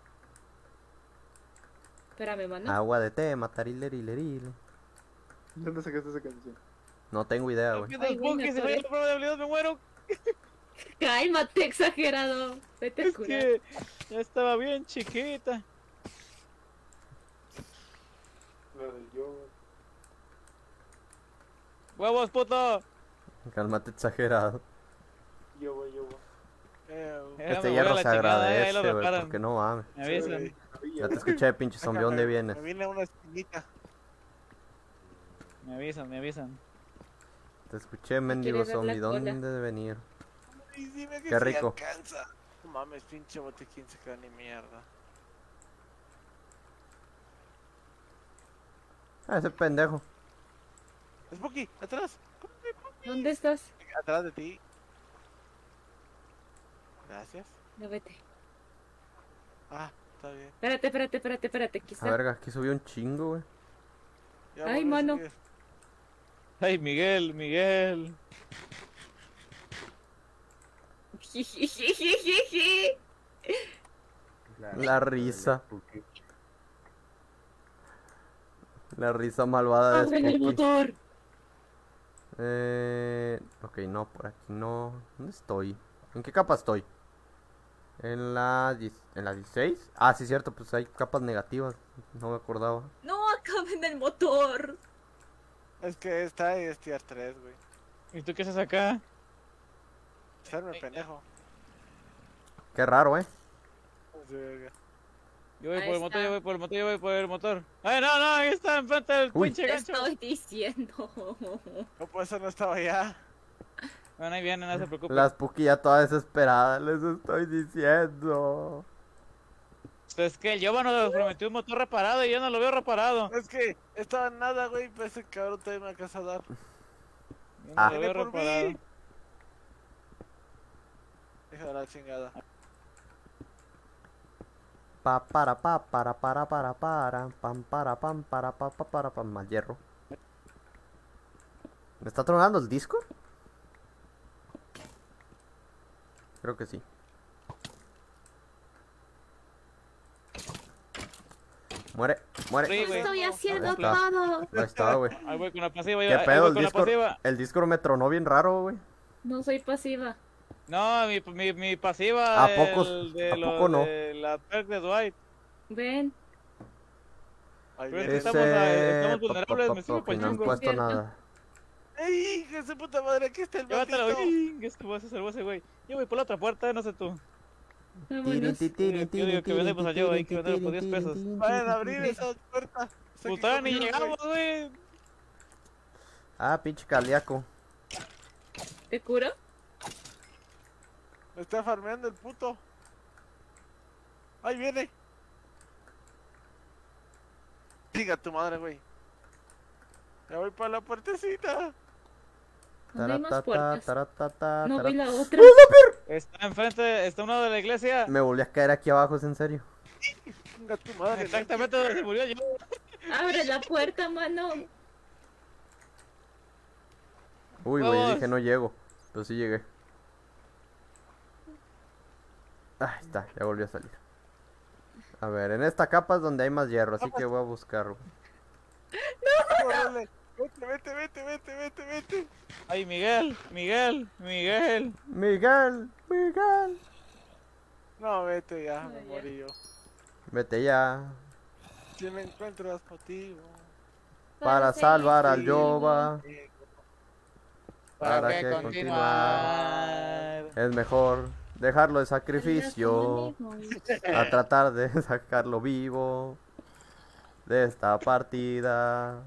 Espérame, mano. Agua de té, matarilerilerile. ¿Dónde sacaste esa canción? No tengo idea, güey. Rápido, Ay, güey, Spooky, me si me atoré. la prueba de habilidad me muero. Cálmate, exagerado. Vete a Es curar. que ya estaba bien chiquita. La del yo. ¡Huevos, puto! Cálmate, exagerado. Yo voy, yo voy. Eh, Ya Este me voy a hierro la se chingada, eh, ahí agradece, lo güey, reparan. porque no mames. Me avisan. Ya te escuché, pinche zombie, ¿de dónde me- vienes? Me viene una espinita. Me avisan, me avisan. Te escuché, mendigo ver la zombie, cola. ¿dónde de venir? Ay, dime que Qué sí rico. alcanza. No mames, pinche botequín se queda ni mierda. Ah, ese pendejo. Spooky, atrás. ¿Dónde estás? Atrás de ti. Gracias. No, vete. Ah, está bien. Espérate, espérate, espérate, espérate. Aquí A está. verga, aquí subió un chingo, güey. Ya Ay, volví a mano. subir. Ay, Miguel, Miguel. La risa. La risa malvada de ¡Ábrele el Spooky. motor! Eh... Ok, no, por aquí no. ¿Dónde estoy? ¿En qué capa estoy? En la... diez- ¿En la dieciséis? Ah, sí, cierto, pues hay capas negativas. No me acordaba. ¡No acaben el motor! Es que está en tier tres, güey. ¿Y tú qué haces acá? Serme pendejo. Qué raro, ¿eh? Sí, verga. Yo voy Ahí por el motor, está. yo voy por el motor, yo voy por el motor. ¡Ay, no, no! Ahí está, enfrente del Uy. pinche Te gancho. estoy diciendo. No, pues eso no estaba allá. Bueno, ahí viene, no se preocupe. La Spooky ya toda desesperada, les estoy diciendo. Pues es que el Yoba nos prometió un motor reparado y yo no lo veo reparado. Es que estaba en nada, güey. Pues ese cabrón todavía me alcanza a dar. Yo no Ah. lo veo Viene por reparado. mí. Hija de la chingada. Pa para pa para para para para pam para pam para pa pa para pam mal hierro. ¿Me está tronando el disco? Creo que sí. Muere, muere. Sí, güey. Estoy haciendo Ahí está. todo. Ahí está, güey. Ahí voy con la pasiva, yo, ¿Qué ahí pedo? voy El con la disco, pasiva. el disco me tronó bien raro, güey. No soy pasiva. No, mi, mi, mi pasiva ¿A poco- del- de a lo poco no? de la perk de Dwight. Ven. Ahí Pero es que viene. estamos a- estamos pa, vulnerables, pa, me pa, sirve ok, pa'l no han chungo. puesto Cierto. nada. ¡Ey, hija de su puta madre! Aquí está el Llévatelo, batito. güey. ¿Qué se vas a hacer ese güey? Yo voy por la otra puerta, no sé tú. Vámonos. Yo digo que vendemos a Joe ahí, que vendemos por diez pesos. Vayan a abrir esa puerta. Sé Pues que todavía ni conmigo, llegamos, güey. Ah, pinche caliaco. ¿Te curo? Me está farmeando el puto. Ahí viene. Diga tu madre, güey. Ya voy para la puertecita. ¿Dónde hay más Taratata, puertas? taratata, No vi tarat- la otra. Está enfrente, está uno de la iglesia. Me volví a caer aquí abajo, es en serio. Diga tu madre. Exactamente donde se murió yo. Abre la puerta, mano. Uy, güey, Vamos. dije no llego. Pero sí llegué. Ah, ahí está, ya volvió a salir. A ver, en esta capa es donde hay más hierro, así que voy a buscarlo. Órale. Vete, vete, vete, vete, vete, vete. Ay, Miguel, Miguel, Miguel. Miguel, Miguel. No, vete ya, me Ay, ya. morí yo. Vete ya. Si me encuentras motivo. Para ser salvar al vivo. Yoba. ¿Para, Para qué que continuar? Es mejor dejarlo de sacrificio a tratar de sacarlo vivo de esta partida.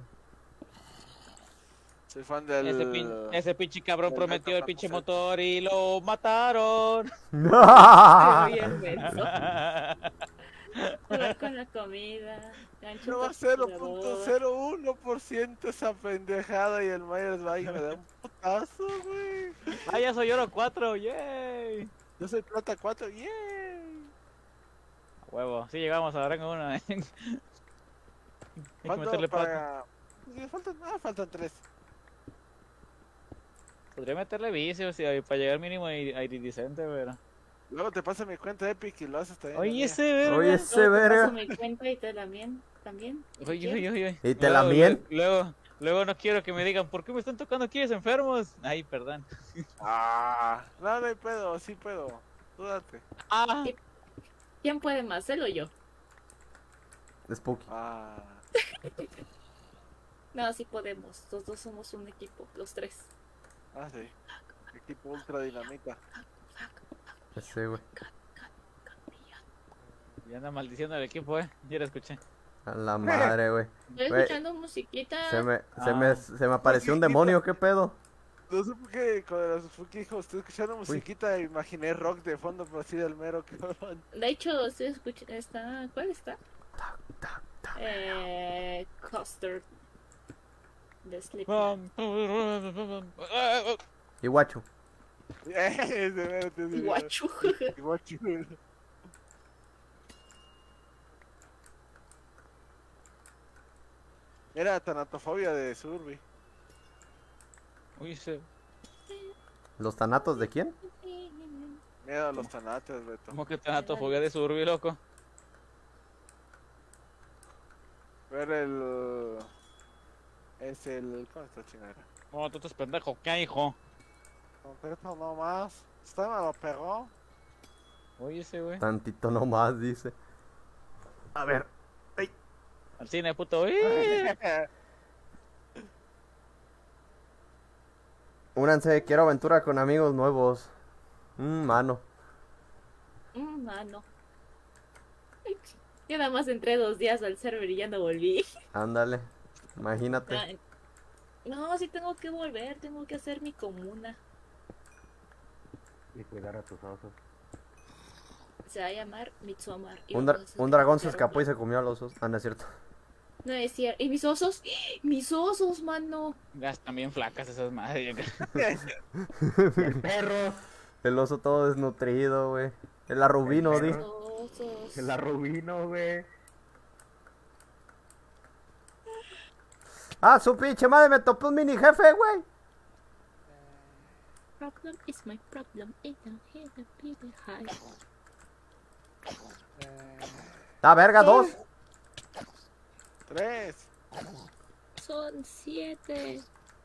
Soy fan del... Ese, pin- ese pinche cabrón del prometió el Metal pinche Gear. motor y lo mataron. Estoy bien menso. Jugar con la comida. gancho No va a cero capturador. punto cero uno por ciento esa pendejada y el Myers va y me da un putazo, güey. Ah, ya soy oro cuatro, yay. Yo soy plata cuatro, yay. A huevo, sí llegamos ahora con una. Hay que ¿Cuánto meterle plata. para...? Sí, faltan, ah, faltan tres. Podría meterle vicio si, para llegar mínimo a ir- a iridiscente, pero. Luego te pasa mi cuenta Epic y lo haces también. Oye, amiga. ese verga. Oye, ese Luego te paso verga. mi cuenta y te la mien también. si Oye, quieres. oye, oye. ¿Y te la Luego, mien? Luego, luego no quiero que me digan, ¿por qué me están tocando aquí enfermos? Ay, perdón. Ah, no, no hay pedo, sí puedo. Tú date. Ah, ¿Quién puede más, él o yo? Spooky. Ah, No, sí podemos. Los dos somos un equipo, los tres. ah, sí. Equipo ultra dinamita. Ese, güey. ya anda maldiciendo al equipo, eh. Ya la escuché. A la madre, güey. Estoy Güey, escuchando musiquita. Se me, se Ah. me, se me apareció un demonio, ¿qué pedo? No sé por qué cuando los Fuki dijo, estoy escuchando musiquita, imaginé rock de fondo, pero así del mero cabrón. De hecho, sí escucha. Está... ¿Cuál está? Eh. Custer. de Slipknot. Iguachu. Eh, de veras, de veras. Guachu. Iguachu. Era tanatofobia de Surby. Uy, se... ¿Los tanatos de quién? Miedo a los tanates, Beto. ¿Cómo que tanatofobia de Surby, loco? Ver el... Es el... ¿Cómo está chingada? No, tú estás pendejo, ¿qué, hijo? Concreto nomás. Usted me lo pegó. Oye, ese güey. Tantito nomás, dice. A ver. Al cine, puto. Uy. Únanse, quiero aventura con amigos nuevos. Mmm, mano. Mm, mano. Ay, yo nada más entré dos días al server y ya no volví. Ándale. Imagínate. Ay, no, sí tengo que volver, tengo que hacer mi comuna. Y cuidar a tus osos. Se va a llamar Midsommar. y Un, vamos dra- a hacer un dragón se un escapó y server. se comió a los osos. Ah, no es cierto. No es cierto. ¿Y mis osos? ¡Mis osos, mano! Ya están bien flacas esas madres. yo creo. El perro. El oso todo desnutrido, güey. El arrubino, di. El Mis osos. El arrubino, güey. Ah, su pinche madre, me topé un mini jefe, güey. Problem is my problem. It don't hit the people high. Ah, verga, dos. Tres. Son siete.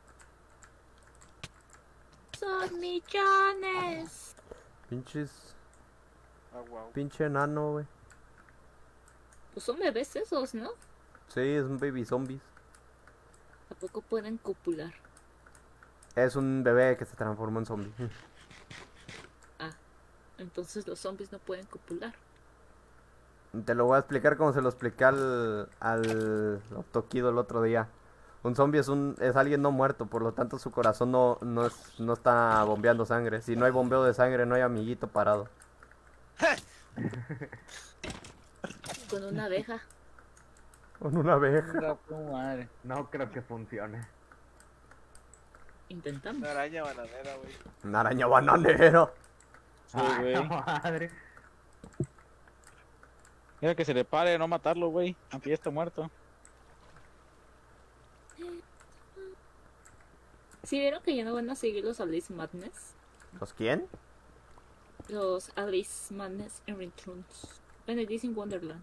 Son millones. Pinches. Ah, wow. Pinche enano, güey. Pues son bebés esos, ¿no? Sí, es un baby zombies. ¿A poco pueden copular? Es un bebé que se transformó en zombie. Ah, entonces los zombies no pueden copular. Te lo voy a explicar como se lo expliqué al, al Tokido el otro día. Un zombie es un es alguien no muerto, por lo tanto su corazón no, no, es, no está bombeando sangre. Si no hay bombeo de sangre, no hay amiguito parado. Con una abeja. Con una abeja. Venga, tu madre. No creo que funcione. Intentamos. Una araña bananera, güey. Una araña bananero. Sí, Ay, güey. la madre. Mira que se le pare, no matarlo, güey. Aunque ya está muerto. ¿Sí vieron que ya no van a seguir los Alice Madness? ¿Los quién? Los Alice Madness en Returns. Bueno, dicen Wonderland.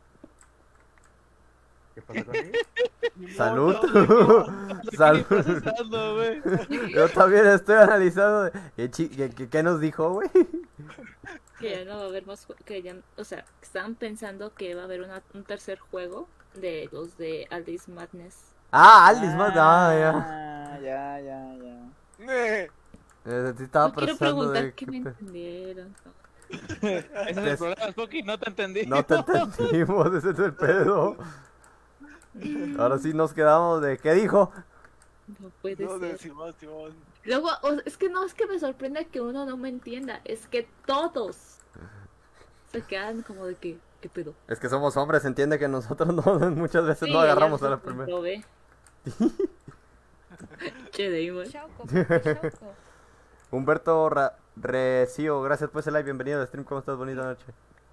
¿Qué pasa con ellos? Salud. ¿Qué Salud. procesando, güey? Yo también estoy analizando. de- ¿Qué, chi- qué- qué- qué nos dijo, güey? Que ya no va a haber más. jue- Que ya, o sea, que estaban pensando que va a haber una, un tercer juego de los de Alice Madness. Ah, Alice más. Ah, ya. Ah, ya, ya, ya. Eh, Eh, sí estaba No quiero procesando preguntar de que qué me pe- entendieron. ¿no? Ese es el Des- problema, Spooky, no te entendí. No te entendimos, ese es el pedo. Ahora sí nos quedamos de ¿qué dijo? No puede no, de ser. Simón, Simón. Luego, o- es que no, es que me sorprende que uno no me entienda. Es que todos se quedan como de que, ¿qué pedo? Es que somos hombres, entiende que nosotros no, muchas veces Sí, no agarramos ya a la se primera. comprobé. Che, Damon. Choco, papi, choco. Humberto Ra- Recio, gracias por ese like, bienvenido al stream, ¿cómo estás? Bonita noche.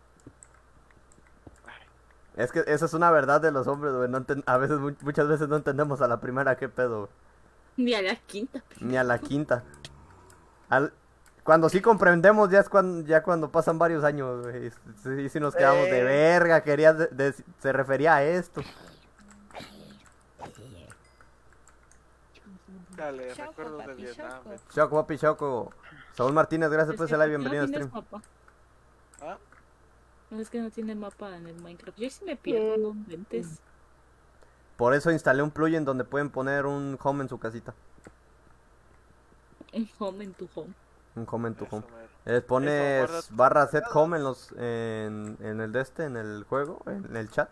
Es que esa es una verdad de los hombres, güey, no enten- a veces, mu- muchas veces no entendemos a la primera qué pedo, güey. Ni a la quinta. Ni a la quinta. Al- Cuando sí comprendemos ya es cuando, ya cuando pasan varios años, güey. Sí, sí nos quedamos de Eh. verga, quería de- de- se refería a esto. Dale, Choco, recuerdos de papi, Vietnam. choco. Beto. Choco, papi, Choco. Saúl Martínez, gracias por Es ese que like, no bienvenido al tienes stream. mapa. ¿Ah? No, es que no tiene mapa en el Minecraft. Yo sí me pierdo, no inventes. Por eso instalé un plugin donde pueden poner un home en su casita. Un home en tu home. Un home en tu Eso, home. mero. Les pones guarda- barra set home en los en, en el de este, en el juego, en el chat.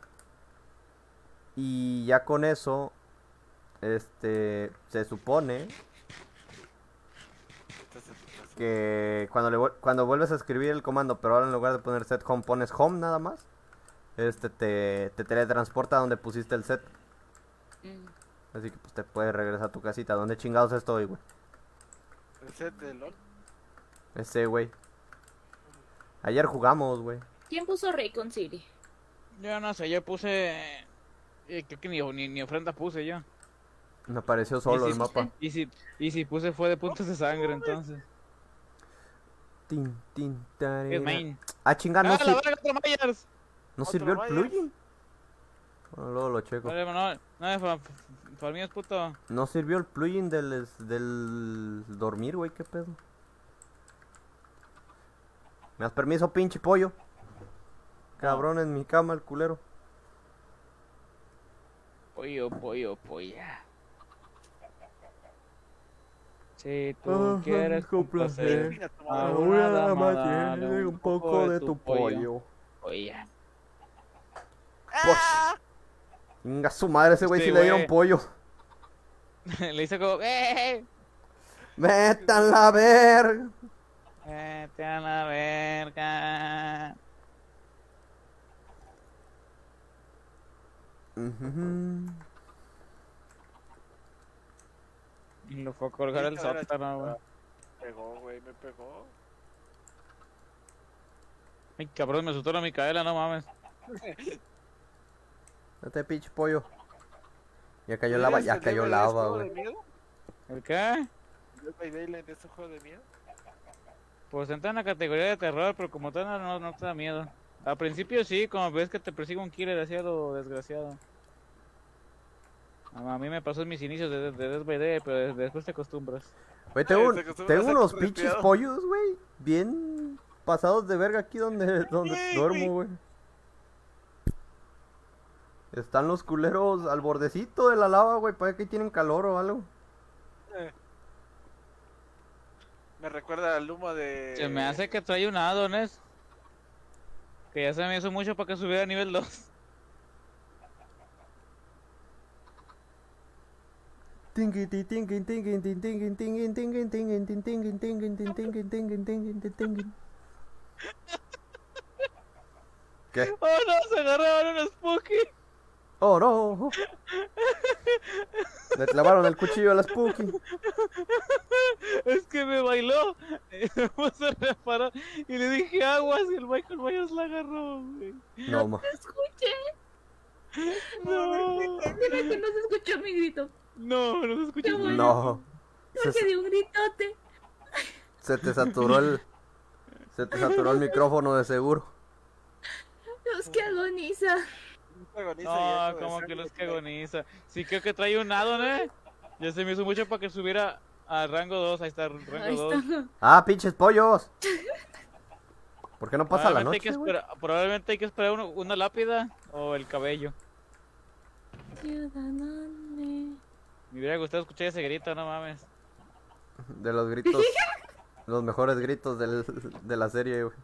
Y ya con eso, este, se supone Estás en tu casa. que cuando le vuel- cuando vuelves a escribir el comando, pero ahora en lugar de poner set home pones home nada más, este te, te teletransporta a donde pusiste el set. Mm. Así que pues te puedes regresar a tu casita. ¿Dónde chingados estoy, güey? El set de LOL. Ese, güey. Ayer jugamos, güey. ¿Quién puso Raycon City? Yo no sé, yo puse... eh, creo que ni, ni, ni ofrenda puse yo. Me apareció solo y el si, mapa. Y si, y si puse fue de puntos de sangre, entonces. Tin, tin, ¿Qué es tarera. main? Ah, chinga, no, ¡Ah, la sir- verga, otro Myers! ¿no Otro sirvió el Myers. plugin? Bueno, luego lo checo. Vale, no, no, para para mí es puto. No sirvió el plugin del, del dormir, güey, qué pedo. ¿Me das permiso, pinche pollo? Cabrón, en mi cama, el culero. Pollo, pollo, polla. Si tú Ajá, quieres con complacer Mira, tu a madre. Ahora una dama, más dale tiene un poco de tu pollo. Polla. Pues, venga su madre, ese güey Este sí le dieron güey. pollo. Le hizo como, ¡eh! Metan la verga. Vete a la verga. Ujujú. Y lo fue a colgar el Sí, ahora sótano, güey. Pegó, güey, me pegó. Ay, cabrón, me asustó la Micaela, no mames. Este pinche pollo. Ya cayó ¿Eres lava, el ya Dead cayó by lava, Daylight juego güey. de miedo? ¿El qué? ¿Dead by Daylight es un juego de miedo? Pues entra en la categoría de terror, pero como tal no, no, no te da miedo. Al principio sí, como ves que te persigue un killer así a lo desgraciado. A a mí me pasó en mis inicios de, de Dead by Day, pero des- después te acostumbras. Güey, tengo, un- Se acostumbra tengo a ser unos correteado. pinches pollos, güey. Bien pasados de verga aquí donde, donde Sí, duermo, güey. Están los culeros al bordecito de la lava, güey. Para que tienen calor o algo. Eh. Me recuerda al humo de... Se me hace que trae un adones. Que ya se me hizo mucho para que subiera a nivel dos. Tingiti, tingin, tingin, tin, tingin, tingin, tingin, tingin, tin, tingin, tingin, tin, tingin, tingin, tingin, tin, tingin. ¿Qué? ¡Oh no! ¡Se agarraron un spooky! ¡Oh, no! Le clavaron el cuchillo a la Spooky. Es que me bailó. Me puse a reparar y le dije aguas y el Michael Myers la agarró, güey. No, ma. Escuché. No, Creo que no se escuchó mi grito. no, no se escucha. Qué bueno. No. Se, Porque di un gritote. se te saturó el... Se te saturó el micrófono de seguro. Dios, que agoniza. Agoniza y No, eco de como que sangre los que trae. agoniza. Sí, creo que trae un addon, ¿eh? Ya se me hizo mucho para que subiera a rango dos. Ahí está, rango Ahí dos. está. ¡Ah, pinches pollos! ¿Por qué no pasa la Probablemente hay que noche, güey? esperar- Probablemente hay que esperar uno- una lápida o el cabello. Ciudadane. Me hubiera gustado escuchar ese grito, no mames. De los gritos... Los mejores gritos del, de la serie, güey.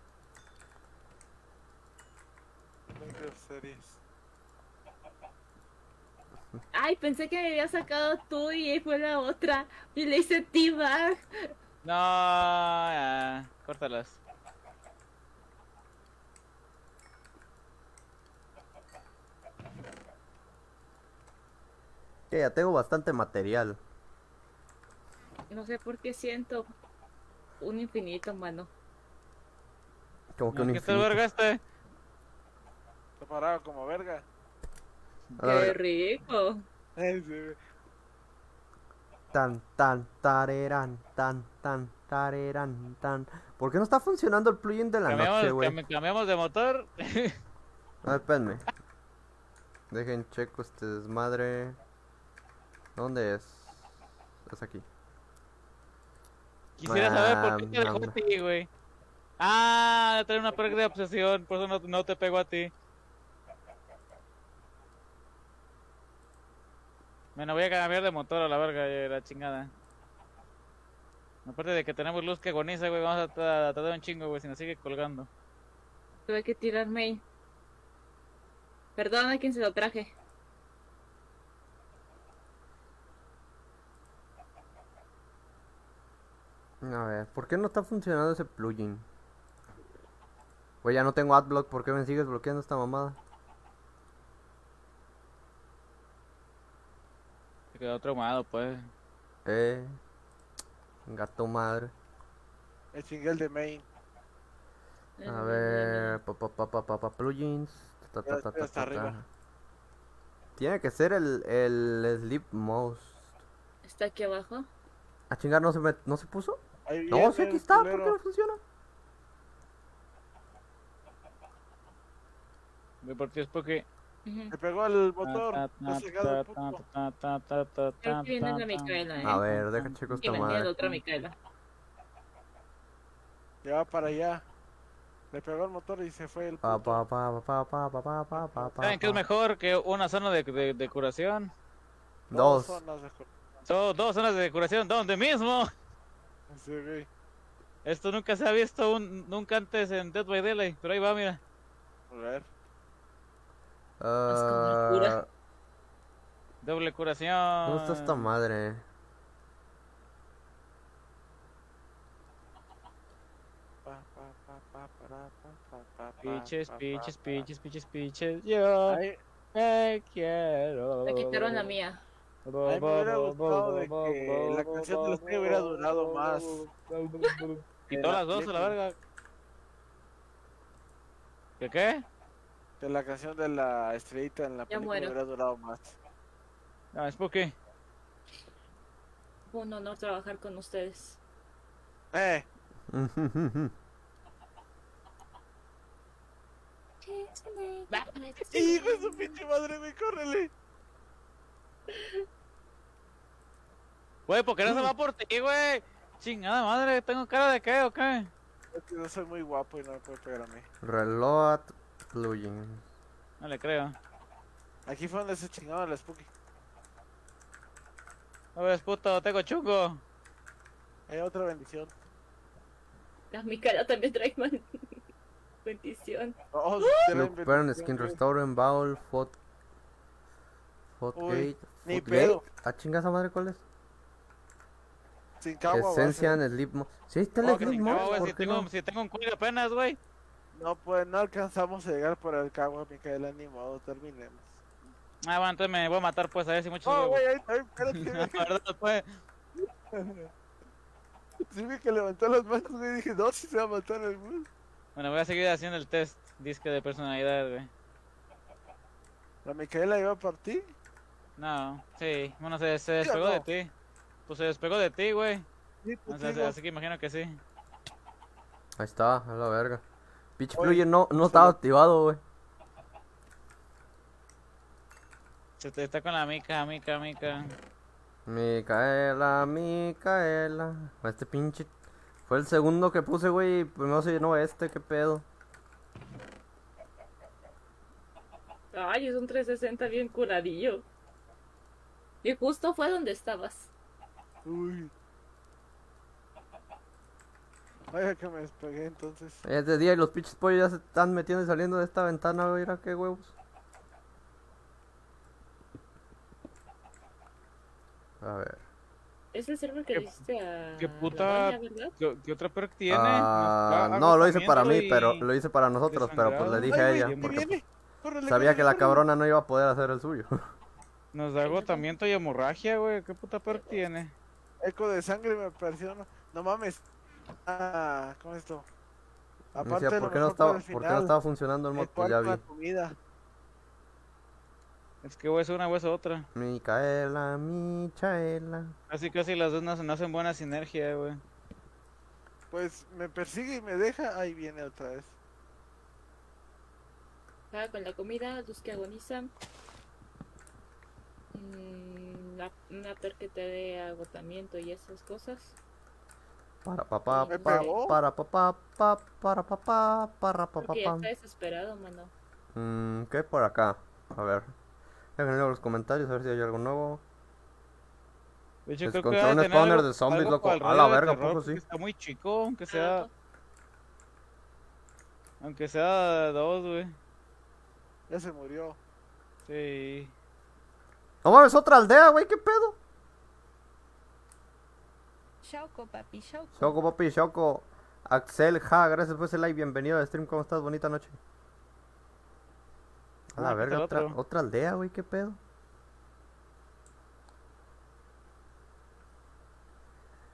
Venga, series. Ay, pensé que me había sacado tú y ahí fue la otra. Y le hice T-Bag. No, ya, córtalas. Que ya tengo bastante material. No sé por qué siento un infinito, mano. Como que un ¿Qué tal infinito. verga este? Está parado como verga. A la Qué verga. rico. Ay, sí. Tan, tan, tarerán, tan, tan, tarerán, tan. ¿Por qué no está funcionando el plugin de la noche, Cambiamos, güey? cam- cambiamos de motor. A ver, espérenme. Dejen checo este desmadre. ¿Dónde es? Es aquí. Quisiera saber por qué Ah, te dejó no. a ti, güey. Ah, trae una perk de obsesión, por eso no, no te pego a ti. Bueno, voy a cambiar de motor a la verga, eh, la chingada. Aparte de que tenemos luz que agoniza, güey, vamos a tra- a tardar un chingo, güey, si nos sigue colgando. Tuve que tirar main. Perdón a quien se lo traje. A ver, ¿por qué no está funcionando ese plugin? Güey, ya no tengo adblock, ¿por qué me sigues bloqueando esta mamada? quedó traumado, pues. Eh. Gato madre. El chinguel de Maine. A ver. Pa, pa, pa, pa, pa, pa, plugins. Ta, ta, Ya ta, estoy ta, hasta ta, ta. arriba. Tiene que ser el, el Sleep Most. Está aquí abajo. A chingar, ¿no se, me, ¿no se puso? Ahí No, viene sí, aquí el está. ¿Por qué culero. no funciona? Me partió es porque. Ujú. Le pegó al motor. Está cegado el puto. Creo que viene la Micaela, ¿eh? A ver, deja checo Y esta venía la madre. otra Micaela. Ya va para allá. Le pegó al motor y se fue el Pa, puto. pa, pa, pa, pa, pa, pa, pa, pa, pa, ¿Saben qué es pa. mejor que una zona de, de, de curación? Dos. zonas de ju- Son dos zonas de curación, ¿dónde mismo? Sí, güey. Esto nunca se ha visto un, nunca antes en Dead by Daylight, pero ahí va, mira. A ver. Ah, cura. Doble curación. ¿Dónde está esta madre? Pa, pa, pa, pa, para, pa, pa, pa, pa, Piches, pa, piches, pa, piches, piches, piches. Yo Ahí, te quiero. Le quitaron la mía. a mí me hubiera gustado de que la canción de los que hubiera durado más. Quitó las dos a la verga. ¿Qué qué? Que la canción de la estrellita en la Ya película muero. hubiera durado más. No, es porque. Fue un honor trabajar con ustedes. Eh, hijo de su pinche madre, güey, córrele. Güey, ¿por qué no se va por ti, güey? Chingada madre, ¿tengo cara de qué o qué? Es que yo soy muy guapo y no me puede pegar a mí. Reload plugins. No le creo. Aquí fue donde se chingaban la Spooky. No ves, puto, tengo chungo. Hay otra bendición. La Micaela también trae man- bendición. Oh, Look, Burn, Skin Restore, Bowl, Fot. Fotgate. ni Fotgate. pedo. Ah, chinga esa madre, ¿cuál es? Sin cagua, Esencia base. en Sleep Mode. Sí, está el Oh, que Sleep sin Mode. cabo, güey, ¿Por si qué tengo, no? si tengo un cuello apenas, güey. No, pues no alcanzamos a llegar por el cagua, Micaela, ni modo, terminemos. Ah, bueno, entonces me voy a matar, pues, a ver si muchos Oh, huevos. güey, ahí, ahí, espérate, La güey. verdad, pues. Sí, vi que levantó las manos, güey, y dije, no, si se va a matar el bus. Bueno, voy a seguir haciendo el test disque de personalidad, güey. ¿La Micaela iba por ti? No, sí. Bueno, se, se ¿Sí o despegó de no? ti. Pues se despegó de ti, güey. Sí, O sea, contigo. así que imagino que sí. Ahí está, a la verga. Pinche Oye, plugin no, no se estaba lo- activado, güey. Se te está con la mica, mica, mica. Micaela, Micaela. Este pinche. Fue el segundo que puse, güey. y Primero se llenó este, qué pedo. Ay, es un trescientos sesenta bien curadillo. Y justo fue donde estabas. Uy. Vaya que me despegué entonces. Es de día y los pinches pollos ya se están metiendo y saliendo de esta ventana, güey. Mira qué huevos. A ver. Es el server que ¿Qué- le hiciste a qué la puta- doña, ¿verdad? ¿Qué, qué otra perk tiene? Ah, Nos da no, lo hice para mí, agotamiento pero y- lo hice para nosotros, pero pues le dije a Ay, ella. güey, ¿quién Porque viene? Córrele, sabía que la córrele, córrele. cabrona no iba a poder hacer el suyo. Nos da agotamiento y hemorragia, güey. ¿Qué puta perk tiene? Eco de sangre me pareció, no, no mames. Ah, ¿cómo es esto? Me Aparte decía, de lo ¿por qué no mejor estaba, para el por qué no final, estaba funcionando el mod? el Pues ya cuarto vi. la comida. Es que hueso una, hueso otra. Micaela, Michaela. Casi, casi las dos no, no hacen buena sinergia, güey. Pues me persigue y me deja, ahí viene otra vez. Paga con la comida, luz que agoniza. Mm, la- una perk que te dé agotamiento y esas cosas. Para papá, ¿Me pa, pegó? para papá, pa, para papá, para papá. Porque ya está desesperado, mano. Mm, ¿qué hay por acá? A ver. Déjenme leer los comentarios a ver si hay algo nuevo. De hecho, Les creo que encontré va a un tener spawner algo- de zombies, algo loco. para el A la rollo de verga, terror, poco sí. porque está muy chico, aunque sea... Ah, Aunque sea dos, güey. Ya se murió. Sí. No mames, otra aldea, güey, ¿qué pedo? Shauco, papi, Shauco. Choco, papi, Choco. Axel, ja, gracias por ese like, bienvenido al stream, ¿cómo estás? Bonita noche. A la Ah, aquí está verga, el otra, otro. otra aldea, güey, ¿qué pedo?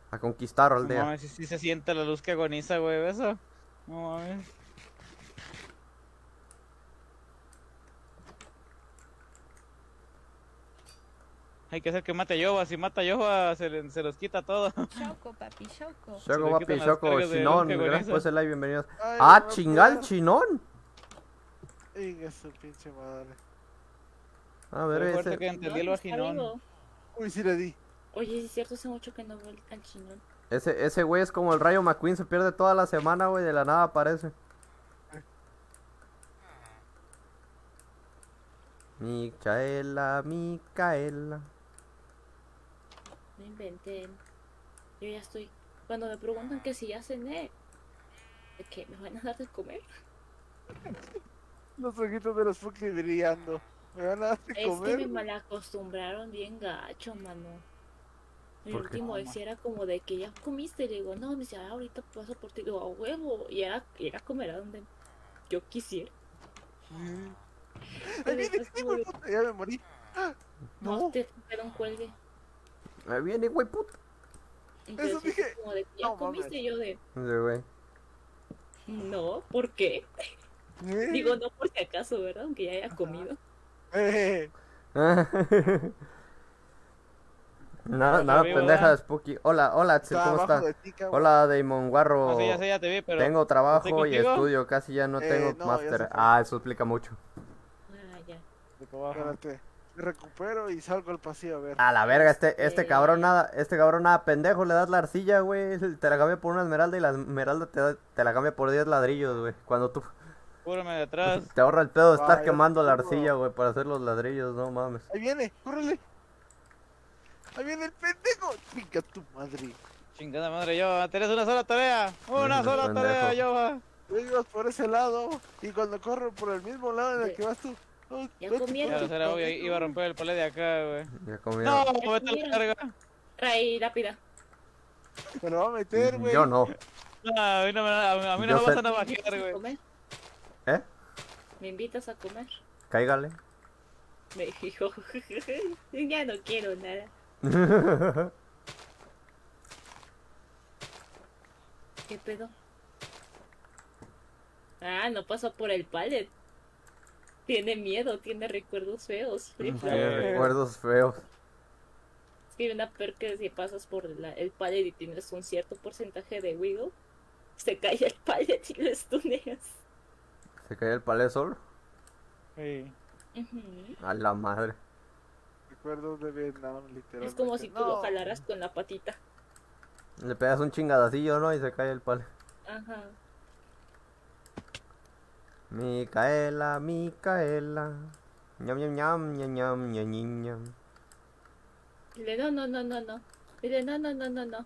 A conquistar No aldea. mames, sí, sí se siente la luz que agoniza, güey, ¿ves eso? No mames. Hay que hacer que mate a Yoba, si mata a Yoba se, le- se los quita todo. Shauko, papi, Shauko. Choco, le papi, quitan las Choco, cargas de Chinón. luz que Gracias agoniza. por ese like, bienvenidos. Ay, Ah, no me chingal, puedo. Chinón. Venga, su pinche madre. A ver, Fue fuerte ese. que entendí No, el no está vaginón. vivo. Uy, sí le di. Oye, sí es cierto, hace mucho que no veo al- al chinón. Ese, ese güey es como el Rayo McQueen, se pierde toda la semana, güey, de la nada aparece. Micaela, Micaela. No inventen. Yo ya estoy. Cuando me preguntan que si ya cené, ¿de qué? ¿Me van a dar de comer? Los ojitos de los Fuki brillando. Me van a dar de Es que comer. me malacostumbraron bien gacho, mano. El ¿Por qué? último decía era como de que ya comiste. Y le digo, no, me dice, ah, ahorita paso por ti. Digo, a huevo. Y era, y era comer a donde yo quisiera. Ahí viene, después sí, como güey, de- puta, ya me morí. No, No, te pero un cuelgue. Ahí viene, güey, puta. Entonces, Eso dije. como de, ¿ya No, comiste? mames. Y yo de, Ese güey. no, ¿por qué? ¿Eh? Digo, no por si acaso, ¿verdad? Aunque ya haya comido. Eh, Nada, Pero nada, vivo, pendeja ¿verdad? de Spooky. Hola, hola, Axel, está ¿cómo abajo está? de ti, cabrón. Hola, Damon Guarro. No sé, ya sé, ya te vi, pero... Tengo trabajo y contigo? estudio, casi ya no Eh, tengo no, ya máster. se fue. Ah, eso explica mucho. Ah, ya. De para abajo. Espérate. Me recupero y salgo al pasillo a ver. A la verga, este, este Este- cabrón nada, este cabrón nada pendejo, le das la arcilla, güey, te la cambia por una esmeralda y la esmeralda te, da- te la cambia por diez ladrillos, güey. Cuando tú Cúbreme detrás. te ahorra el pedo de estar Ah, ya quemando la tengo. arcilla, güey, para hacer los ladrillos, no mames. Ahí viene, córrele. Ahí viene el pendejo. Pica tu madre. Chingada madre, Yoba. Tienes una sola tarea. Una Ujú, sola pendejo. tarea, Yoba. Tú ibas por ese lado y cuando corro por el mismo lado en el que vas tú. oh, Ya vete, comieron. Ya corre. lo será obvio, iba a romper el palé de acá, güey. Ya comí. No, Ya vete a la comieron. verga. Trae lápida. Me lo va a meter, güey. Yo no. No, a mí no me, a mí- a mí no Yo me vas sé- a navajear, ¿Me invitas a güey. comer? ¿Eh? ¿Me invitas a comer? Cáigale. Me dijo, ya no quiero nada. ¿Qué pedo? Ah, no pasó por el pallet. Tiene miedo, tiene recuerdos feos. Free Fire. Tiene recuerdos feos. Es que hay una perk que si pasas por la- el pallet y tienes un cierto porcentaje de wiggle, se cae el pallet y lo stuneas. ¿Se cae el palé solo? Sí. Ujú. A la madre. Recuerdos de Vietnam, literalmente. Es como si tú No. lo jalaras con la patita. Le pegas un chingadacillo, ¿no? Y se cae el palé. Ajá. Micaela, Micaela. Ñam, ñam, ñam, ñam, ñam, ñam, ñam, ñam. Dile, no, no, no, no, no. Dile, no, no, no, no, no.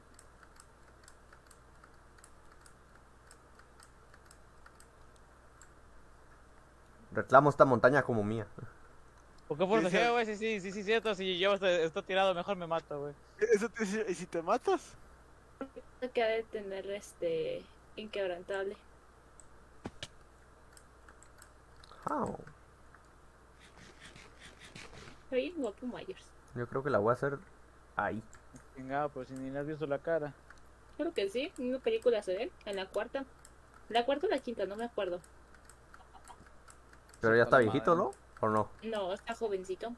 Reclamo esta montaña como mía. ¿Por qué Sí, forcejeo, sí. güey? Sí, sí, sí, sí, cierto. Si yo estoy, estoy tirado, mejor me mato, güey. Eso te dice, ¿y si te matas? Que ha de tener este inquebrantable. How? Oye, guapo Myers. Yo creo que la voy a hacer ahí. Chingado, pues si ni le has visto la cara. Creo que sí, una película se ve en la cuarta. La cuarta o la quinta, no me acuerdo. Pero ya está Sepa la viejito, madre. ¿no? ¿O no? No, está jovencito.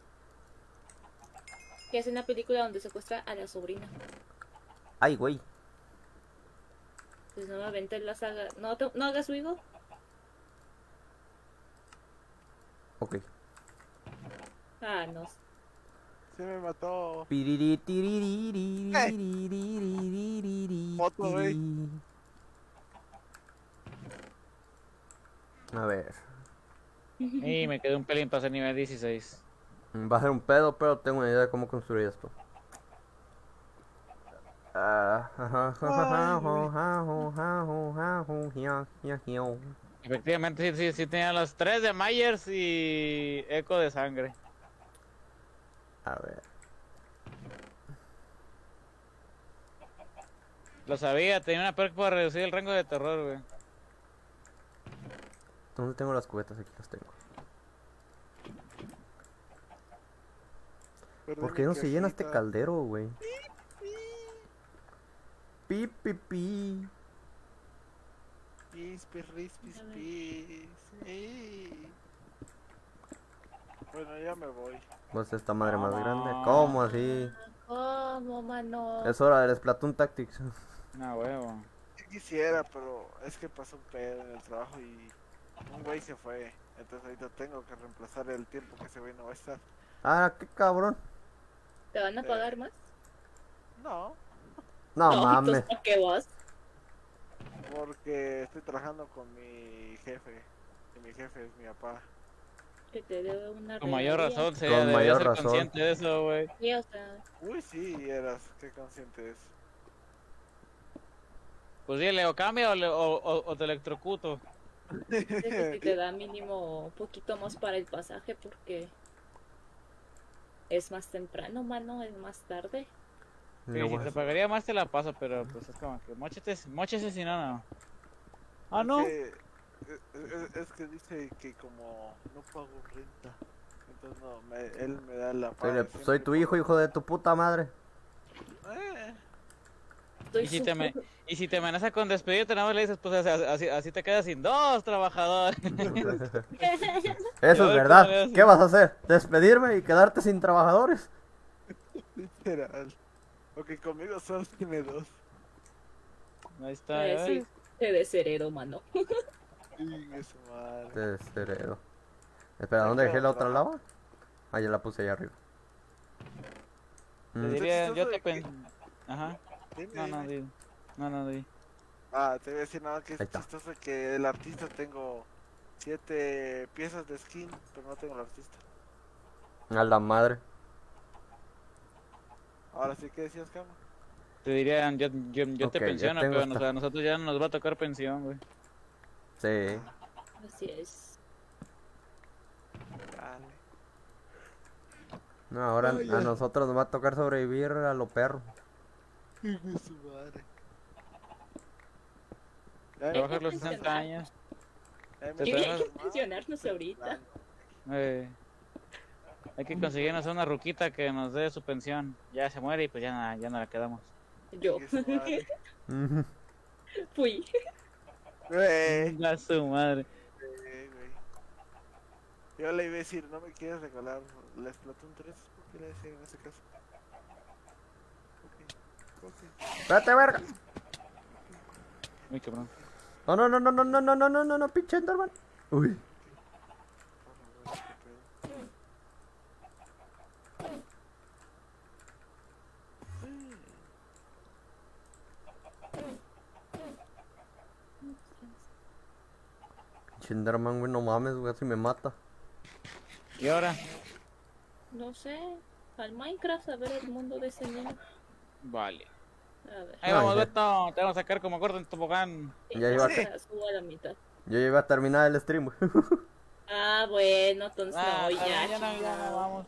Que es una película donde secuestra a la sobrina. Ay, güey. Pues nuevamente la saga. No, te- no hagas ruido. Ok. Ah, no. Se me mató. Piriri, tiriri, Eh. ririri, Foto, güey. tiri. A ver. Y me quedé un pelín para ser nivel dieciséis. Va a ser un pedo, pero tengo una idea de cómo construir esto. Ah, ajá, ajá, ajá, ajá, ajá, ajá, ajá, ajá. Efectivamente, sí, sí, sí tenía los tres de Myers y Eco de Sangre. A ver. Lo sabía, tenía una perk para reducir el rango de terror, güey. ¿Dónde tengo las cubetas? Aquí las tengo. Perdí ¿Por qué mi no se llena este cajita. caldero, güey? Pi, pi, pi. Pis, pis, pis, pis. Sí. Bueno, ya me voy. Pues esta madre más No. grande. ¿Cómo así? ¿Cómo, mano? Es hora del Splatoon Tactics. No, huevo. Sí quisiera, pero es que pasó un pedo en el trabajo y un güey se fue. Entonces ahorita tengo que reemplazar el tiempo que ese güey no va a estar. Ah, qué cabrón. ¿Te van a pagar más? No, No No, mames. entonces, ¿para qué vas? porque estoy trabajando con mi jefe. Y mi jefe es mi papá. Que te dé una Con mayor regalía. razón, sería, Con debería mayor ser razón. consciente de eso, güey. Sí, o sea, Uy, sí, eras, qué consciente es. Pues dile, o cambia o, le- o, o- o te electrocuto. es que si te da mínimo un poquito más para el pasaje porque es más temprano, mano, es más tarde. Sí, No, si güey. te pagaría más te la paso, pero pues es como que mochete, mochese si no, no. Ah, no. Es que, es, es- es que dice que como no pago renta, entonces no, me, él me da la paga. Soy, siempre soy tu hijo, hijo de tu puta madre. Eh, Estoy Y si, te me, súper- y si te amenaza con despedirte, nada más le dices, pues así, así, así te quedas sin dos trabajadores. Eso Yo, es verdad. ¿cómo le haces? ¿Qué vas a hacer? ¿Despedirme y quedarte sin trabajadores? literal. Ok, conmigo solo tiene dos. Ahí está, Eh, ¿eh? sí, te desheredo, mano. Chingue su madre. Te desheredo. Espera, ¿dónde dejé la otra lava? Ah, ya la puse ahí arriba. Te Mm. diría, chistoso yo de te que- pen... Ajá. Dime, No, no, dime. di. No, no, di. Ah, te voy a decir nada que es Ahí está. chistoso que el artista tengo siete piezas de skin, pero no tengo el artista. A la madre. Ahora sí que decías, Cama. Te dirían, yo, yo, yo Ok, te ya pensiono, tengo pero esta. nos- a nosotros ya no nos va a tocar pensión, güey. Sí. Así es. Dale. No, ahora Ay, a ya. nosotros nos va a tocar sobrevivir a lo perro. Chingue su madre. Ya, Trabajar los pensionar. sesenta años. ya Te me- Y hay trabajas- que pensionarnos ahorita. Eh, hay que conseguirnos una ruquita que nos dé su pensión. Ya se muere y pues ya, no- ya no la quedamos. Yo Chingue su madre. Ujú. fui. Güey, A su madre. güey, güey. Yo le iba a decir, no me quieres regalar la Splatoon tres, ¿por qué le decía en ese caso? Ok, ok. Espérate, verga. Uy, cabrón. No, no, no, no, no, no, no, no, no, no, no, pinche Enderman. Uy. Por favor, qué pedo. Pinche Enderman, güey, no mames, güey, así me mata. ¿Y ahora? No sé, al Minecraft a ver el mundo de ese niño. Vale. A ver. Ahí Ah, vamos, ya. Beto. Te vamos a sacar como corto en tobogán. Ya iba a- a... Subo a la mitad. Yo ya iba a terminar el stream, güey. Ah, bueno, entonces Ah, no, está ya, bien, ya no, ya no chingado. vamos.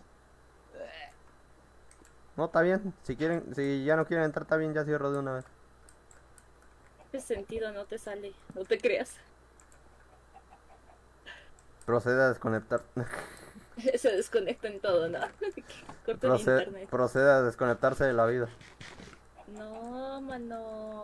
No, está bien. Si quieren, si ya no quieren entrar, está bien, ya cierro de una vez. ¿Qué sentido no te sale? No te creas. Procede a desconectar. Se desconecta en todo, ¿no? Corta el Procede, internet. procede a desconectarse de la vida. No, mano.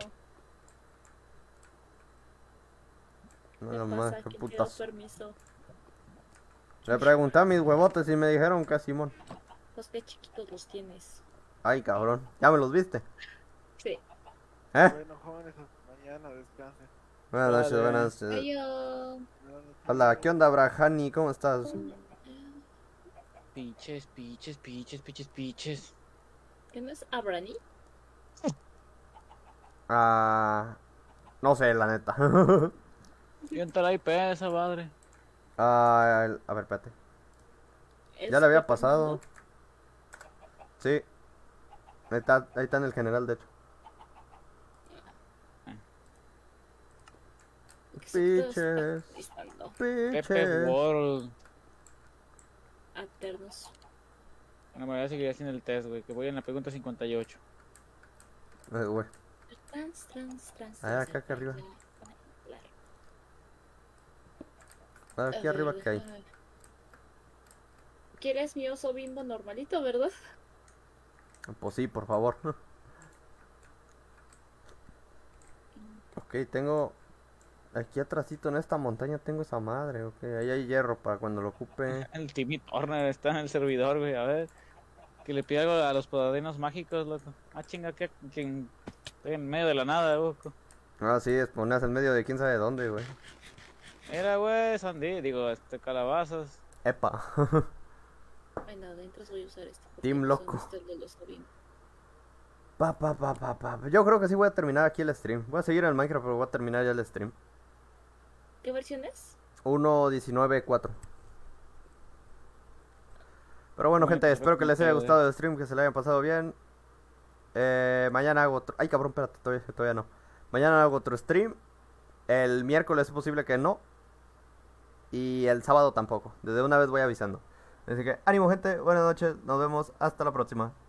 No, ¿Qué no pasa? más, qué ¿Quién te dio putas. permiso? Le pregunté a mis huevotes y me dijeron que a Simón. Pues qué chiquitos los tienes. Ay, cabrón. ¿Ya me los viste? Sí. ¿Eh? Bueno, jóvenes, hasta mañana descansen. Buenas noches, Vale. buenas noches. Adiós. Hola, ¿qué onda, Brahani? ¿Cómo estás? Piches, piches, piches, piches, piches. ¿Qué no es Abrani? Ah, no sé, la neta. Y entra la I P de esa madre. Ah, el- a ver, espérate. ¿Es Ya le había Pepe pasado. Mundo? Sí. Ahí está, ahí está en el general, de hecho. ¿Qué se está Piches. actualizando? Pepe Piches. World. Alternos. No me voy a seguir haciendo el test, güey. Que voy en la pregunta cincuenta y ocho. Eh, güey. Trans, trans, trans. Ah, acá, acá arriba. Claro. Ah, aquí A arriba ver, que hay. déjame ver. ¿Quieres mi oso bimbo normalito, verdad? Pues sí, por favor. Ok, tengo... Aquí atrásito en esta montaña tengo esa madre, ok. Ahí hay hierro para cuando lo ocupe. El Timmy Turner está en el servidor, güey. A ver. Que le pida algo a los padrinos mágicos, loco. Ah, chinga, que estoy en medio de la nada, loco. Ah, sí, pones en medio de quién sabe dónde, güey. Mira, güey, sandí, digo, este, calabazas. Epa. Bueno, adentro voy a usar este. porque Team son loco. este de los Robin. Pa, pa, pa, pa, pa. Yo creo que sí voy a terminar aquí el stream. Voy a seguir en el Minecraft, pero voy a terminar ya el stream. ¿Qué versión es? uno diecinueve cuatro. Pero bueno, Muy gente, espero que les haya perfecto, gustado el stream, que se le hayan pasado bien. Eh, mañana hago otro... Ay, cabrón, espérate, todavía, todavía no. Mañana hago otro stream. El miércoles es posible que no. Y el sábado tampoco. Desde una vez voy avisando. Así que, ánimo, gente. Buenas noches. Nos vemos. Hasta la próxima.